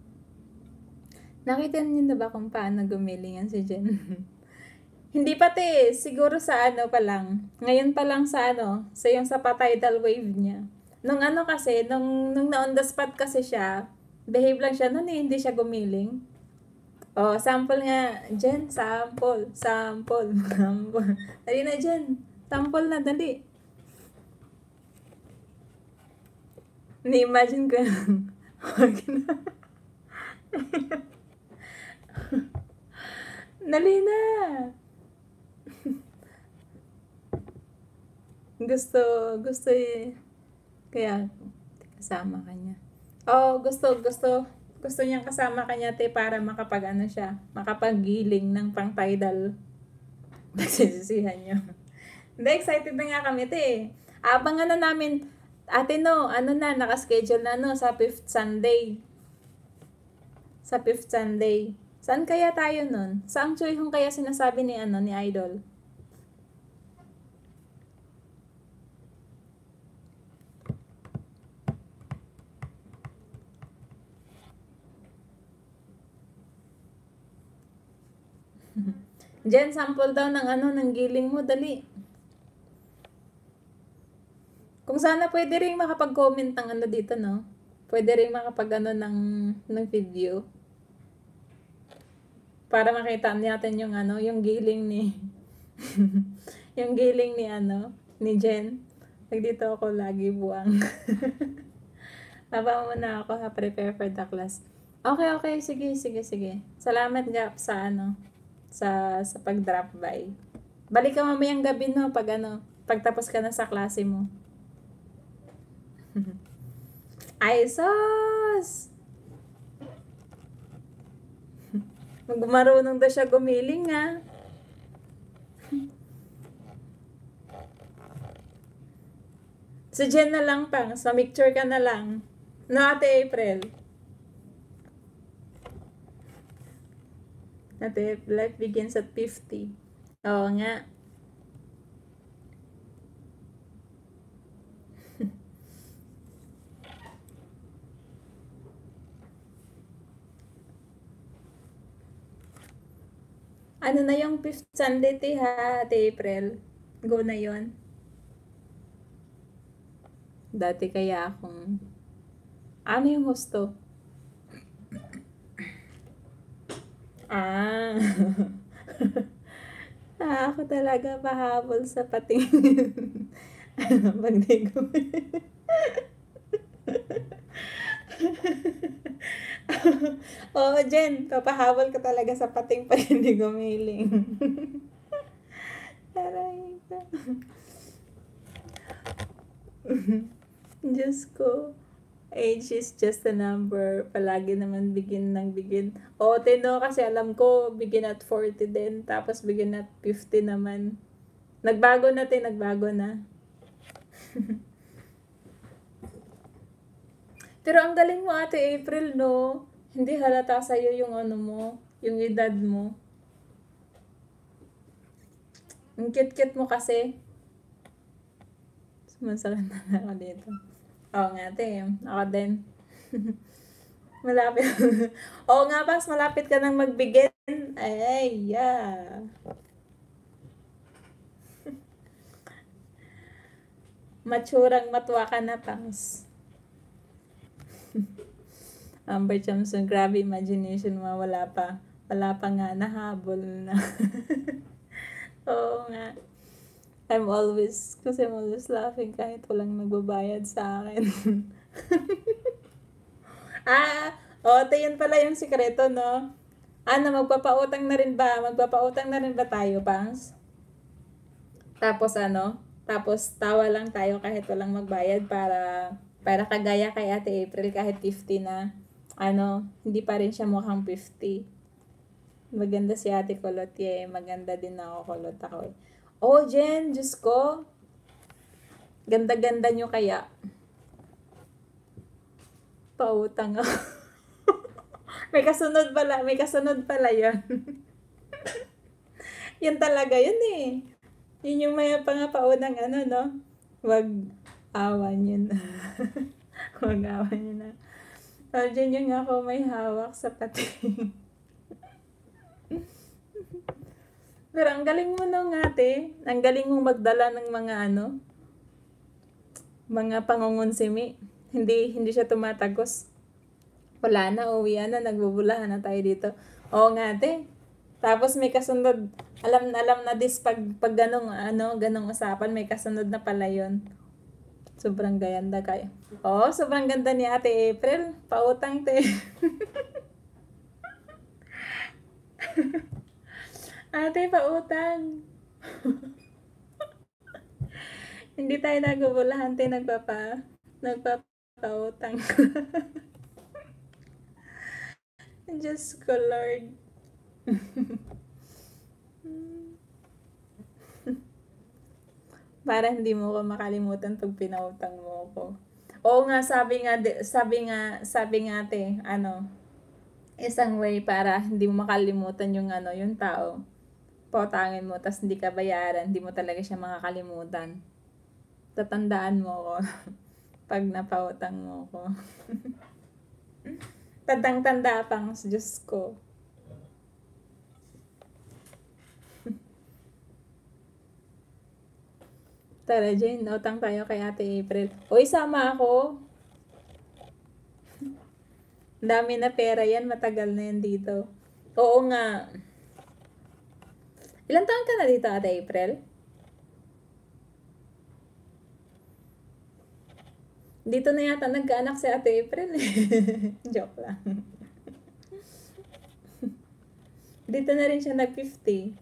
Nakita niyo na ba kung paano gumiling yan si Jen? Hindi pati, siguro sa ano pa lang. Ngayon pa lang sa ano, sa yung sa pa-tidal wave niya. Nung ano kasi, nung, nung na on the spot kasi siya, behave lang siya, nun eh, hindi siya gumiling. Oh, sample nga, Jen, sample, sample, sample. Dali na, Jen, sample na, dali. Ni-imagine ko lang. Wag na. Dali na. Gusto, gusto eh. Kaya, kasama ka niya. Oh, gusto, gusto, gusto niyang kasama ka niya, te, para makapag ano siya, makapaggiling ng pang tidal. Nagsisisihan niyo. Hindi, excited na nga kami, te. Abangan na namin, ate no, ano na, nakaschedule na no, sa fifth Sunday. Sa fifth Sunday. Saan kaya tayo nun? Saang Choi Hong kaya sinasabi ni ano, ni Idol? Jen, sample daw ng ano, ng giling mo, dali. Kung sana pwede rin makapag-comment ng ano dito, no? Pwede rin makapag ano ng, ng video. Para makita natin yung ano, yung giling ni, yung giling ni ano, ni Jen. Pag dito ako lagi buwang. Baba muna ako ha, prepare for the class. Okay, okay, sige, sige, sige. Salamat nga sa ano, sa sa pag-drop by. Balik ka mamayang gabi no pag ano, pagtapos ka na sa klase mo. Ay, sus! Marunong daw siya gumiling nga. Si Jen na lang pang, sa picture ka na lang. No, Ate April. Ate, life begins at fifty. Oo nga. Ano na yung fifth Sunday, te, ha, Ate April? Go na yon. Dati kaya akong... Ano yung husto? Ah. ah, ako talaga pahabol sa pating. Pag di ko... Oo, Jen, papahabol ka talaga sa pating pag hindi gumiling. Aray ka. Diyos ko. Age is just a number. Palagi naman begin ng begin. Oo, tino, kasi alam ko, begin at forty din. Tapos begin at fifty naman. Nagbago na, te, nagbago na. Pero ang galing mo, Ate April, no? Hindi halata sa'yo yung ano mo, yung edad mo. Ang cute-cute mo kasi. Sumasakit na ako dito. Oo nga, te. Ako din. Malapit. Oo nga, Pax, malapit ka nang magbigin. Ay, yeah. Matsurang matwa ka na, Pax. Amber Chamson, grabe imagination mo. Wala pa. Wala pa nga, nahabol na. Oo nga. I'm always, kasi I'm always laughing kahit walang nagbabayad sa akin. ah, o, oh, yun pala yung sikreto, no? Ano, magpapautang na rin ba? Magpapautang na rin ba tayo, Pangs? Tapos ano? Tapos tawa lang tayo kahit walang magbayad para, para kagaya kay Ate April kahit fifty na, ano, hindi pa rin siya mukhang fifty. Maganda si Ate Kulot, eh. Maganda din ako, Kulot ako, eh. Oh, Jen, Diyos ko. Ganda-ganda nyo kaya. Pautang ako. May kasunod pala, may kasunod pala yun. Yun talaga yun eh. Yun yung may pangapaunang ano, no? Wag awan yun. Wag awan yun na. So, dyan yung ako may hawak sa pating. Pero ang galing mo nung ate. Ang galing mong magdala ng mga ano, mga pangungonsimi. Hindi, hindi siya tumatagos. Wala na, uwian na, nagbubulahan na tayo dito. Oo nga ate. Tapos may kasunod, alam na alam na this pag, pag ganong, ano, ganong usapan, may kasunod na pala yun. Sobrang ganda kayo. Oo, sobrang ganda ni Ate April. Pautang te. Ate, pautang. Hindi tayo nagubulahan, te, nagpapa, nagpapautang. Diyos ko, Lord. Para hindi mo ko makalimutan pag pinautang mo ko. Oo nga, sabi nga, sabi nga, sabi nga, te, ano, isang way para hindi mo makalimutan yung ano, yung tao. Pautangin mo, tas hindi ka bayaran, hindi mo talaga siya makakalimutan. Tatandaan mo ko pag napautang mo ko. Tandang-tanda pang, Diyos ko. Tara, Jen, utang tayo kay Ate April. Uy, sama ako. Dami na pera yan, matagal na yan dito. Oo nga. Ilang taon ka na dito, Ate April? Dito na yata nagkaanak si Ate April. Joke lang. Dito na rin siya nag-fifty.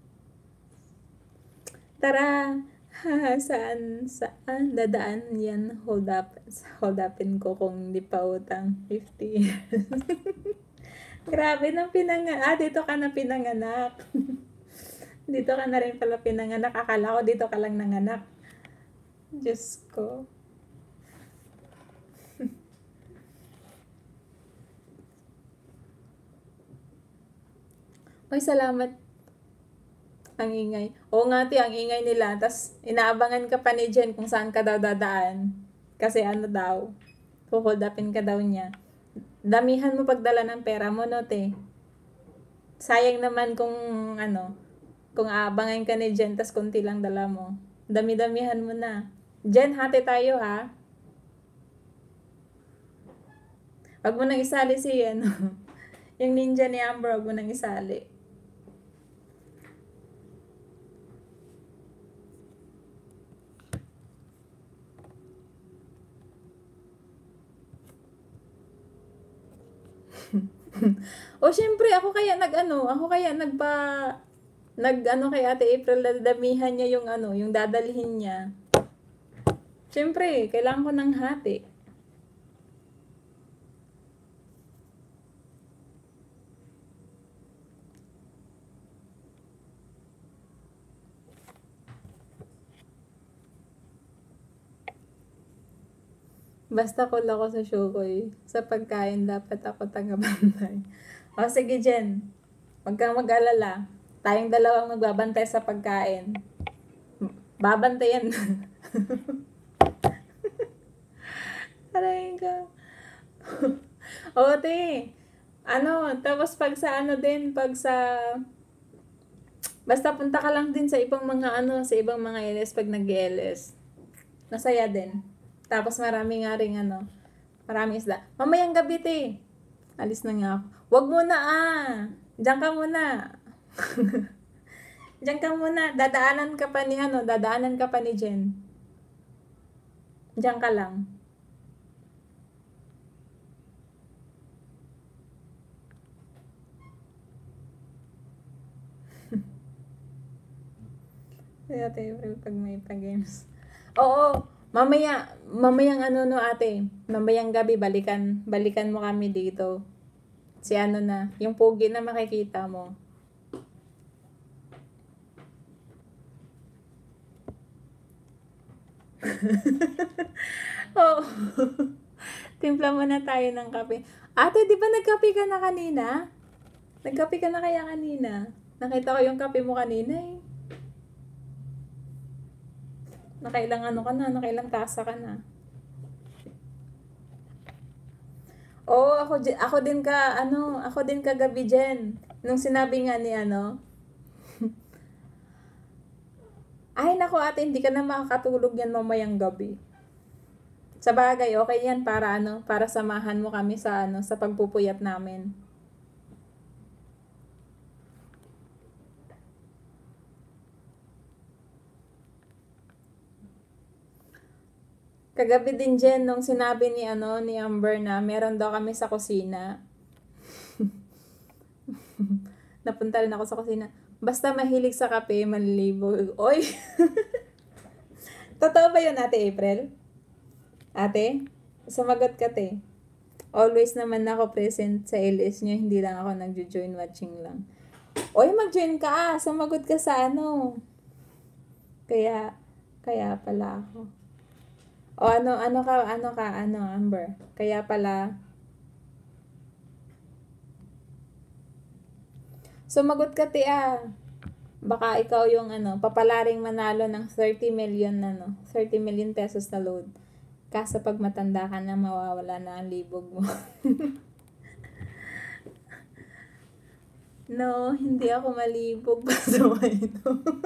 Tara, ha, saan, saan dadaan yan? Hold up, hold upin ko kung hindi pa utang. fifty. Grabe nang pinanganak. Ah, dito ka na pinanganak. Dito ka na rin pala pinanganak. Akala ko dito ka lang nanganak. Diyos ko. Ay, salamat. Ang ingay. Oo nga, ti, ang ingay nila. Tapos, inaabangan ka pa ni Jen kung saan ka daw dadaan. Kasi ano daw, hold upin ka daw niya. Damihan mo pagdala ng pera mo, no, te. Sayang naman kung, ano, kung aabangan ka ni Jen, tas konti lang dala mo. Dami-damihan mo na. Jen, hati tayo, ha? Wag mo nang isali si, ano, yung ninja ni Amber, wag mo nang isali. O syempre, ako kaya nag-ano, ako kaya nagpa, nag-ano kay Ate April, damihan niya yung ano, yung dadalhin niya. Syempre, kailangan ko ng hati. Basta cool ako sa Shukoy. Sa pagkain, dapat ako tagabantay. O sige, Jen. Huwag kang mag-alala. Tayong dalawang magbabantay sa pagkain. Babantayan. Aray ka. O, te. Ano, tapos pag sa ano din, pag sa... Basta punta ka lang din sa ibang mga ano, sa ibang mga L S pag nag-L S. Masaya din. Tapos marami nga rin ano, maraming isda. Mamayang gabi, te. Alis na nga ako. Wag muna ah. Diyan ka muna. Diyan ka muna. Dadaanan ka pa ni ano, dadaanan ka pa ni Jen. Diyan ka lang. Kaya tayo pag may pa-games. Oo, mamaya, mamayang ano no ate, mamayang gabi balikan, balikan mo kami dito. Si ano na, yung pogi na makikita mo. Oo. Timpla muna tayo ng kape. Ate, di ba nagkape ka na kanina? Nagkape ka na kaya kanina? Nakita ko yung kape mo kanina eh. Nakailang ano ka na, nakailang tasa ka na. Oo, ako, di- ako din ka, ano, ako din kagabi Jen. Nung sinabi nga ni ano, ay nako ate, hindi ka na makakatulog yan mamayang gabi. Sa bagay, okay yan para ano, para samahan mo kami sa ano, sa pagpupuyat namin. Kagabi din Jen, nung sinabi ni ano, ni Amber na meron daw kami sa kusina. Napunta rin ako sa kusina. Basta mahilig sa kape, malilibog. Oy! Totoo ba yun, Ate April? Ate? Sumagot ka, te. Always naman ako present sa L S nyo, hindi lang ako nagjo-join watching lang. Oy, mag-join ka ah! Sumagot ka sa ano. Kaya, kaya pala ako. O ano, ano ka, ano ka, ano, Amber? Kaya pala, sumagot ka, te ah. Baka ikaw yung ano, papalaring manalo ng thirty million ano, thirty million pesos na load. Kaso pag matanda ka na, mawawala na ang libog mo. No, hindi ako malibog. Pasaway to.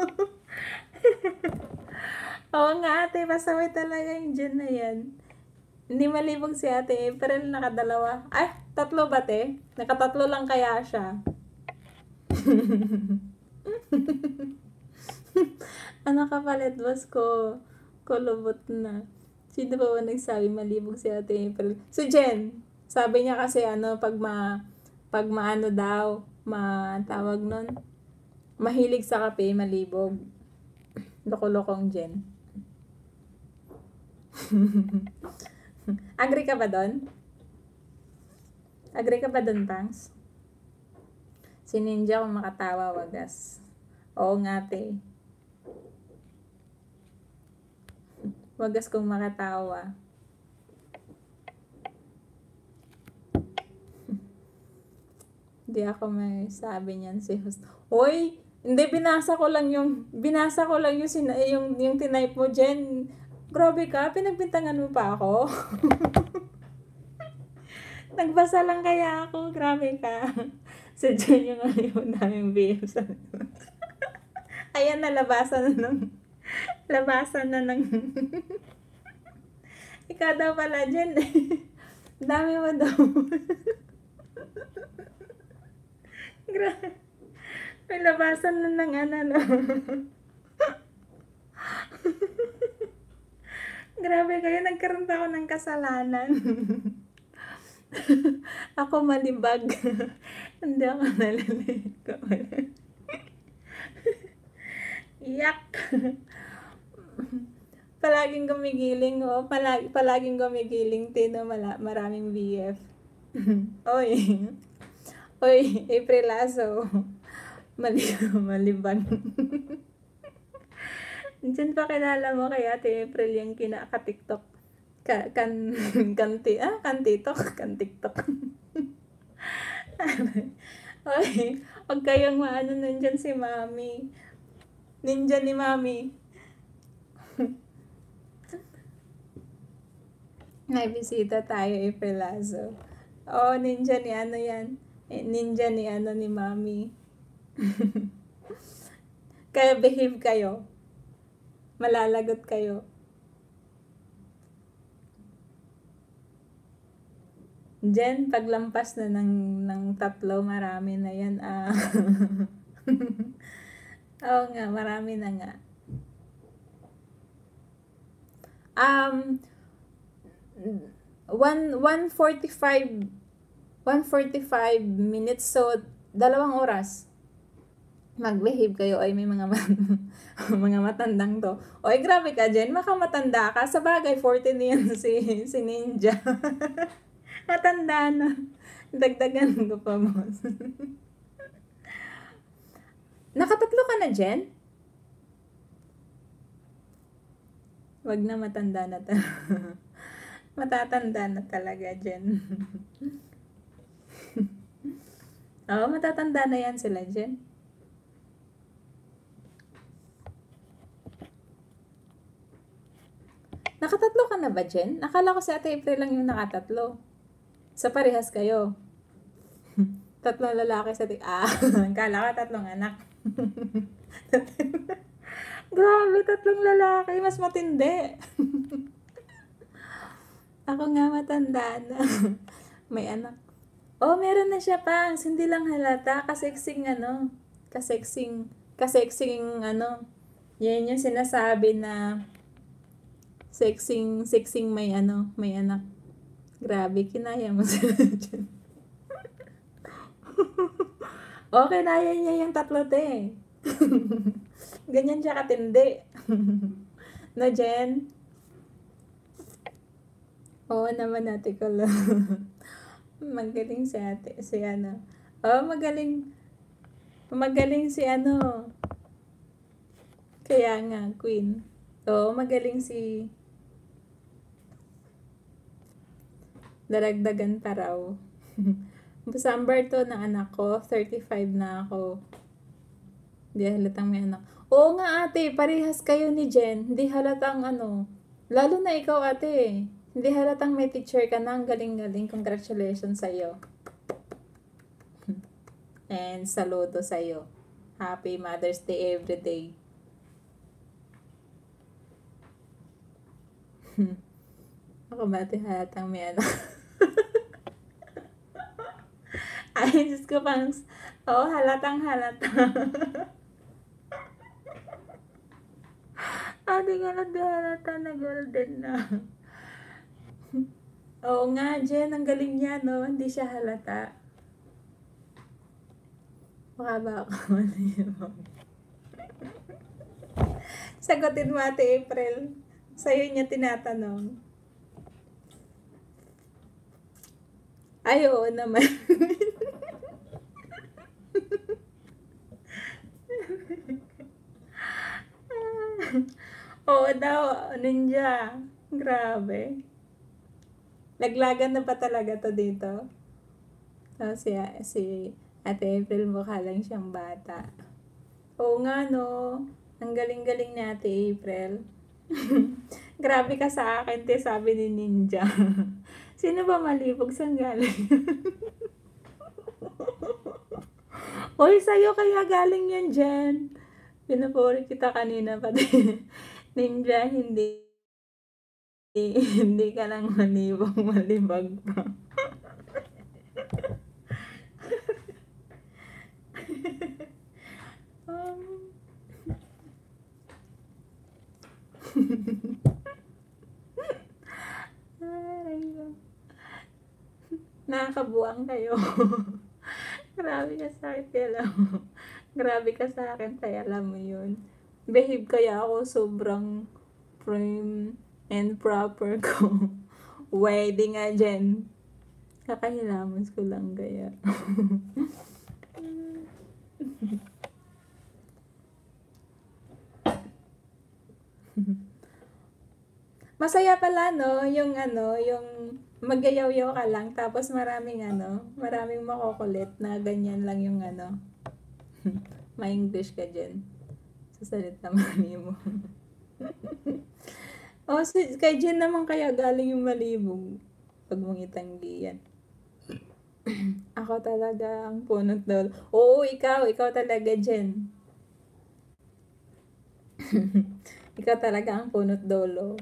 Oo nga ate, pasaway talaga yung dyan na yan. Hindi malibog si ate April, nakadalawa. Ay, tatlo ba te? Nakatatlo lang kaya siya. Ano ka palit, boss ko? Kulubot na. Sino ba ba nagsabi malibog si ate April? Si Jen. Sabi niya kasi ano, pag ma, pag maano daw, matawag nun, mahilig sa kape, malibog. Loko-lokong Jen. Agree ka ba doon? Agree ka ba doon, Pangs? Si Ninja kung makatawa, wagas. Oo nga, te. Wagas kung makatawa. Hindi ako may sabi niyan si host. Hoy, hindi, binasa ko lang yung, binasa ko lang yung, sina, yung, yung tinype mo, Jen. Grabe ka, pinagbintangan mo pa ako. Nagbasa lang kaya ako, grabe ka. Sa Jen yung ano yung daming B F. Ayan, nalabasan na ng, labasan na ng, ikaw daw pala, Jen. Dami mo daw. Grabe. May labasan na ng ano, no? Grabe kayo, nagkaroon pa ako ng kasalanan. Ako malibag. Hindi ako naliligo. Yak! Palaging gumigiling, oh. Palagi, palaging gumigiling, Tino, mala, maraming B F. Oy. Oy, Aprilazo. Mali, malibag. Diyan pa kilala mo kay Ate April yung kinaka-TikTok. Ka, kan, kanti, ah, kan TikTok, kan TikTok. Oy, huwag kayong maano nandyan si Mami. Ninja ni Mami. May bisita tayo, Aprilazo. Oo, ninja ni ano yan. Eh, ninja ni ano ni Mami. Kaya behave kayo. Malalagot kayo. Jen, paglampas na ng, ng tatlo, marami na yan. Ah. Oo nga, marami na nga. Um, one forty-five minutes, so dalawang oras. Mag-behave kayo, ay may mga mga matandang to. Oy, grabe ka, Jen, makamatanda ka. Sa bagay, forty na yan si, si Ninja. Matanda na. Dagdagan ko pa mo. Nakatatlo ka na, Jen? Wag na, matanda na talaga. Matatanda na talaga, Jen. Oo, oh, matatanda na yan sila, Jen. Nakatatlo ka na ba, Jen? Nakala ko si Ate April lang yung nakatatlo. Sa parehas kayo. Tatlong lalaki sa Ate... Ah, kala ko tatlong anak. Grabe, tatlong lalaki. Mas matindi. Ako nga matanda na. May anak. Oh, meron na siya pa. Hindi lang halata. Kaseksing ano. Kaseksing... Kaseksing ano. Yan yung sinasabi na... Sexing, sexing may ano, may anak. Grabe, kinaya mo sila dyan. Okay, naya niya yung tatlo, te. Ganyan siya katindi. No, Jen? Oo naman, ate ko lang. Magaling si ate, si ano. Oo, magaling. Magaling si ano. Kaya nga, queen. Oo, magaling si... Daragdagan pa raw. December to ng anak ko, thirty-five na ako. Hindi halatang may anak. Oo nga, ate, parehas kayo ni Jen. Hindi halatang ano. Lalo na ikaw, ate. Hindi halatang may teacher ka na. Ang galing-galing. Congratulations sa'yo. And saludo sa'yo. Happy Mother's Day every day. Ako ba, ate, halatang may anak? Ay, Diyos ko, pang... Oo, oh, halatang halata. Ate ka na di halata na golden na. Oo nga, Jen, ang galing niya, no? Hindi siya halata. Baka ba ako mo? Sagutin mo, Ate April. Sa'yo niya tinatanong. Ay, oo naman. Oo daw, ninja. Grabe. Laglagan na pa talaga to dito. So, si, si Ate April mukha lang siyang bata. Oo nga no. Ang galing-galing ni Ate April. Grabe ka sa akin, te, sabi ni Ninja. Sino ba malibog saan galing? Hoy, sa'yo kaya galing yan dyan. Pinupuri kita kanina pa din. Ninja, hindi. Hindi ka lang malibog, malibag pa. um, Aray ko. Nakakabuang kayo. Grabe ka sa akin, kaya alam mo. Grabe ka sa akin, kaya alam mo yun. Behave kaya ako sobrang prim and proper ko. Wedding nga dyan. Kakahilamos ko lang kaya. Masaya pala no, yung ano, yung magyayaw-yaw ka lang tapos maraming ano, maraming makukulit na ganyan lang yung ano. Ma-English ka dyan. Sa salita mali mo. O, si, kay Jen naman kaya galing yung malibog. Pag mong itanggi yan. Ako talaga ang punot dulo. Oo, ikaw, ikaw talaga, Jen. Ikaw talaga ang punot dulo.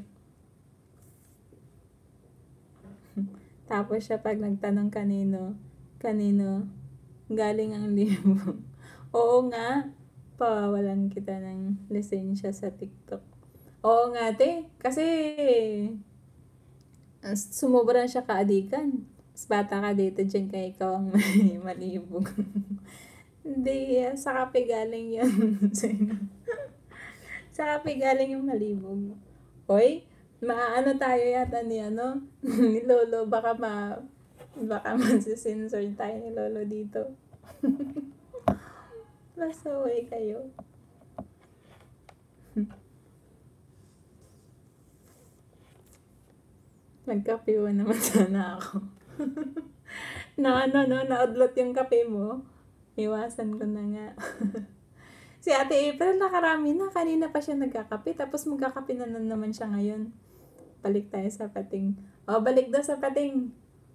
Tapos siya pag nagtanong kanino, kanino, galing ang libog. Oo nga, pawawalan kita ng lisensya sa TikTok. Oo nga, te. Kasi, sumobra siya kaadikan. Mas bata ka dito dyan kaya ikaw ang malibog. Hindi, sa kape galing yun. Sa kape galing yung malibog. Hoy, maano tayo yata ni ano, ni Lolo. Baka ma, baka masisensor tayo ni Lolo dito. Masaway kayo. Nagkape naman sana ako. na ano no, naudlot yung kape mo. Iwasan ko na nga. Si Ate April nakarami na. Kanina pa siya nagkakape. Tapos magkakape na naman siya ngayon. Balik tayo sa pating. O, balik daw sa pating.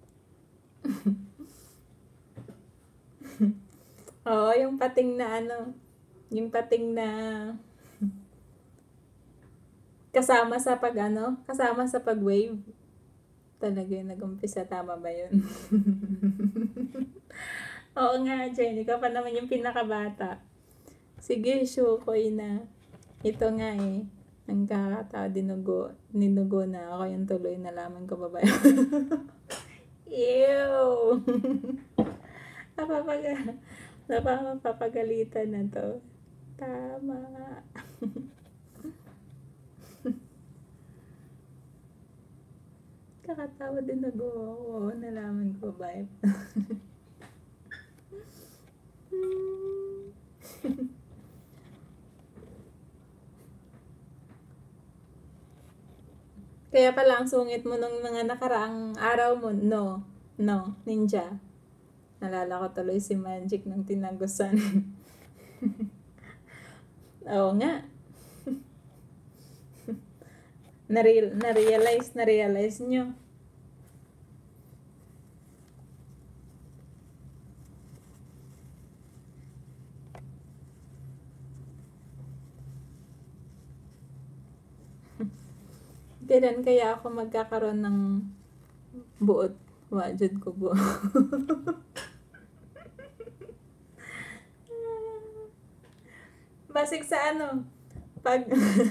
Oo, yung pating na ano. Yung pating na kasama sa pag ano. Kasama sa pag-wave. Talaga yung nag-umpisa. Tama ba yun? Oo nga, Jen. Ikaw pa naman yung pinakabata. Sige, Shukoy na. Ito nga eh. Ang kakata, dinugo. Ninugo na ako yung tuloy. Nalaman ko ba ba yun? Ew! Napapaga, napapagalitan na to. Tama. Kakatawa din na go ako. Nalaman ko ba? Kaya pala ang sungit mo nung mga nakaraang araw mo. No. No. Ninja. Nalala ko tuloy si Magic ng tinagusan. Oo nga. Nare- na-realize, na-realize nyo. Kailan kaya ako magkakaroon ng buot? Wajud ko bu. Basig sa ano? Pag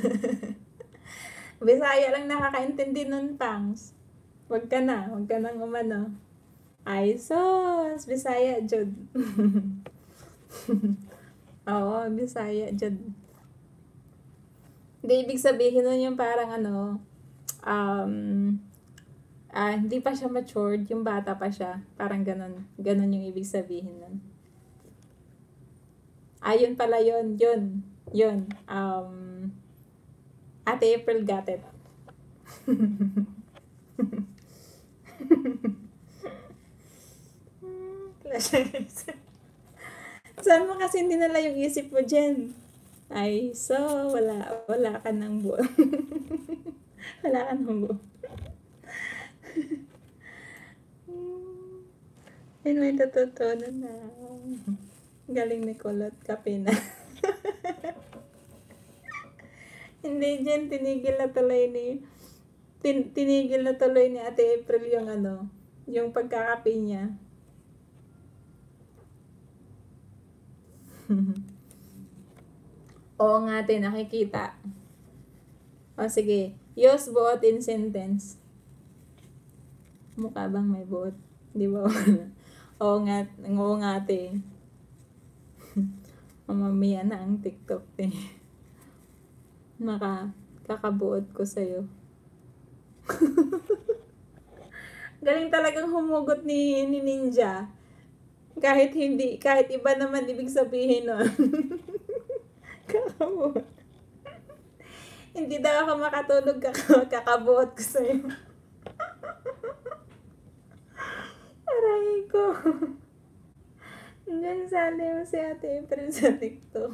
Bisaya lang nakakaintindi nun, Pangs. Wag ka na, wag ka nang umano. Ay, sos, Bisaya, Jud. Oo, Bisaya, Jud. Hindi, ibig sabihin nun yung parang ano, um, ah, hindi pa siya matured, yung bata pa siya. Parang ganun. Ganun yung ibig sabihin nun. Ayun pala yun, yun, yun. Um, Ate April got it. Saan mo kasi dinala yung isip mo dyan? Ay, so, wala, wala ka ng buo. Wala ka ng buo. Yun, may natutunan na. Galing ni Kulot, kape na. Hindi dyan, tinigil na tuloy ni, tin, tinigil na tuloy ni Ate April yung ano, yung pagkakape niya. Oo nga, ate, nakikita. O, sige. Use buot in sentence. Mukha bang may buot? Di ba? Oo nga, oo nga, ate. Mamamiya na ang TikTok, te. Naka, kakabuot ko sa'yo. Galing talagang humugot ni, ni Ninja. Kahit hindi, kahit iba naman ibig sabihin nun. Kakabuot. Hindi daw ako makatulog, kakabuot ko sa'yo. Aray ko. Diyan sali mo si Ate April sa TikTok.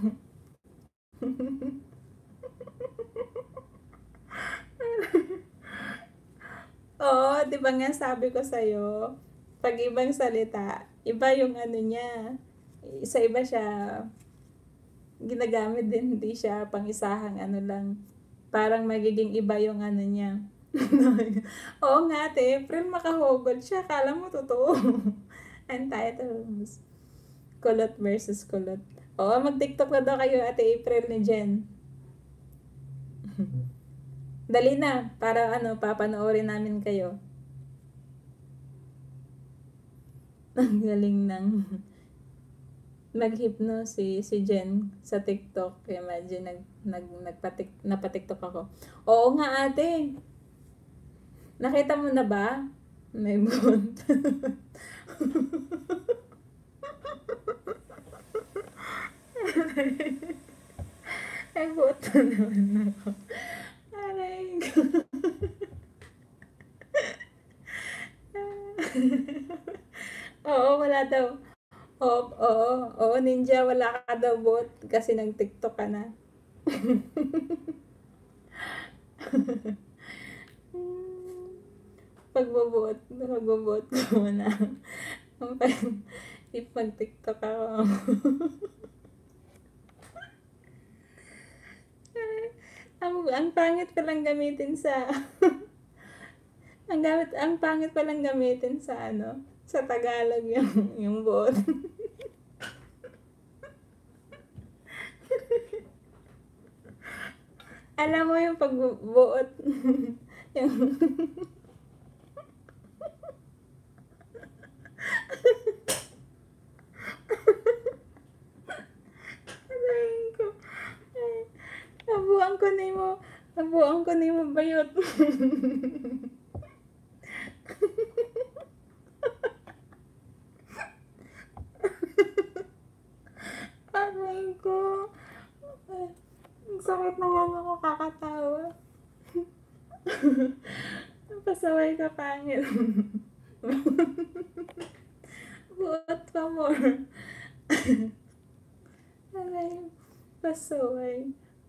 Oo, di ba nga sabi ko sa'yo, pag ibang salita, iba yung ano niya. Sa iba siya, ginagamit din, hindi siya pang-isahang ano lang. Parang magiging iba yung ano niya. Oo nga, Ate April, makahugod siya. Kala mo totoo. Untitled. Kulot versus kulot. Oo, mag-TikTok na daw kayo, Ate April ni Jen. Dali na, para ano, papanoorin namin kayo. Ang galing ng mag-hypno si, si Jen sa TikTok. Imagine, nag, nag, nagpatik, napatiktok ako. Oo nga, ate. Nakita mo na ba? May buot. May buot na naman ako. Aray ko. Oo, wala daw. Oo, oo, oo, Ninja, wala ka daw buot kasi nag-TikTok ka na. Pagbubuot, pagbubuot ko muna. Ipag-TikTok ako. ang, ang pangit palang gamitin sa ang gamit ang pangit palang gamitin sa ano, sa Tagalog yung yung buot. Alam mo yung pagbubuot yung Aray ko. Nabuang ko ni mo. Nabuang ko ni mo bayot. Aray ko. Ang sakit na nga ako kakatawa. Pasaway ka pangit. Buot pa more. Aray. Pasaway.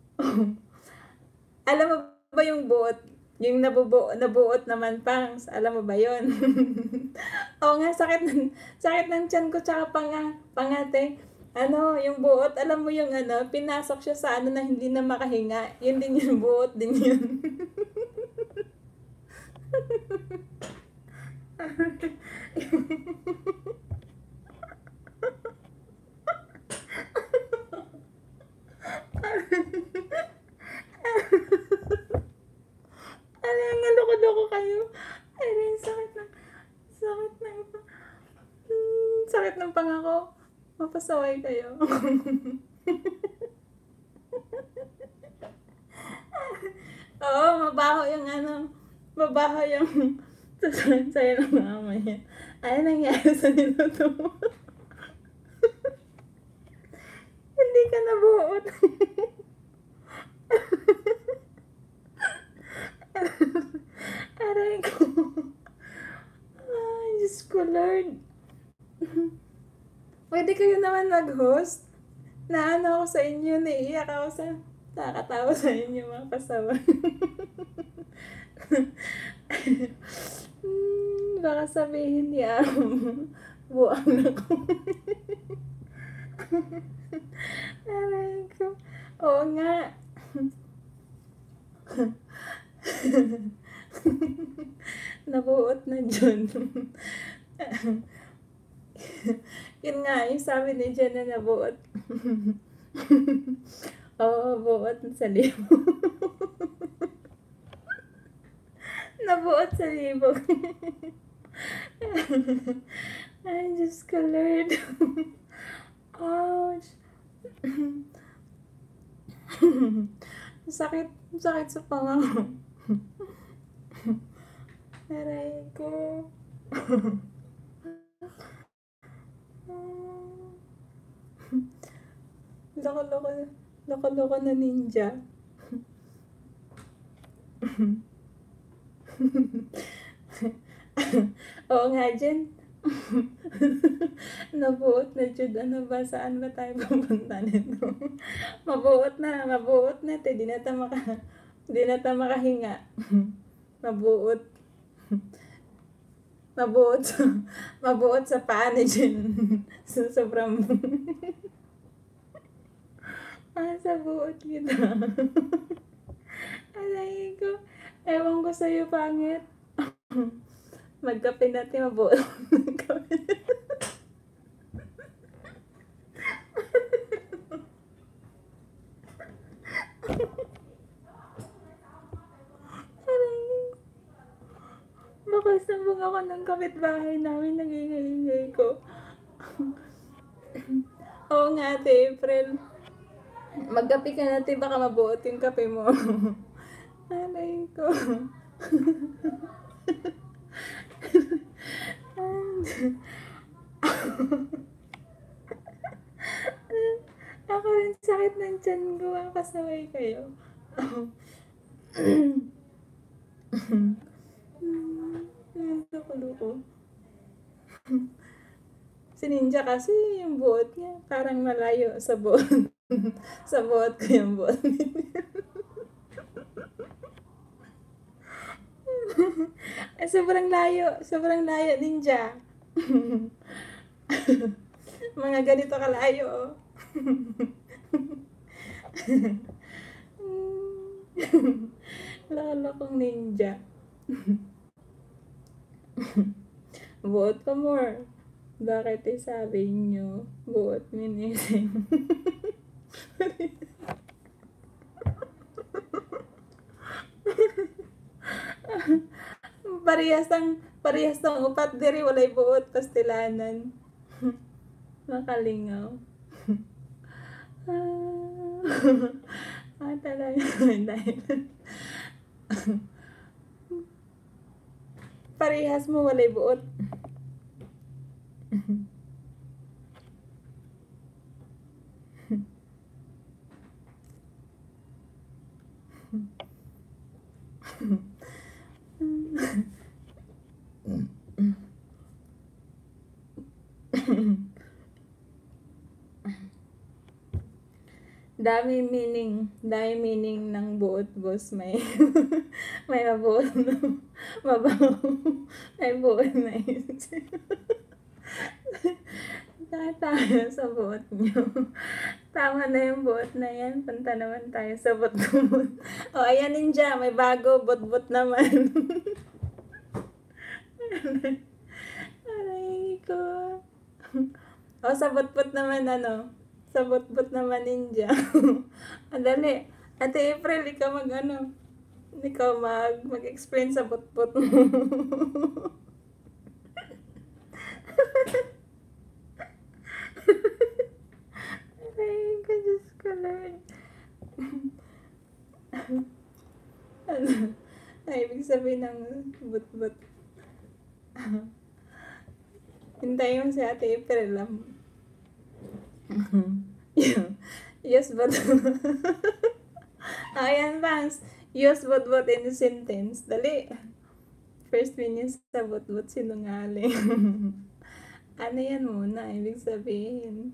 Alam mo ba yung buot? Yung nabubuo, nabuot naman pang, alam mo ba yun? Oo nga, sakit ng, sakit ng tiyan ko tsaka panga, pangate. Ano, yung buot, alam mo yung ano, pinasok siya sa ano na hindi na makahinga. Yun din yung buot din yun. Ano yung naloko-loko kayo? Ay, rin, sakit ng, sakit ng, hmm, sakit ng pangako. Mapasaway kayo. Oo, mabaho yung ano, mabaho yung sasayin sa'yo ng mamaya. Ano nangyari sa niluto mo? Hindi ka nabuot. Aray ko. Ay, Diyos ko, Lord. Pwede kayo naman mag-host? Na ano ako sa inyo, naiiyak ako sa nakakatawa sa inyo, mga pasaway. Hmm, baka sabihin niya, buang na ko. Aray ko. Oo nga. Nabuot na dyan. Yun nga, yung sabi ni Jen na nabuot. Oo, buot sa libo. Nabuot sa libog. Ay, Diyos ko, Lord. Ouch. Sakit, sakit sa panga. Aray ko. Loko-loko, loko-loko na ninja. Oo nga, Jen. Nabuot na, Jud. Ano ba? Saan ba tayo pupunta nito? Mabuot na, mabuot na. Te, di na ta maka, di na ta makahinga. Mabuot. Mabuot sa, mabuot sa paa ni Jen. So, sobrang, ah, sa buot kita. Alay ko. Ewan ko sa'yo, pangit. Magkape natin, mabuot. Magkape. Baka sambong ako ng kapitbahay namin, nagingay-ingay ko. Oo nga, Ate April. Magkape ka natin, baka mabuot yung kape mo. Alay ko. Ako rin sakit ng tiyan ko, kasaway kayo. Loko-loko. Si Ninja kasi yung buot niya parang malayo sa buot. Sa buot ko yung buot niya. Ay, sobrang layo. Sobrang layo, Ninja. Mga ganito kalayo, oh. Lolo-lokong Ninja. Buot pa more. Bakit eh sabi nyo? Buot minising. Parehas ang parehas ng upat diri walay buot pastilanan. Makalingaw. Ah, talaga. Dahil parehas mo walay buot. Dami meaning, dami meaning ng buot, boss. May may mabuot na mabaho. May buot na isip. Tayo sa buot nyo. Tama na yung buot na yan. Punta naman tayo sa bot-bot. O, oh, ayan, Ninja. May bago. Bot-bot naman. Aray ko. O, oh, sa bot-bot naman, ano? Sa bot-bot naman, Ninja. Andali. Ate April, ikaw mag, ano? Ikaw mag, mag-explain sa bot-bot mo. Ay, ko, Diyos ko, Lord. Ano? Ay, ibig sabihin ng but-but. Hintayin mo si Ate April lang. yung, Use but ayan, Bangs. Use but but in a sentence. Dali. First meaning sa but but sinungaling. Ano yan muna? Ibig sabihin.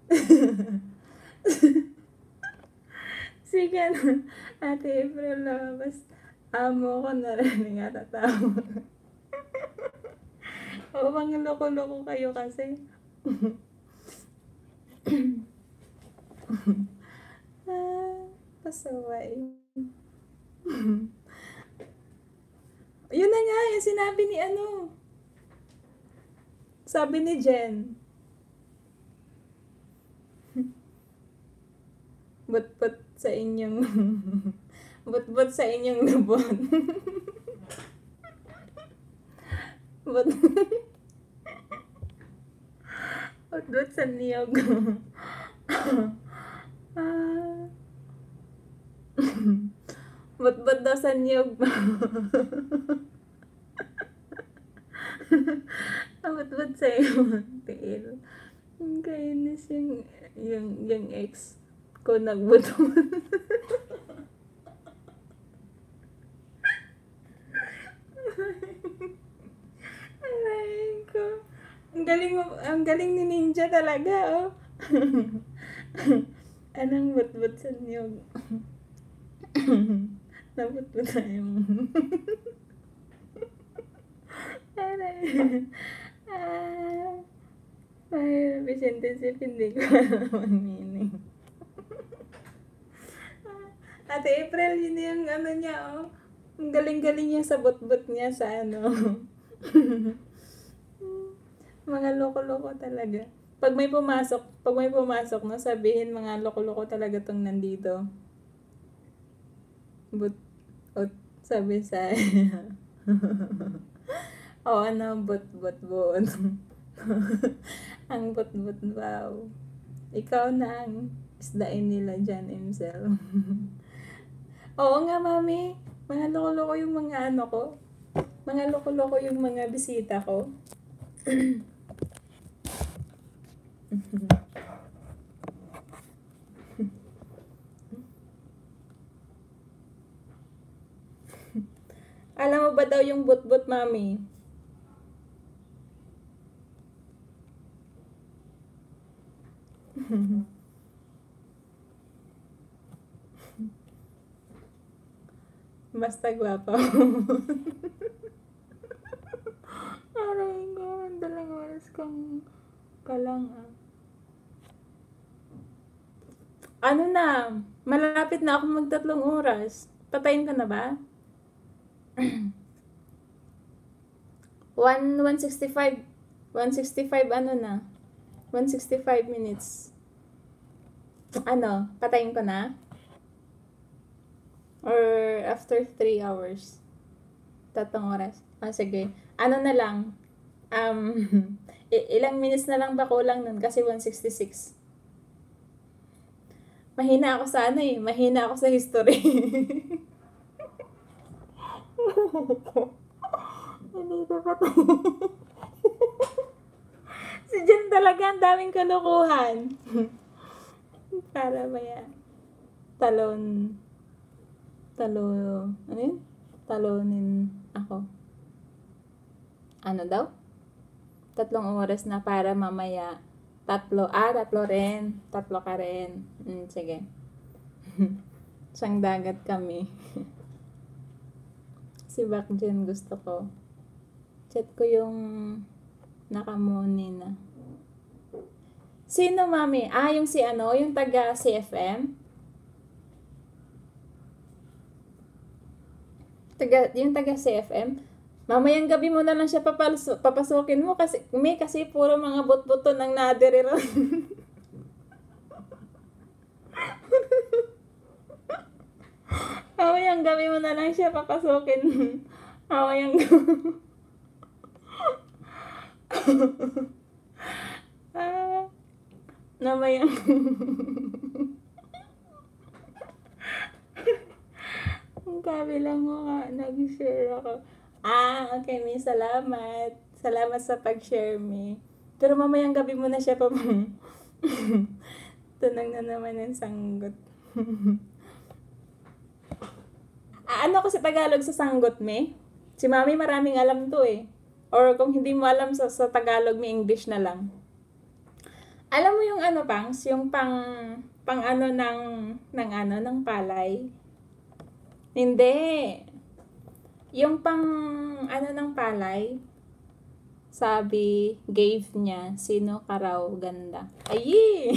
Sige na. Ate April, labas. Amo ko narinig at tatawa. O, mga loko-loko kayo kasi. Ah, pasaway. Yun na nga, yung sinabi ni ano. Sabi ni Jen. But-but sa inyong but-but sa inyong lubon. But but-but sa niyog. Ah. But-but daw sa niyog. But-but sa iyo. Tiil. Ang kainis yung, yung, yung ex ko nagbuto. Aray ko. Ang galing mo, ang galing ni Ninja talaga, oh. Anong but-but sa niyog? Nabut-but tayo. Aray. Ah. Ay, Vicente Sip, hindi ko alam ang meaning. Ate April, yun yung ano niya, oh. Ang galing-galing niya sa but-but niya sa ano. Mga loko-loko talaga. Pag may pumasok, pag may pumasok, no, sabihin mga loko-loko talaga tong nandito. But, oh, sabi sa oh, ano, but-but-but. Ang but-but wow. Ikaw na ang isdain nila dyan himself. Oo nga, mami. Mga loko-loko yung mga ano ko. Mga loko-loko yung mga bisita ko. Alam mo ba daw yung but-but, mami? Basta guwapo. Aray ko, dalang oras kang kalang ah. Ano na, malapit na ako magtatlong oras. Patayin ka na ba? one sixty-five. one sixty-five ano na? one sixty-five minutes. Ano, patayin ko na? Or after three hours? Tatlong oras. Ah, sige. Ano na lang? Um, ilang minutes na lang ba kulang nun? Kasi one sixty-six. Mahina ako sa ano eh. Mahina ako sa history. Hindi ko pa to. Si Jen talaga ang daming kalukuhan. Para maya talon talo ano yun? Talonin ako. Ano daw? Tatlong oras na para mamaya tatlo. Ah, tatlo rin. Tatlo ka rin. Hmm, sige. Siyang dagat kami. Si Back Jen gusto ko. Chat ko yung nakamuni na. Sino, mami? Ah, yung si ano? Yung taga C F M? Taga, yung taga C F M? Mamayang gabi mo na lang siya papalso, papasukin mo kasi, may kasi puro mga bot-boto ng nadiriro. Mamayang gabi mo na lang siya papasukin. Mamayang gabi. Ah, mamayang ang kabilang mo nga, nag-share ako. Ah, okay, may salamat. Salamat sa pag-share me. Pero mamayang gabi mo na siya pa Tunang na naman ang sanggot. Ah, ano ko sa Tagalog sa sanggot, me? Si Mami maraming alam to eh. Or kung hindi mo alam sa, sa Tagalog, may English na lang. Alam mo yung ano, Pangs? Yung pang, pang ano ng, ng ano, ng palay? Hindi. Yung pang ano ng palay, sabi, gave niya, sino ka raw ganda. Ayi!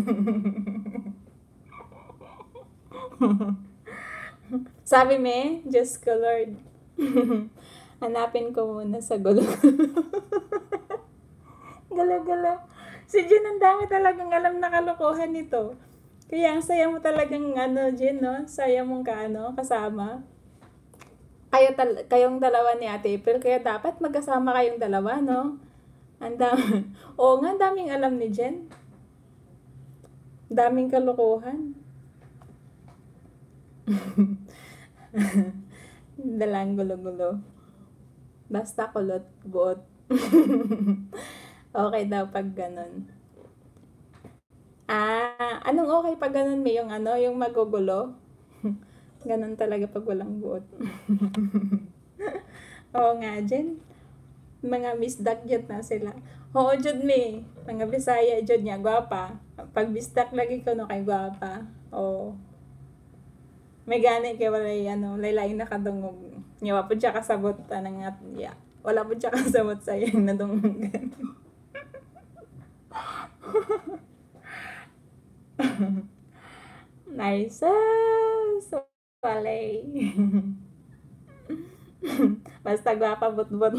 Sabi me, Diyos ko Lord. Hanapin ko muna sa gulo-gulo. Gala-gala. Si Jen, ang dami talagang alam na kalokohan nito. Kaya ang saya mo talagang ano, Jen, no? Saya mong ka, ano, kasama. Kayo tal- kayong dalawa ni Ate April, kaya dapat magkasama kayong dalawa, no? Ang dami. Oo nga, ang daming alam ni Jen. Daming kalokohan. Dalang gulo-gulo. Basta kulot, buot. Okay daw pag ganun. Ah, anong okay pag ganun may yung ano, yung magugulo? Ganun talaga pag walang buot. Oo nga, Jen. Mga misdagyot na sila. Oo, Jud me. Mga Bisaya, Jud niya, gwapa. Pag bisdak lagi ko no kay gwapa. Oo. May gani kay walay ano, laylain nakadungog. Nyawa po siya kasabot anang at ya. Wala po siya kasabot sa yung nadungogan. Nice. So, walay. Basta gwapa but-but.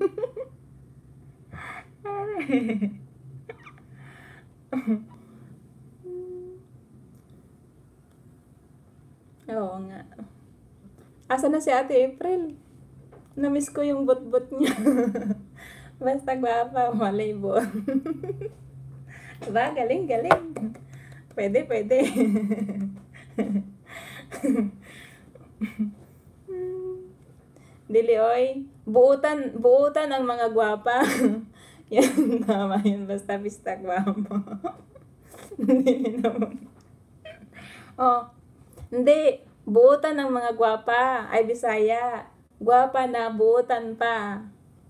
Oo nga. Asa na si Ate April? Namiss ko yung bot-bot niya. Basta gwapa, malay buot. Diba? Galing, galing. Pwede, pwede. Dili, oy. Buutan, buutan ang mga gwapa. Yan, tama yun. Basta bista gwapa. Hindi naman. Oh, hindi. Buutan ng mga gwapa. Ay, Bisaya. Gwapa na buutan pa.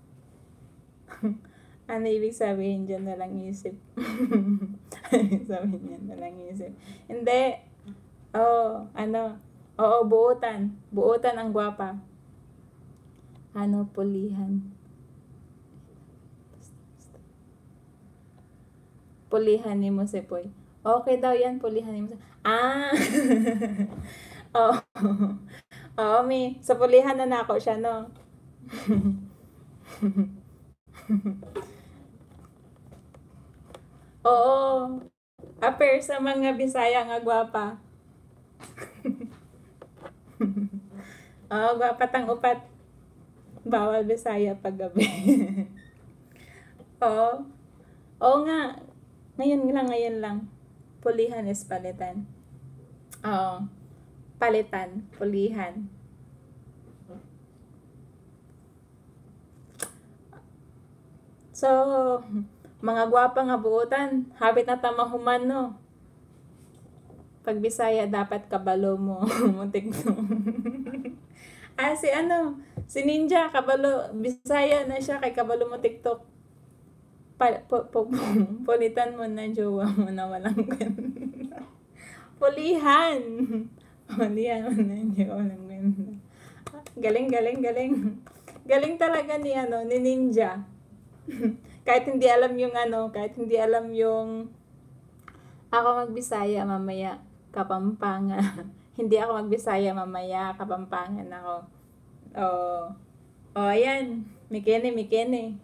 Ano ibig sabihin dyan na lang isip? Ibig sabihin dyan na lang isip. Hindi. Oo, ano? Oo, buutan. Buutan ang gwapa. Ano, pulihan. Pulihan ni mo si Poy. Okay daw yan, pulihan ni mo si... Ah! Oo. Oo, mi. Sa pulihan na nako siya, no? Oo. Aper sa mga Bisaya nga gwapa. Oo, gwapa tang upat. Bawal Bisaya pag gabi. Oo. Oo nga. Ngayon lang, ngayon lang. Pulihan is palitan. Oo. Palitan. Pulihan. So, mga gwapa nga buutan. Habit na tamahuman, no? Pag Bisaya, dapat kabalo mo. Muntik no. Ah, si ano? Si Ninja, kabalo. Bisaya na siya kay kabalo mo TikTok. Pa, po, po, po, pulitan mo na jowa mo na walang ganda. Pulihan. Pulihan mo na jowa walang ganda. Galing, galing, galing. Galing talaga ni ano, ni Ninja. Kahit hindi alam yung ano, kahit hindi alam yung ako magbisaya mamaya Kapampangan. Hindi ako magbisaya mamaya Kapampangan ako. Oh. Oh, ayan. Mikene, Mikene.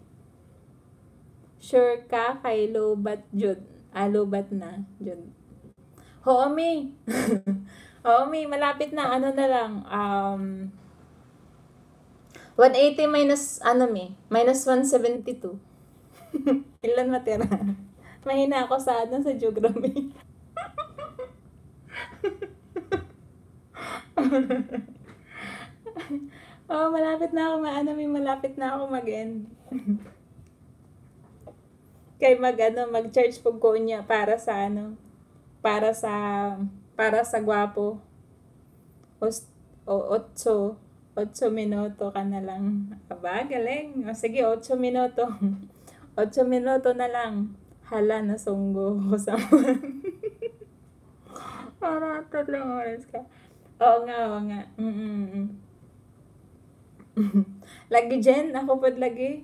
Sure ka kay Lobat Jud. Ah, Lobat na Jud. Oo, mi. Oo, mi. Malapit na. Ano na lang. Um, one eighty minus, ano mi? Minus one seventy-two. Ilan matira? Mahina ako sa, ano, sa geography. Oh, malapit na ako maano, may malapit na ako mag-end. Kay mag ano, mag-charge pag ko niya para sa ano, para sa para sa gwapo. Os, o otso. Otso minuto ka na lang. Aba, galing. O sige, otso minuto. Otso minuto na lang. Hala, nasunggo ko sa para tatlong oras ka. Oo nga, oo nga. Mm-mm. Lagi Jen, ako pod lagi.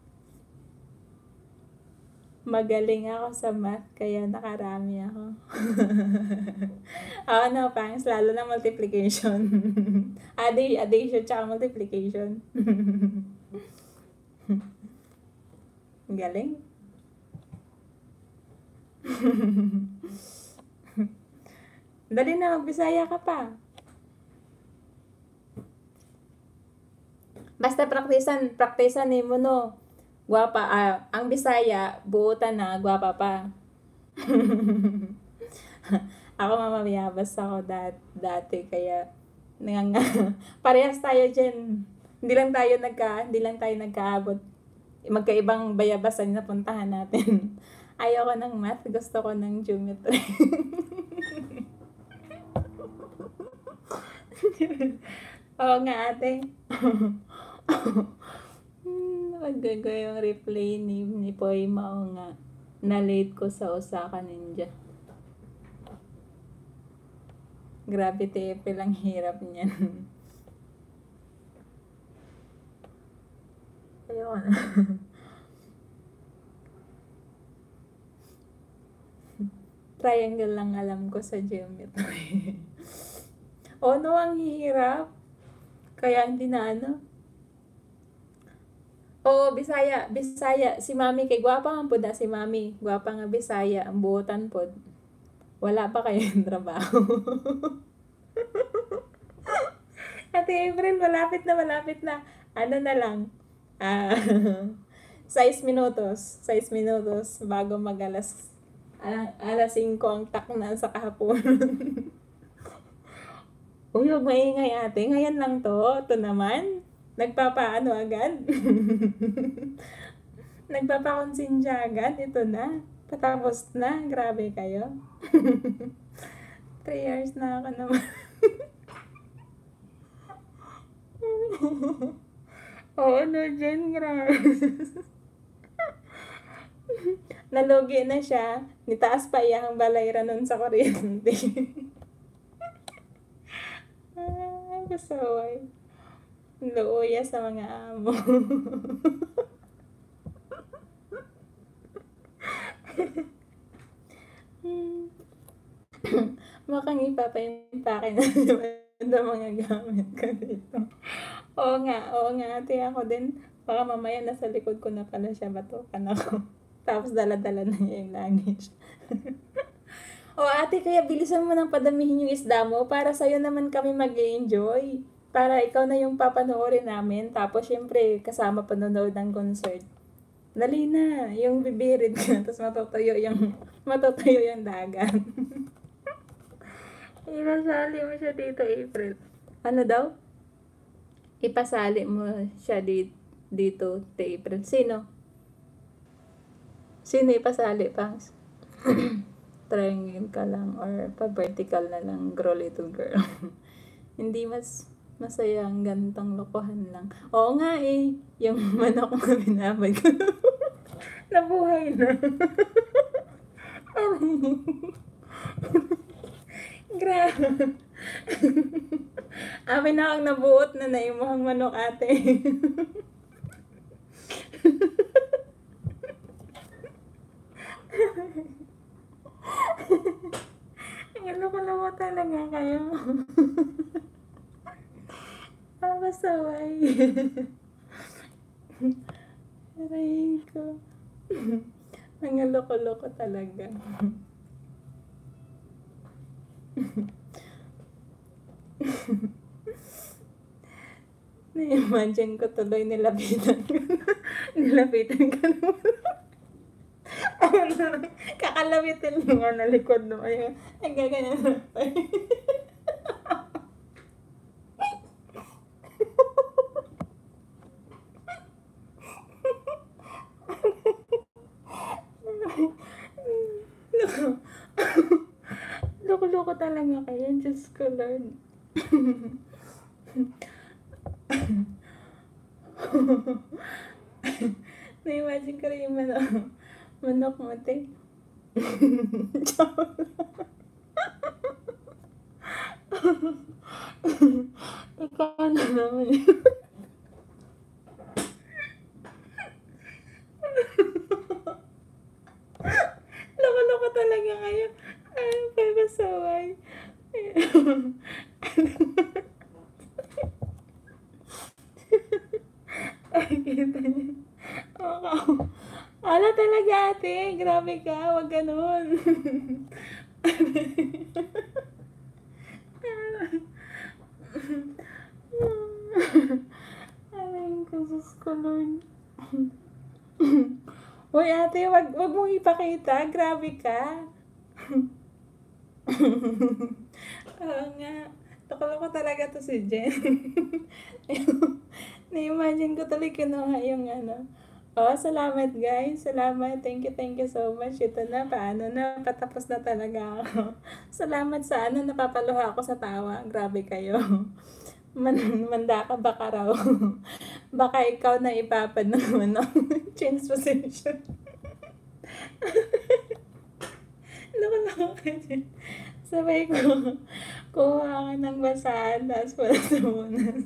Magaling ako sa math, kaya nakarami ako. Oo, no, pangs, lalo na multiplication. Addi- addition tsaka multiplication. Galing. Dali na, magbisaya ka pa. Basta praktisan, praktisan eh mo no. Gwapa, ah, ang Bisaya, buutan na, gwapa pa. Ako mamamayabas ako dat dati, kaya nanganga. Parehas tayo dyan. Hindi lang tayo nagka, hindi lang tayo nagkaabot. Magkaibang bayabasan na puntahan natin. Ayoko ng math, gusto ko ng geometry. Oo nga ate. Nakagaga yung replay ni, ni Poy Mao nga. Na-late ko sa Osaka Ninja. Grabe T F L, ang hirap niyan. Ayoko na. Triangle lang alam ko sa geometry. O no, ang hirap. Kaya hindi na ano. Oo, Bisaya, Bisaya. Si Mami, kay gwapa nga po na si Mami. Gwapa nga Bisaya, ang buotan po. Wala pa kayong trabaho. Ate April, malapit na, malapit na. Ano na lang. Ah, sais minutos. Sais minutos bago mag-alas. Alas, alas singko ang takna sa kahapon. Uy, huwag maingay ate. Ngayon lang to. Ito naman. Nagpapaano agad? Nagpapakonsensya agad? Ito na. Patapos na. Grabe kayo. Three years na ako naman. Oo, no, Jen. Grabe. Nalugi na siya. Nitaas pa iyang balayra nun sa kuryente. Ah, kasaway. Looya sa mga amo. Mukhang ipapaimpake na naman ang mga gamit ko dito. Oo nga, oo nga ate, ako din. Baka mamaya nasa likod ko na pala siya, batukan ako. Tapos dala-dala na niya yung luggage. O ate, kaya bilisan mo nang padamihin yung isda mo para sa'yo naman kami mag-enjoy. Para ikaw na yung papanoorin namin. Tapos syempre, kasama panonood ng concert. Dali na, yung bibirid ka, tapos matutuyo yung, matutuyo yung dagat. Ipasali mo siya dito, April. Ano daw? Ipasali mo siya dito, dito, April. Sino? Sino ipasali, Pangs? Triangle ka lang or pa-vertical na lang, grow little girl. Hindi mas masaya ang gantong lokohan lang. Oo nga eh, yung manok na binabay ko. Nabuhay na. Grabe. Amin na ang nabuot na naimuhang manok ate. Ano ko naman talaga kayo. Papasaway. Aray ko. Mga loko-loko talaga. Na-imagine ko tuloy nilapitan ko. Nilapitan ko naman. Kakalabitin mo nga na likod mo. Ay, ay gaganyan na tayo. talaga kayo. Diyos ko, Lord. Na-imagine ko rin yung manok, manok mo, te. Ikaw na naman yun. Loko-loko talaga kayo. Ay, pagkasaway. Ay, kita niyo. Oo. Ala talaga, ate. Grabe ka. Huwag ganun. Ay, kasus ko, Lord. Uy, ate, wag, wag mong ipakita. Grabe ka. Oo nga. Loko-loko talaga to si Jen. Na-imagine ko tuloy kinuha yung ano. Oh, salamat guys. Salamat. Thank you, thank you so much. Ito na, paano na, patapos na talaga ako. Salamat sa ano, napapaluha ako sa tawa. Grabe kayo. Man, manda ka baka raw. Baka ikaw na ipapad ng ano. Change position. Loko-loko ka dyan. Sabay ko, kuha ka ng basahan, tapos wala sa munan.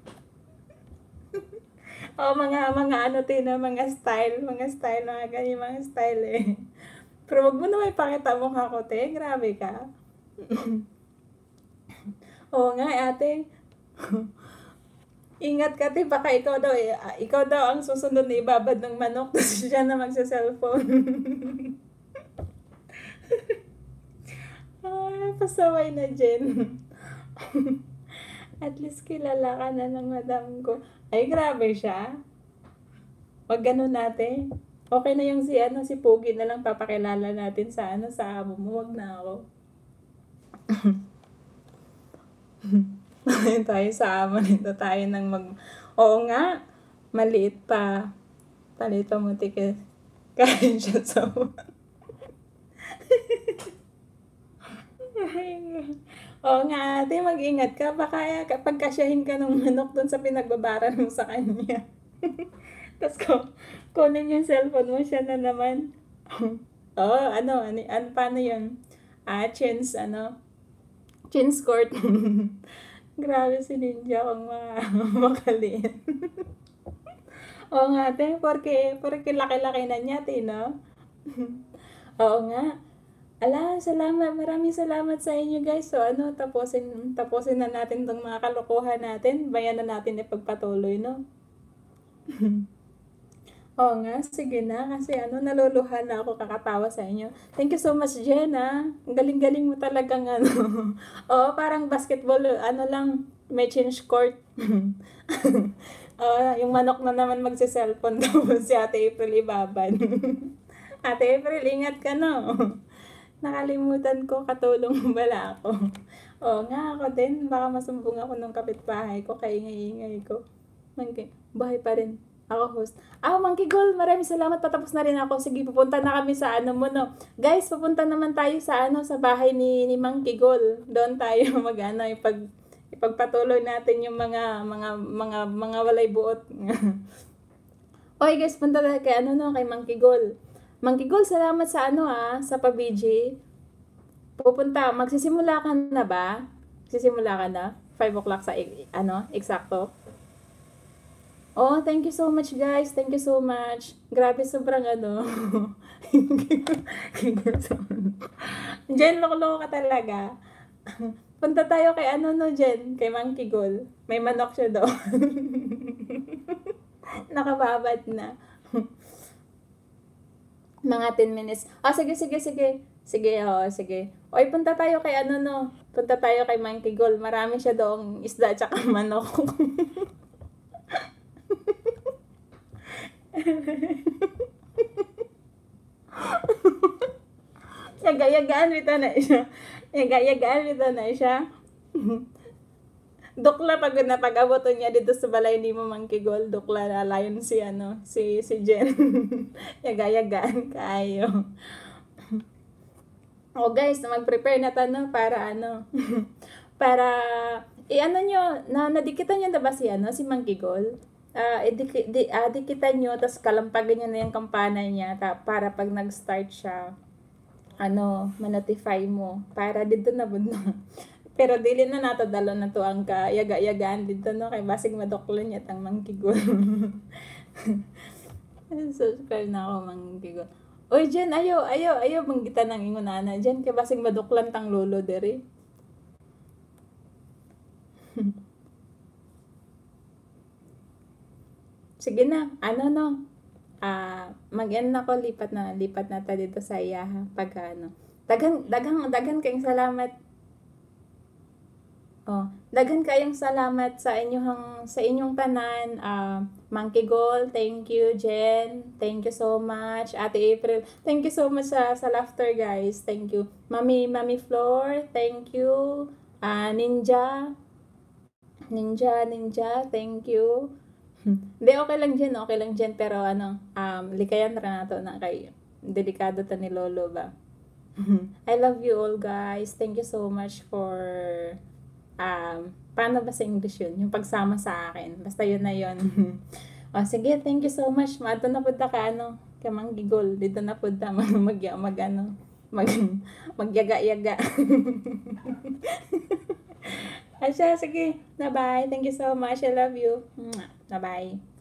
O, mga, mga ano tina, mga style, mga style, mga ganyan, mga style eh. Pero wag mo naman ipakita mukha ko, te. Grabe ka. Oo nga, ate. Ingat ka, te. Baka ikaw daw, eh, ikaw daw ang susunod na ibabad ng manok, tapos siya na magsa-cellphone. Ay, pasaway na, Jen. At least kilala ka na ng madam ko. Ay, grabe siya. Wag ganun natin. Okay na yung si, ano, si Pogi na lang papakilala natin sa, ano, sa amo mo. Wag na ako. Tayo sa amo nito. Tayo nang mag... Oo nga. Maliit pa. Palito mo, tiket. Kain siya sa... Oo nga, ate, mag-ingat ka. Baka kapag kasyahin ka ng manok dun sa pinagbabaran mo sa kanya. Tapos ko, kunin yung cellphone mo, siya na naman. Oo, oh, ano, ano, ano, paano yun? Ah, chins, ano? Chins court. Grabe si Ninja kung mga makaliin. Oo nga, ate, porque, porque laki-laki na niya, ate, no? Oo nga. Ala, salamat. Maraming salamat sa inyo guys. So ano, tapusin tapusin na natin tong mga kalokohan natin. Bayan na natin ipagpatuloy, no? Oo nga, sige na. Kasi ano, naluluha na ako kakatawa sa inyo. Thank you so much, Jenna. Ang galing-galing mo talagang ano. Oo, parang basketball, ano lang, may change court. Oo, yung manok na naman magsi-cellphone daw si Ate April ibaban. Ate April, ingat ka, no? Nakalimutan ko, katulong mo bala ako. Oo nga, ako din. Baka masumbong ako ng kapitbahay ko, kaingay-ingay ko. Mangki, bahay pa rin. Ako host. Ah, Monkey Gold, maraming salamat. Patapos na rin ako. Sige, pupunta na kami sa ano mo, no. Guys, pupunta naman tayo sa ano, sa bahay ni, ni Monkey Gold. Doon tayo mag ano, ipag, ipagpatuloy natin yung mga, mga, mga, mga walay buot. Okay guys, punta tayo kay ano, no, kay Monkey Gold. Monkey Gold, salamat sa ano ah, sa pa-B G. Pupunta, magsisimula ka na ba? Magsisimula ka na? five o'clock sa, ano, eksakto. Oh, thank you so much guys. Thank you so much. Grabe, sobrang ano. Jen, loko-loko ka talaga. Punta tayo kay ano no, Jen, kay Monkey Gold. May manok siya doon. Nakababad na. Mga ten minutes. Ah, sige, sige, sige. Sige, oh, sige. Oy, punta tayo kay ano, no? Punta tayo kay Monkey Gold. Marami siya doong isda at saka manok. Yaga-yagaan ito na siya. Yaga-yagaan ito na siya. Dukla pag napag-aboto niya dito sa balay ni mo Monkey Gold, dukla na layon si ano, si si Jen. Yaga-yagaan kayo. O guys, mag-prepare na tayo para ano, para, i-ano nyo, na nadikitan nyo na ba si, ano, si Manggigol? Ah, idiki, di, ah, dikitan nyo, tapos kalampagin nyo na yung kampana niya, ta, para pag nag-start siya, ano, manotify mo, para dito na bundo. Pero dili na nato dalo na to ang ka yaga-yagaan dito no kay basig madoklan niya tang Manggigol. Subscribe na ako Manggigol. Oy, Jen, ayo, ayo, ayo, manggita ng ingunana. Jen, kay basing maduklan tang lolo dere. Sige na, ano no, ah, mag-end na ko, lipat na, lipat na ta dito sa iya ha, pag ano. Daghang, daghang, daghang kayong salamat. Oh, daghan kayong salamat sa inyong sa inyong tanan. Uh, Monkey Gold, thank you. Jen, thank you so much. Ate April, thank you so much sa, sa laughter, guys. Thank you. Mami, Mami Floor, thank you. Uh, Ninja, Ninja, Ninja, thank you. Hindi, okay lang Jen, okay lang Jen. Pero ano, um, likayan na nato na kay delikado ta ni Lolo ba. I love you all, guys. Thank you so much for um, paano ba sa English yun? Yung pagsama sa akin. Basta yun na yun. O, sige, thank you so much. Mato na punta ka, ano, ka Manggigol. Dito na punta, mag, mag, mag, ano, mag, magyaga-yaga. Asya, sige. Bye-bye. Thank you so much. I love you. Bye-bye.